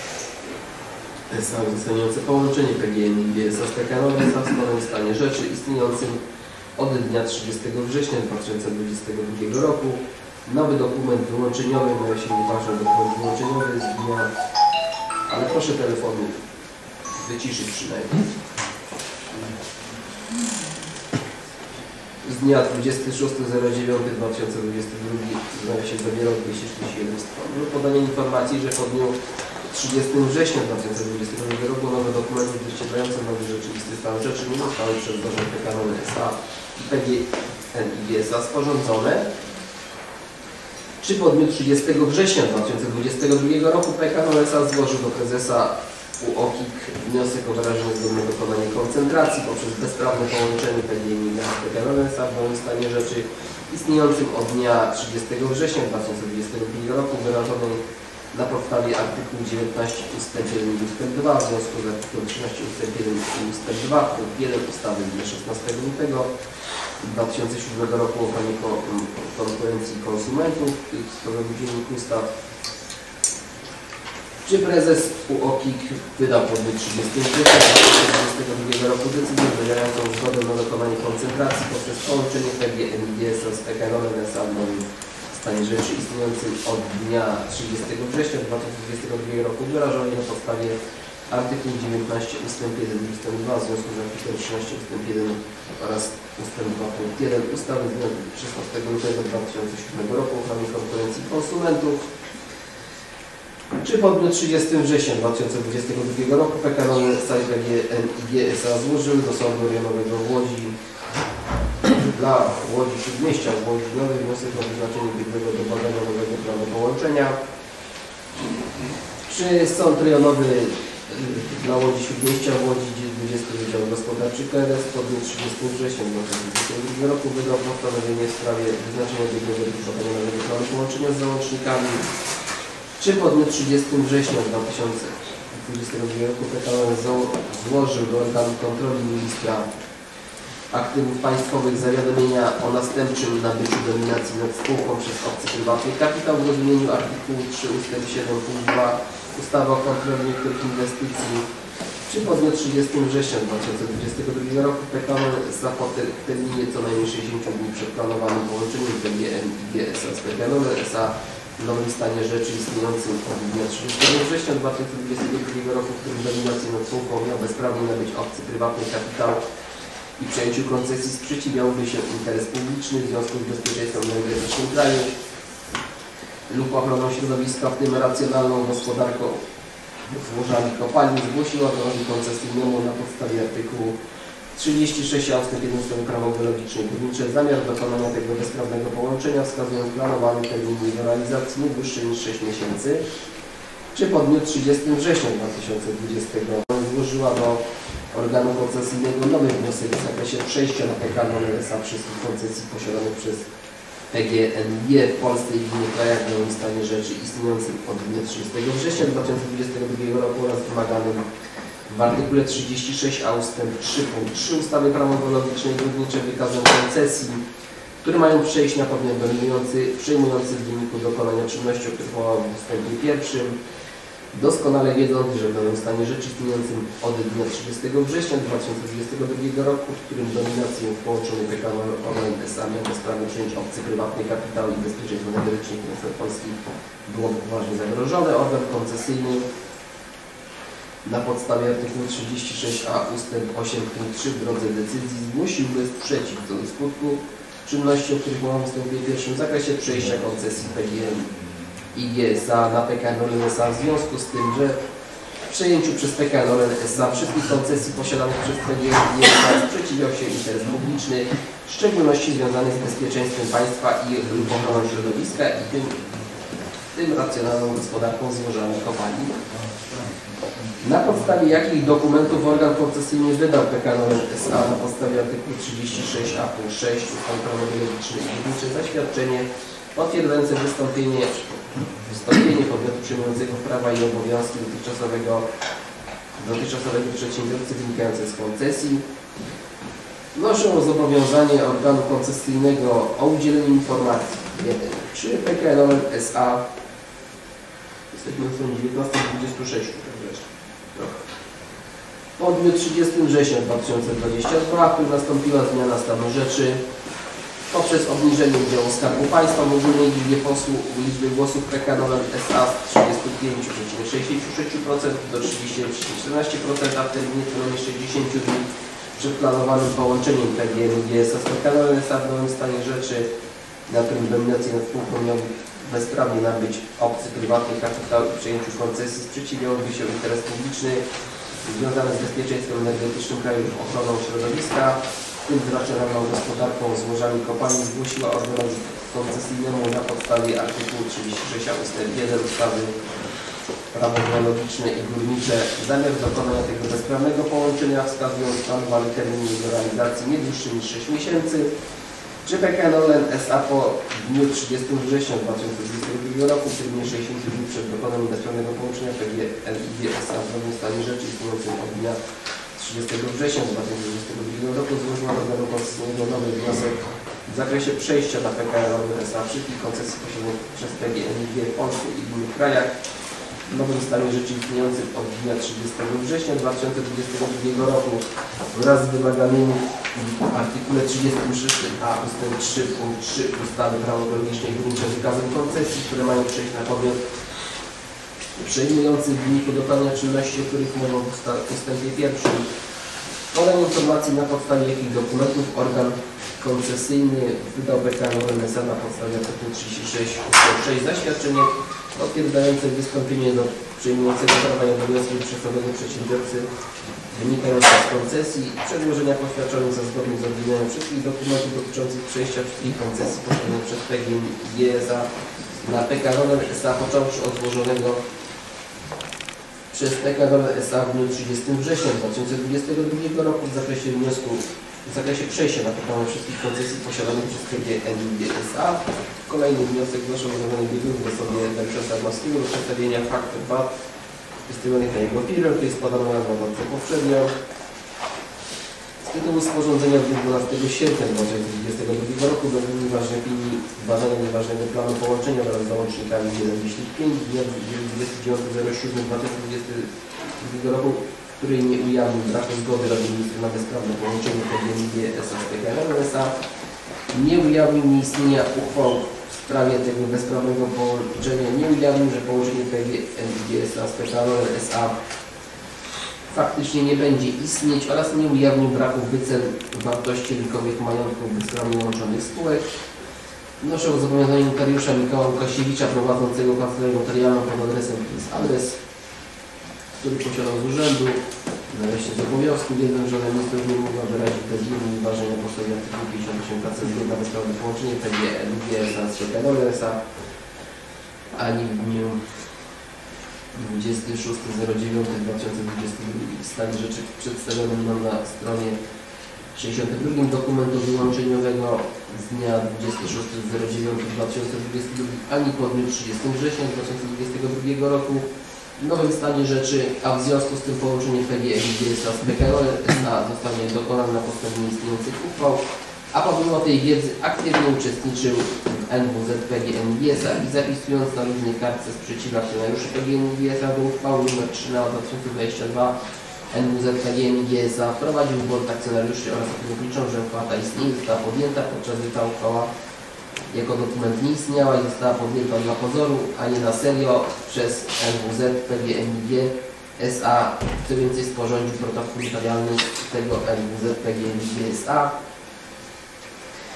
S A uzasadniające połączenie P G N G S A z P K N Orlen S A w sporym stanie rzeczy istniejącym od dnia trzydziestego września dwa tysiące dwudziestego drugiego roku. Nowy dokument wyłączeniowy, mają się nieważny dokument wyłączeniowy z dnia, ale proszę telefonu wyciszyć przynajmniej. Z dnia dwudziestego szóstego dziewiątego dwa tysiące dwudziestego drugiego znajdzie się zawierał dwieście czterdzieści jeden stron. Podanie informacji, że po dniu trzydziestego września dwa tysiące dwudziestego drugiego roku nowe dokumenty wyświetlające nowy rzeczywisty stan rzeczy nie zostały przez zarząd P K N S A i P G N G S A sporządzone. Czy po dniu trzydziestego września dwa tysiące dwudziestego drugiego roku P K N S A złożył do prezesa U O K I K wniosek o wyrażenie zgody na dokonanie koncentracji poprzez bezprawne połączenie P G N G z P K N S A w nowym stanie rzeczy istniejącym od dnia trzydziestego września dwa tysiące dwudziestego drugiego roku wyrażonej na podstawie artykułu dziewiętnaście ustęp jeden ustęp dwa w związku z artykułem trzynaście ustęp jeden ustęp dwa punkt jeden ustawy z dnia szesnastego lutego dwa tysiące siódmego roku o ochronie konkurencji i konsumentów w Krajowym Dzienniku Ustaw. Czy prezes U O K I K wydał po dniu trzydziestego września dwa tysiące dwudziestego drugiego roku decyzję wyrażającą zgodę na dokonanie koncentracji poprzez połączenie P G N G S A z P K N S A w nowym stanie rzeczy istniejącym od dnia trzydziestego września dwa tysiące dwudziestego drugiego roku wyrażonej na podstawie artykułu dziewiętnaście ustęp jeden ustęp dwa w związku z artykułem trzynaście ustęp jeden oraz ustęp dwa punkt jeden ustawy z dnia szesnastego lutego dwa tysiące siódmego roku o ochronie konkurencji i konsumentów. Czy po dniu trzydziestego września dwa tysiące dwudziestego drugiego roku P K N S A i P G N G S A złożyły do Sądu Rejonowego w Łodzi dla Łodzi Śródmieścia w Łodzi nowy wniosek o wyznaczenie biegłego do badania nowego planu połączenia. Czy Sąd Rejonowy dla Łodzi Śródmieścia w Łodzi dwudziesty Wydział Gospodarczy K R S po dniu trzydziestego września dwa tysiące dwudziestego drugiego roku wydał postanowienie w sprawie wyznaczenia biegłego do badania nowego planu połączenia z załącznikami. Czy po dniu trzydziestego września dwa tysiące dwudziestego drugiego roku P K N złożył do organu kontroli ministra aktywów państwowych zawiadomienia o następczym nabyciu dominacji nad spółką przez obcy prywatny kapitał w rozumieniu artykułu trzy ustęp siedem punkt dwa ustawy o kontroli niektórych inwestycji. Czy po dniu trzydziestego września dwa tysiące dwudziestego drugiego roku P K N S A po terminie co najmniej sześćdziesięciu dni przed planowanym połączeniem P G N G S A z P K N S A w nowym stanie rzeczy istniejącym od dnia trzydziestego września dwa tysiące dwudziestego drugiego roku, w którym dominację nad spółką miał bezprawnie nabyć obcy prywatny kapitał i przejęciu koncesji sprzeciwiałby się interes publiczny w związku z bezpieczeństwem energetycznym kraju lub ochroną środowiska, w tym racjonalną gospodarką złożami kopalni, zgłosiła do koncesyjnemu na podstawie artykułu trzydzieści sześć a ustęp jeden ustawy prawa geologicznej górnicze zamiar dokonania tego bezprawnego połączenia, wskazując planowany termin jego realizacji nie dłuższy niż sześć miesięcy. Czy po dniu trzydziestego września dwa tysiące dwudziestego złożyła do organu koncesyjnego nowy wniosek w zakresie przejścia na P K N S A wszystkich koncesji posiadanych przez P G N G w Polsce i w innych krajach w nowym stanie rzeczy istniejącym od dnia trzydziestego września dwa tysiące dwudziestego drugiego roku oraz wymaganym w artykule trzydzieści sześć a ustęp trzy punkt trzy ustawy prawo geologiczne i górnicze wykazem koncesji, które mają przejść na podmiot dominujący, przejmujący w wyniku dokonania czynności, o których mowa w ustępie pierwszym, doskonale wiedząc, że w nowym stanie rzeczy istniejącym od dnia trzydziestego września dwa tysiące dwudziestego drugiego roku, w którym dominację w połączonej P K N S A miał bezprawnie przejąć obcy prywatny kapitał i bezpieczeństwo energetyczne państwa Polski było poważnie zagrożone, organ koncesyjny na podstawie artykułu trzydzieści sześć a ustęp osiem punkt trzy w drodze decyzji zgłosiłby sprzeciw co do skutku czynności, o których mowa w ustępie pierwszym w zakresie przejścia koncesji P G N i G S A na P K N S A w związku z tym, że przejęciu przez P K N Orlen S A wszystkich koncesji posiadanych przez P G N I S A sprzeciwiał się interes publiczny, w szczególności związany z bezpieczeństwem państwa i ochroną środowiska i tym, tym racjonalną gospodarką złożonych kopalni. Na podstawie jakich dokumentów organ koncesyjny wydał P K N Orlen S A na podstawie artykułu trzydzieści sześć a punkt sześć ustawy prawo geologiczne i górnicze zaświadczenie potwierdzające wystąpienie, wystąpienie podmiotu przyjmującego prawa i obowiązki dotychczasowego, dotychczasowego przedsiębiorcy wynikające z koncesji. Wnoszę o zobowiązanie organu koncesyjnego o udzielenie informacji. jeden. Czy P K N Orlen S A jesteśmy w stronie dziewiętnaście dwadzieścia sześć po dniu trzydziestego września dwa tysiące dwudziestego drugiego, w którym nastąpiła zmiana stanu rzeczy poprzez obniżenie udziału Skarbu Państwa w ogólnej liczbie posłów, liczby głosów P K N Orlen S A z trzydziestu pięciu przecinek sześćdziesięciu sześciu procent do trzydziestu jeden przecinek czternastu procent, a w terminie co najmniej sześćdziesięciu dni przed planowanym połączeniem P G N I S A z P K N Orlen S A w nowym stanie rzeczy, na którym dominację nad spółką miał bezprawnie nabyć obcy prywatny kapitał i przejęciu koncesji, sprzeciwiałby się interes publiczny związany z bezpieczeństwem energetycznym kraju i ochroną środowiska, w tym z racjonalną gospodarką złożami kopalni, zgłosiła organowi koncesyjnemu na podstawie artykułu trzydzieści sześć a ustęp jeden ustawy prawo geologiczne i górnicze zamiar dokonania tego bezprawnego połączenia, wskazując planowany termin jego realizacji nie dłuższy niż sześć miesięcy. Czy P K N Orlen S A po dniu trzydziestego września dwa tysiące dwudziestego drugiego roku, w terminie sześćdziesięciu dni przed dokonaniem bezprawnego połączenia P G N I S A w nowym stanie rzeczy istniejącym od dnia trzydziestego września dwa tysiące dwudziestego drugiego roku złożyła organu koncesyjnego nowy wniosek w zakresie przejścia na P K N Orlen S A wszystkich koncesji posiadanych przez P G N I w Polsce i w innych krajach w nowym stanie rzeczy istniejącym od dnia trzydziestego września dwa tysiące dwudziestego drugiego roku wraz z wymaganymi w artykule trzydziestym szóstym a ustęp trzy punkt trzy ustawy prawo geologiczne i górnicze wykazem koncesji, które mają przejść na podmiot przejmujący w wyniku dokonania czynności, o których mowa w ustępie pierwszym. Podam informacji, na podstawie jakich dokumentów organ koncesyjny wydał P K N Orlen S A na podstawie artykułu trzydzieści sześć ustęp sześć zaświadczenie potwierdzające wystąpienie do przejmującego prawa i obowiązków przychodowego przedsiębiorcy wynikające z koncesji, przedłożenia poświadczonych za zgodnym z oryginałem wszystkich dokumentów dotyczących przejścia wszystkich koncesji posiadanych przez P G N I S A na P K N Orlen S A, począwszy od złożonego przez P K N Orlen S A w dniu trzydziestego września dwa tysiące dwudziestego drugiego roku w zakresie wniosku w zakresie przejścia na podstawie wszystkich koncesji posiadanych przez P G N I S A. Kolejny wniosek zgłoszony do zadanej biegłych w osobie Dariusza Sarnowskiego do przedstawienia faktów V A T wystawionych na jego firmę, który jest podano na dowodce poprzednio. Z tytułu sporządzenia w dniu dwunastego sierpnia dwa tysiące dwudziestego drugiego roku do nieważnej opinii badania nieważnego planu połączenia wraz z załącznikami jeden pięć dnia dwudziestego dziewiątego siódmego dwa tysiące dwudziestego drugiego roku, której nie ujawnił braku zgody Rady Ministrów na bezprawne połączenie P G N I S A z P K N Orlen S A, nie ujawnił nieistnienia uchwał w sprawie tego bezprawnego połączenia, nie ujawnił, że połączenie P G N I S A z P K N Orlen S A faktycznie nie będzie istnieć oraz nie ujawnił braku wycen wartości rynkowych majątków bezprawnie łączonych spółek. Wnoszę o zobowiązanie notariusza Michała Łukasiewicza prowadzącego kancelarię notarialną pod adresem adres, który posiadał z urzędu, nareszcie z obowiązku, wiedzą, że minister nie mogła wyrazić bezwiednie uważania na podstawie artykułu pięćdziesiąt osiem K C S na bezprawne połączenie P G N I S A z P K N Orlen S A ani w dniu dwudziestego szóstego dziewiątego dwa tysiące dwudziestego drugiego w stanie rzeczy przedstawionym nam na stronie sześćdziesiątym drugim dokumentu wyłączeniowego z dnia dwudziestego szóstego dziewiątego dwa tysiące dwudziestego drugiego ani po dniu trzydziestego września dwa tysiące dwudziestego drugiego roku w nowym stanie rzeczy, a w związku z tym połączenie P G N I S A z P K N Orlen S A zostanie dokonane na podstawie istniejących uchwał, a pomimo tej wiedzy aktywnie uczestniczył w N W Z P G N I S A i zapisując na różnej kartce sprzeciwu akcjonariuszy P G N I S A do uchwały nr trzy na dwa tysiące dwudziesty drugi N W Z P G N I S A wprowadził w błąd akcjonariuszy oraz liczą, że opłata istnieje, została podjęta, podczas gdy ta uchwała jako dokument nie istniała i została podjęta dla pozoru, a nie na serio przez N W Z P G N I S A, co więcej sporządził protokół notarialny tego N W Z P G N I S A.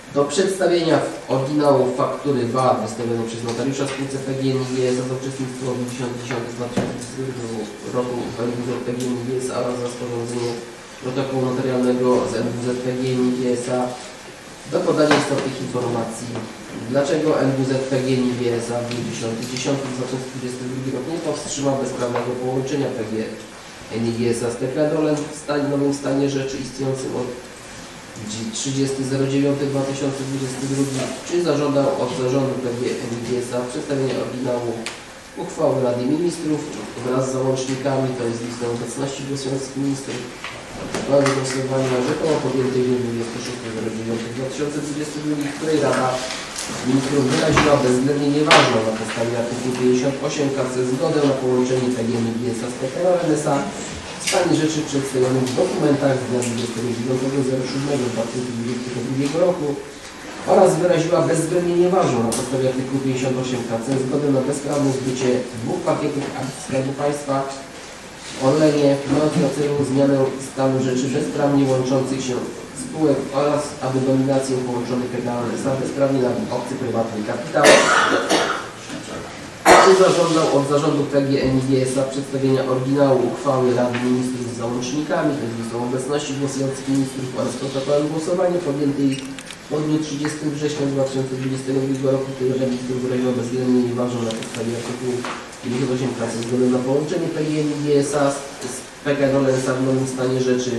do przedstawienia oryginału faktury V A T wystawionej przez notariusza spółce P G N I G S A za uczestnictwo w dziesiątego dziesiątego dwa tysiące dwudziestego roku uchwali P G N I G S A oraz za sporządzenie protokołu notarialnego z N W Z P G N I G S A do podania istotnych informacji, dlaczego N W Z P G N I G S A w dniu dziesiątego dziesiątego dwa tysiące dwudziestego drugiego roku nie powstrzymał bezprawnego połączenia P G N I G S A z T K Dolem w nowym stanie rzeczy istniejącym od trzydziestego dziewiątego dwa tysiące dwudziestego drugiego, czy zażądał od zarządu P G N I G S A przedstawienia oryginału uchwały Rady Ministrów wraz z załącznikami, to jest listą obecności głosujących ministrów, planu głosowania rzekomo podjętej w dniu dwudziestego szóstego dziewiątego dwa tysiące dwudziestego drugiego, w której Rada Ministrów wyraziła bezwzględnie nieważną na podstawie artykułu pięćdziesiątego ósmego K C zgodę na połączenie P G N I G S A z P K N S A w stanie rzeczy przedstawionym w dokumentach z dnia dwudziestego dziewiątego siódmego dwa tysiące dwudziestego drugiego roku oraz wyraziła bezwzględnie nieważną na podstawie artykułu pięćdziesiątego ósmego K C zgodę na bezprawne zbycie dwóch pakietów akcji Skarbu Państwa w Orlenie, mając na celu zmianę stanu rzeczy bezprawnie łączących się spółek oraz aby dominację połączonych P K N S A bezprawnie nabył obcy prywatny kapitał. Czy zażądał od zarządu P G N I G S A przedstawienia oryginału uchwały Rady Ministrów z załącznikami, to jest listą obecności głosujących ministrów oraz protokołem głosowania podjętej po dniu trzydziestego września dwa tysiące dwudziestego drugiego roku, który Rada Ministrów wyraziła bezwzględnie nieważną na podstawie artykułu pięćdziesiątego ósmego K C zgodę na połączenie P G N I G S A z P K N S A w nowym stanie rzeczy.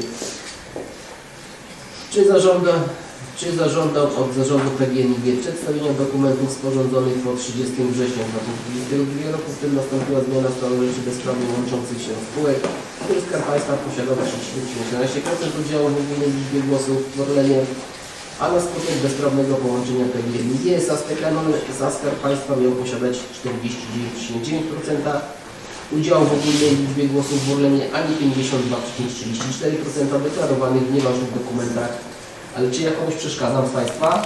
Czy zażąda Czy zażądał od zarządu P G N I G przedstawienia dokumentów sporządzonych po trzydziestego września dwa tysiące dwudziestego drugiego roku, w którym nastąpiła zmiana stanu rzeczy bezprawnie łączących się spółek, w których Skarb Państwa posiadał czternaście procent udziału w ogólnej liczbie głosów w Orlenie, a na skutek bezprawnego połączenia P G N I G S A z P K N S A Skarb Państwa miał posiadać czterdzieści dziewięć przecinek dziewięć procent udziału w ogólnej liczbie głosów w Orlenie, a nie pięćdziesiąt dwa przecinek trzydzieści cztery procent deklarowanych w nieważnych dokumentach. Ale czy ja komuś przeszkadzam z Państwa?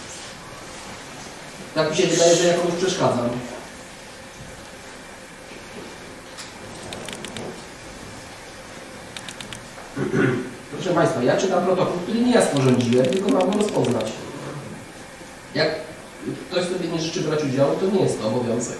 Tak mi się wydaje, że ja komuś przeszkadzam. Proszę Państwa, ja czytam protokół, który nie ja sporządziłem, tylko mam go rozpoznać. Jak ktoś sobie nie życzy brać udziału, to nie jest to obowiązek.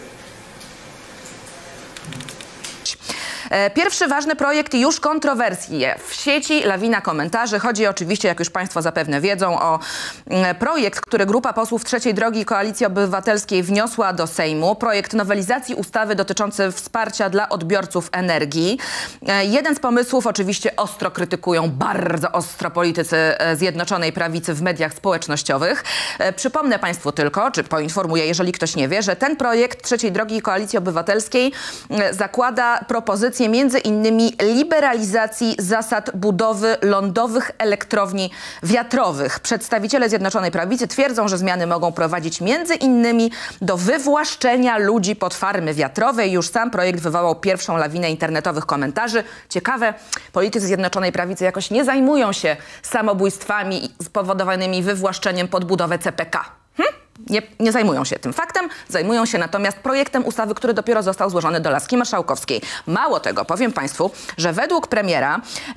Pierwszy ważny projekt i już kontrowersje. W sieci lawina komentarzy. Chodzi oczywiście, jak już Państwo zapewne wiedzą, o projekt, który grupa posłów Trzeciej Drogi i Koalicji Obywatelskiej wniosła do Sejmu. Projekt nowelizacji ustawy dotyczący wsparcia dla odbiorców energii. Jeden z pomysłów oczywiście ostro krytykują, bardzo ostro politycy Zjednoczonej Prawicy w mediach społecznościowych. Przypomnę Państwu tylko, czy poinformuję, jeżeli ktoś nie wie, że ten projekt Trzeciej Drogi i Koalicji Obywatelskiej zakłada propozycję między innymi liberalizacji zasad budowy lądowych elektrowni wiatrowych. Przedstawiciele Zjednoczonej Prawicy twierdzą, że zmiany mogą prowadzić między innymi do wywłaszczenia ludzi pod farmy wiatrowe. Już sam projekt wywołał pierwszą lawinę internetowych komentarzy. Ciekawe, politycy Zjednoczonej Prawicy jakoś nie zajmują się samobójstwami spowodowanymi wywłaszczeniem pod budowę C P K. Hm? Nie, nie zajmują się tym faktem, zajmują się natomiast projektem ustawy, który dopiero został złożony do laski marszałkowskiej. Mało tego, powiem Państwu, że według premiera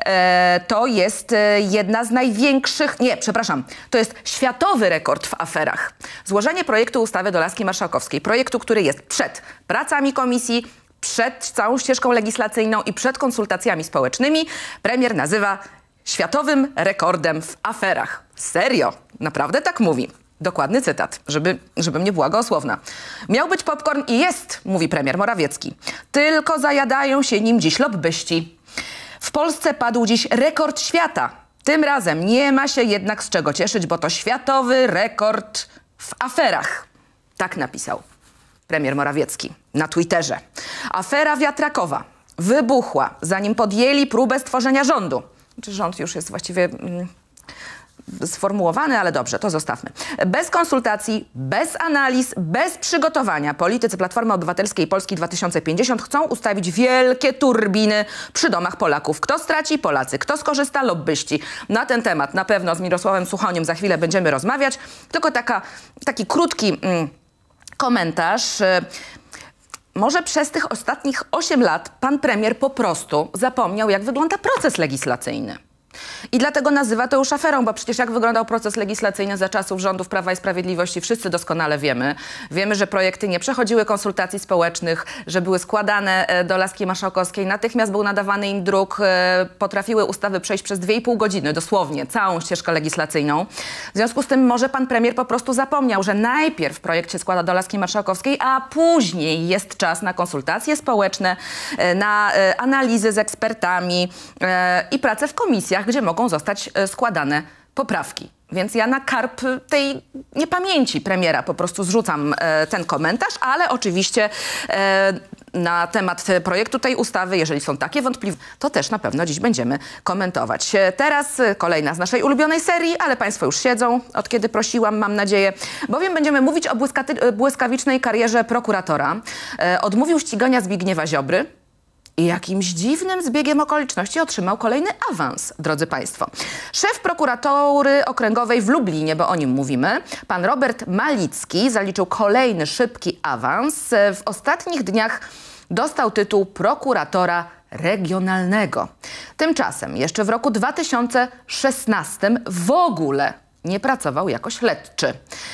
e, to jest e, jedna z największych, nie, przepraszam, to jest światowy rekord w aferach. Złożenie projektu ustawy do laski marszałkowskiej, projektu, który jest przed pracami komisji, przed całą ścieżką legislacyjną i przed konsultacjami społecznymi, premier nazywa światowym rekordem w aferach. Serio, naprawdę tak mówi. Dokładny cytat, żeby, żebym nie była gołosłowna. Miał być popcorn i jest, mówi premier Morawiecki. Tylko zajadają się nim dziś lobbyści. W Polsce padł dziś rekord świata. Tym razem nie ma się jednak z czego cieszyć, bo to światowy rekord w aferach. Tak napisał premier Morawiecki na Twitterze. Afera wiatrakowa wybuchła, zanim podjęli próbę stworzenia rządu. Czy rząd już jest właściwie... Mm, sformułowany, ale dobrze, to zostawmy. Bez konsultacji, bez analiz, bez przygotowania politycy Platformy Obywatelskiej i Polski dwa tysiące pięćdziesiąt chcą ustawić wielkie turbiny przy domach Polaków. Kto straci? Polacy. Kto skorzysta? Lobbyści. Na ten temat na pewno z Mirosławem Suchoniem za chwilę będziemy rozmawiać. Tylko taka, taki krótki mm, komentarz. Może przez tych ostatnich osiem lat pan premier po prostu zapomniał, jak wygląda proces legislacyjny. I dlatego nazywa to już aferą, bo przecież jak wyglądał proces legislacyjny za czasów rządów Prawa i Sprawiedliwości, wszyscy doskonale wiemy. Wiemy, że projekty nie przechodziły konsultacji społecznych, że były składane do laski marszałkowskiej, natychmiast był nadawany im druk, potrafiły ustawy przejść przez dwie i pół godziny, dosłownie, całą ścieżkę legislacyjną. W związku z tym może pan premier po prostu zapomniał, że najpierw projekt się składa do laski marszałkowskiej, a później jest czas na konsultacje społeczne, na analizy z ekspertami i pracę w komisjach, gdzie mogą zostać składane poprawki. Więc ja na karp tej niepamięci premiera po prostu zrzucam e, ten komentarz, ale oczywiście e, na temat projektu tej ustawy, jeżeli są takie wątpliwości, to też na pewno dziś będziemy komentować. Teraz kolejna z naszej ulubionej serii, ale państwo już siedzą, od kiedy prosiłam, mam nadzieję, bowiem będziemy mówić o błyskawicznej karierze prokuratora. E, odmówił ścigania Zbigniewa Ziobry i jakimś dziwnym zbiegiem okoliczności otrzymał kolejny awans, drodzy państwo. Szef prokuratury okręgowej w Lublinie, bo o nim mówimy, pan Robert Malicki zaliczył kolejny szybki awans. W ostatnich dniach dostał tytuł prokuratora regionalnego. Tymczasem jeszcze w roku dwa tysiące szesnastym w ogóle nie pracował jako śledczy.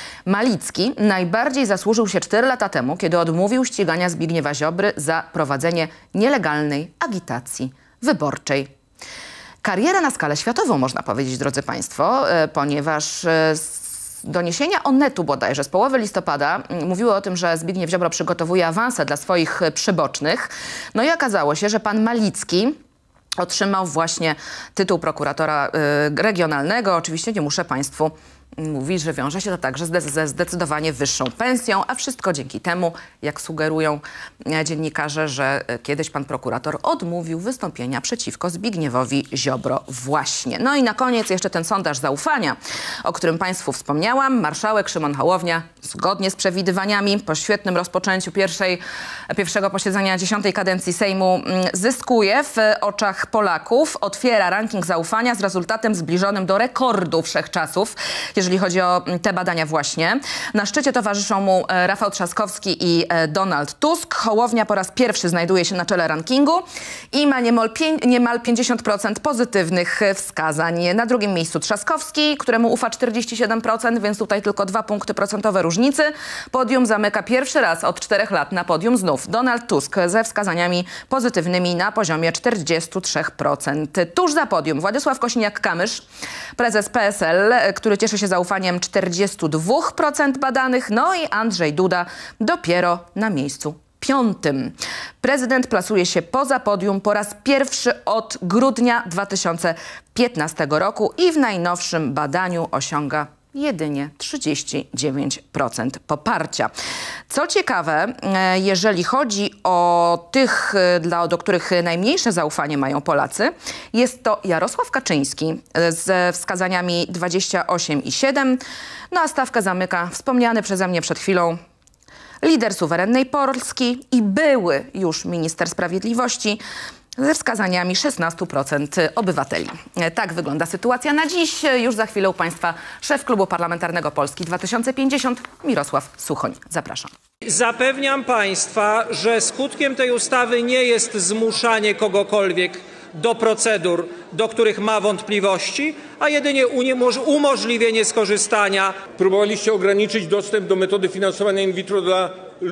Malicki najbardziej zasłużył się cztery lata temu, kiedy odmówił ścigania Zbigniewa Ziobry za prowadzenie nielegalnej agitacji wyborczej. Kariera na skalę światową, można powiedzieć, drodzy państwo, ponieważ doniesienia Onetu bodajże z połowy listopada mówiły o tym, że Zbigniew Ziobro przygotowuje awanse dla swoich przybocznych. No i okazało się, że pan Malicki otrzymał właśnie tytuł prokuratora y, regionalnego. Oczywiście nie muszę państwu mówić, że wiąże się to także ze zdecydowanie wyższą pensją, a wszystko dzięki temu, jak sugerują dziennikarze, że kiedyś pan prokurator odmówił wystąpienia przeciwko Zbigniewowi Ziobro właśnie. No i na koniec jeszcze ten sondaż zaufania, o którym państwu wspomniałam. Marszałek Szymon Hołownia, zgodnie z przewidywaniami, po świetnym rozpoczęciu pierwszej, pierwszego posiedzenia dziesiątej kadencji Sejmu, zyskuje w oczach Polaków, otwiera ranking zaufania z rezultatem zbliżonym do rekordu wszechczasów, jeżeli chodzi o te badania właśnie. Na szczycie towarzyszą mu Rafał Trzaskowski i Donald Tusk. Hołownia po raz pierwszy znajduje się na czele rankingu i ma niemal, niemal pięćdziesiąt procent pozytywnych wskazań. Na drugim miejscu Trzaskowski, któremu ufa czterdzieści siedem procent, więc tutaj tylko dwa punkty procentowe różnicy. Podium zamyka pierwszy raz od czterech lat na podium znów Donald Tusk ze wskazaniami pozytywnymi na poziomie czterdzieści trzy procent. Tuż za podium Władysław Kosiniak-Kamysz, prezes P S L, który cieszy się zaufaniem czterdzieści dwa procent badanych, no i Andrzej Duda dopiero na miejscu piątym. Prezydent plasuje się poza podium po raz pierwszy od grudnia dwa tysiące piętnastego roku i w najnowszym badaniu osiąga jedynie trzydzieści dziewięć procent poparcia. Co ciekawe, jeżeli chodzi o tych, dla, do których najmniejsze zaufanie mają Polacy, jest to Jarosław Kaczyński ze wskazaniami dwadzieścia osiem i siedem. No a stawkę zamyka wspomniany przeze mnie przed chwilą lider suwerennej Polski i były już minister sprawiedliwości ze wskazaniami szesnaście procent obywateli. Tak wygląda sytuacja na dziś. Już za chwilę u państwa szef Klubu Parlamentarnego Polski dwa tysiące pięćdziesiąt, Mirosław Suchoń. Zapraszam. Zapewniam państwa, że skutkiem tej ustawy nie jest zmuszanie kogokolwiek do procedur, do których ma wątpliwości, a jedynie umożliwienie skorzystania. Próbowaliście ograniczyć dostęp do metody finansowania in vitro dla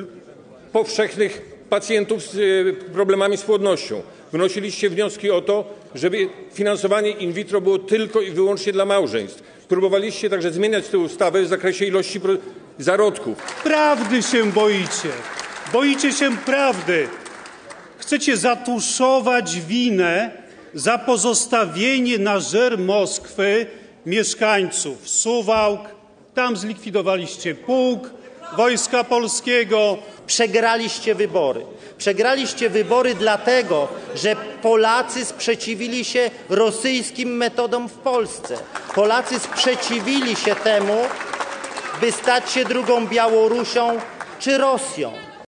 powszechnych pacjentów z problemami z płodnością. Wnosiliście wnioski o to, żeby finansowanie in vitro było tylko i wyłącznie dla małżeństw. Próbowaliście także zmieniać tę ustawę w zakresie ilości zarodków. Prawdy się boicie. Boicie się prawdy. Chcecie zatuszować winę za pozostawienie na żer Moskwy mieszkańców Suwałk. Tam zlikwidowaliście pułk Wojska Polskiego. Przegraliście wybory. Przegraliście wybory dlatego, że Polacy sprzeciwili się rosyjskim metodom w Polsce. Polacy sprzeciwili się temu, by stać się drugą Białorusią czy Rosją.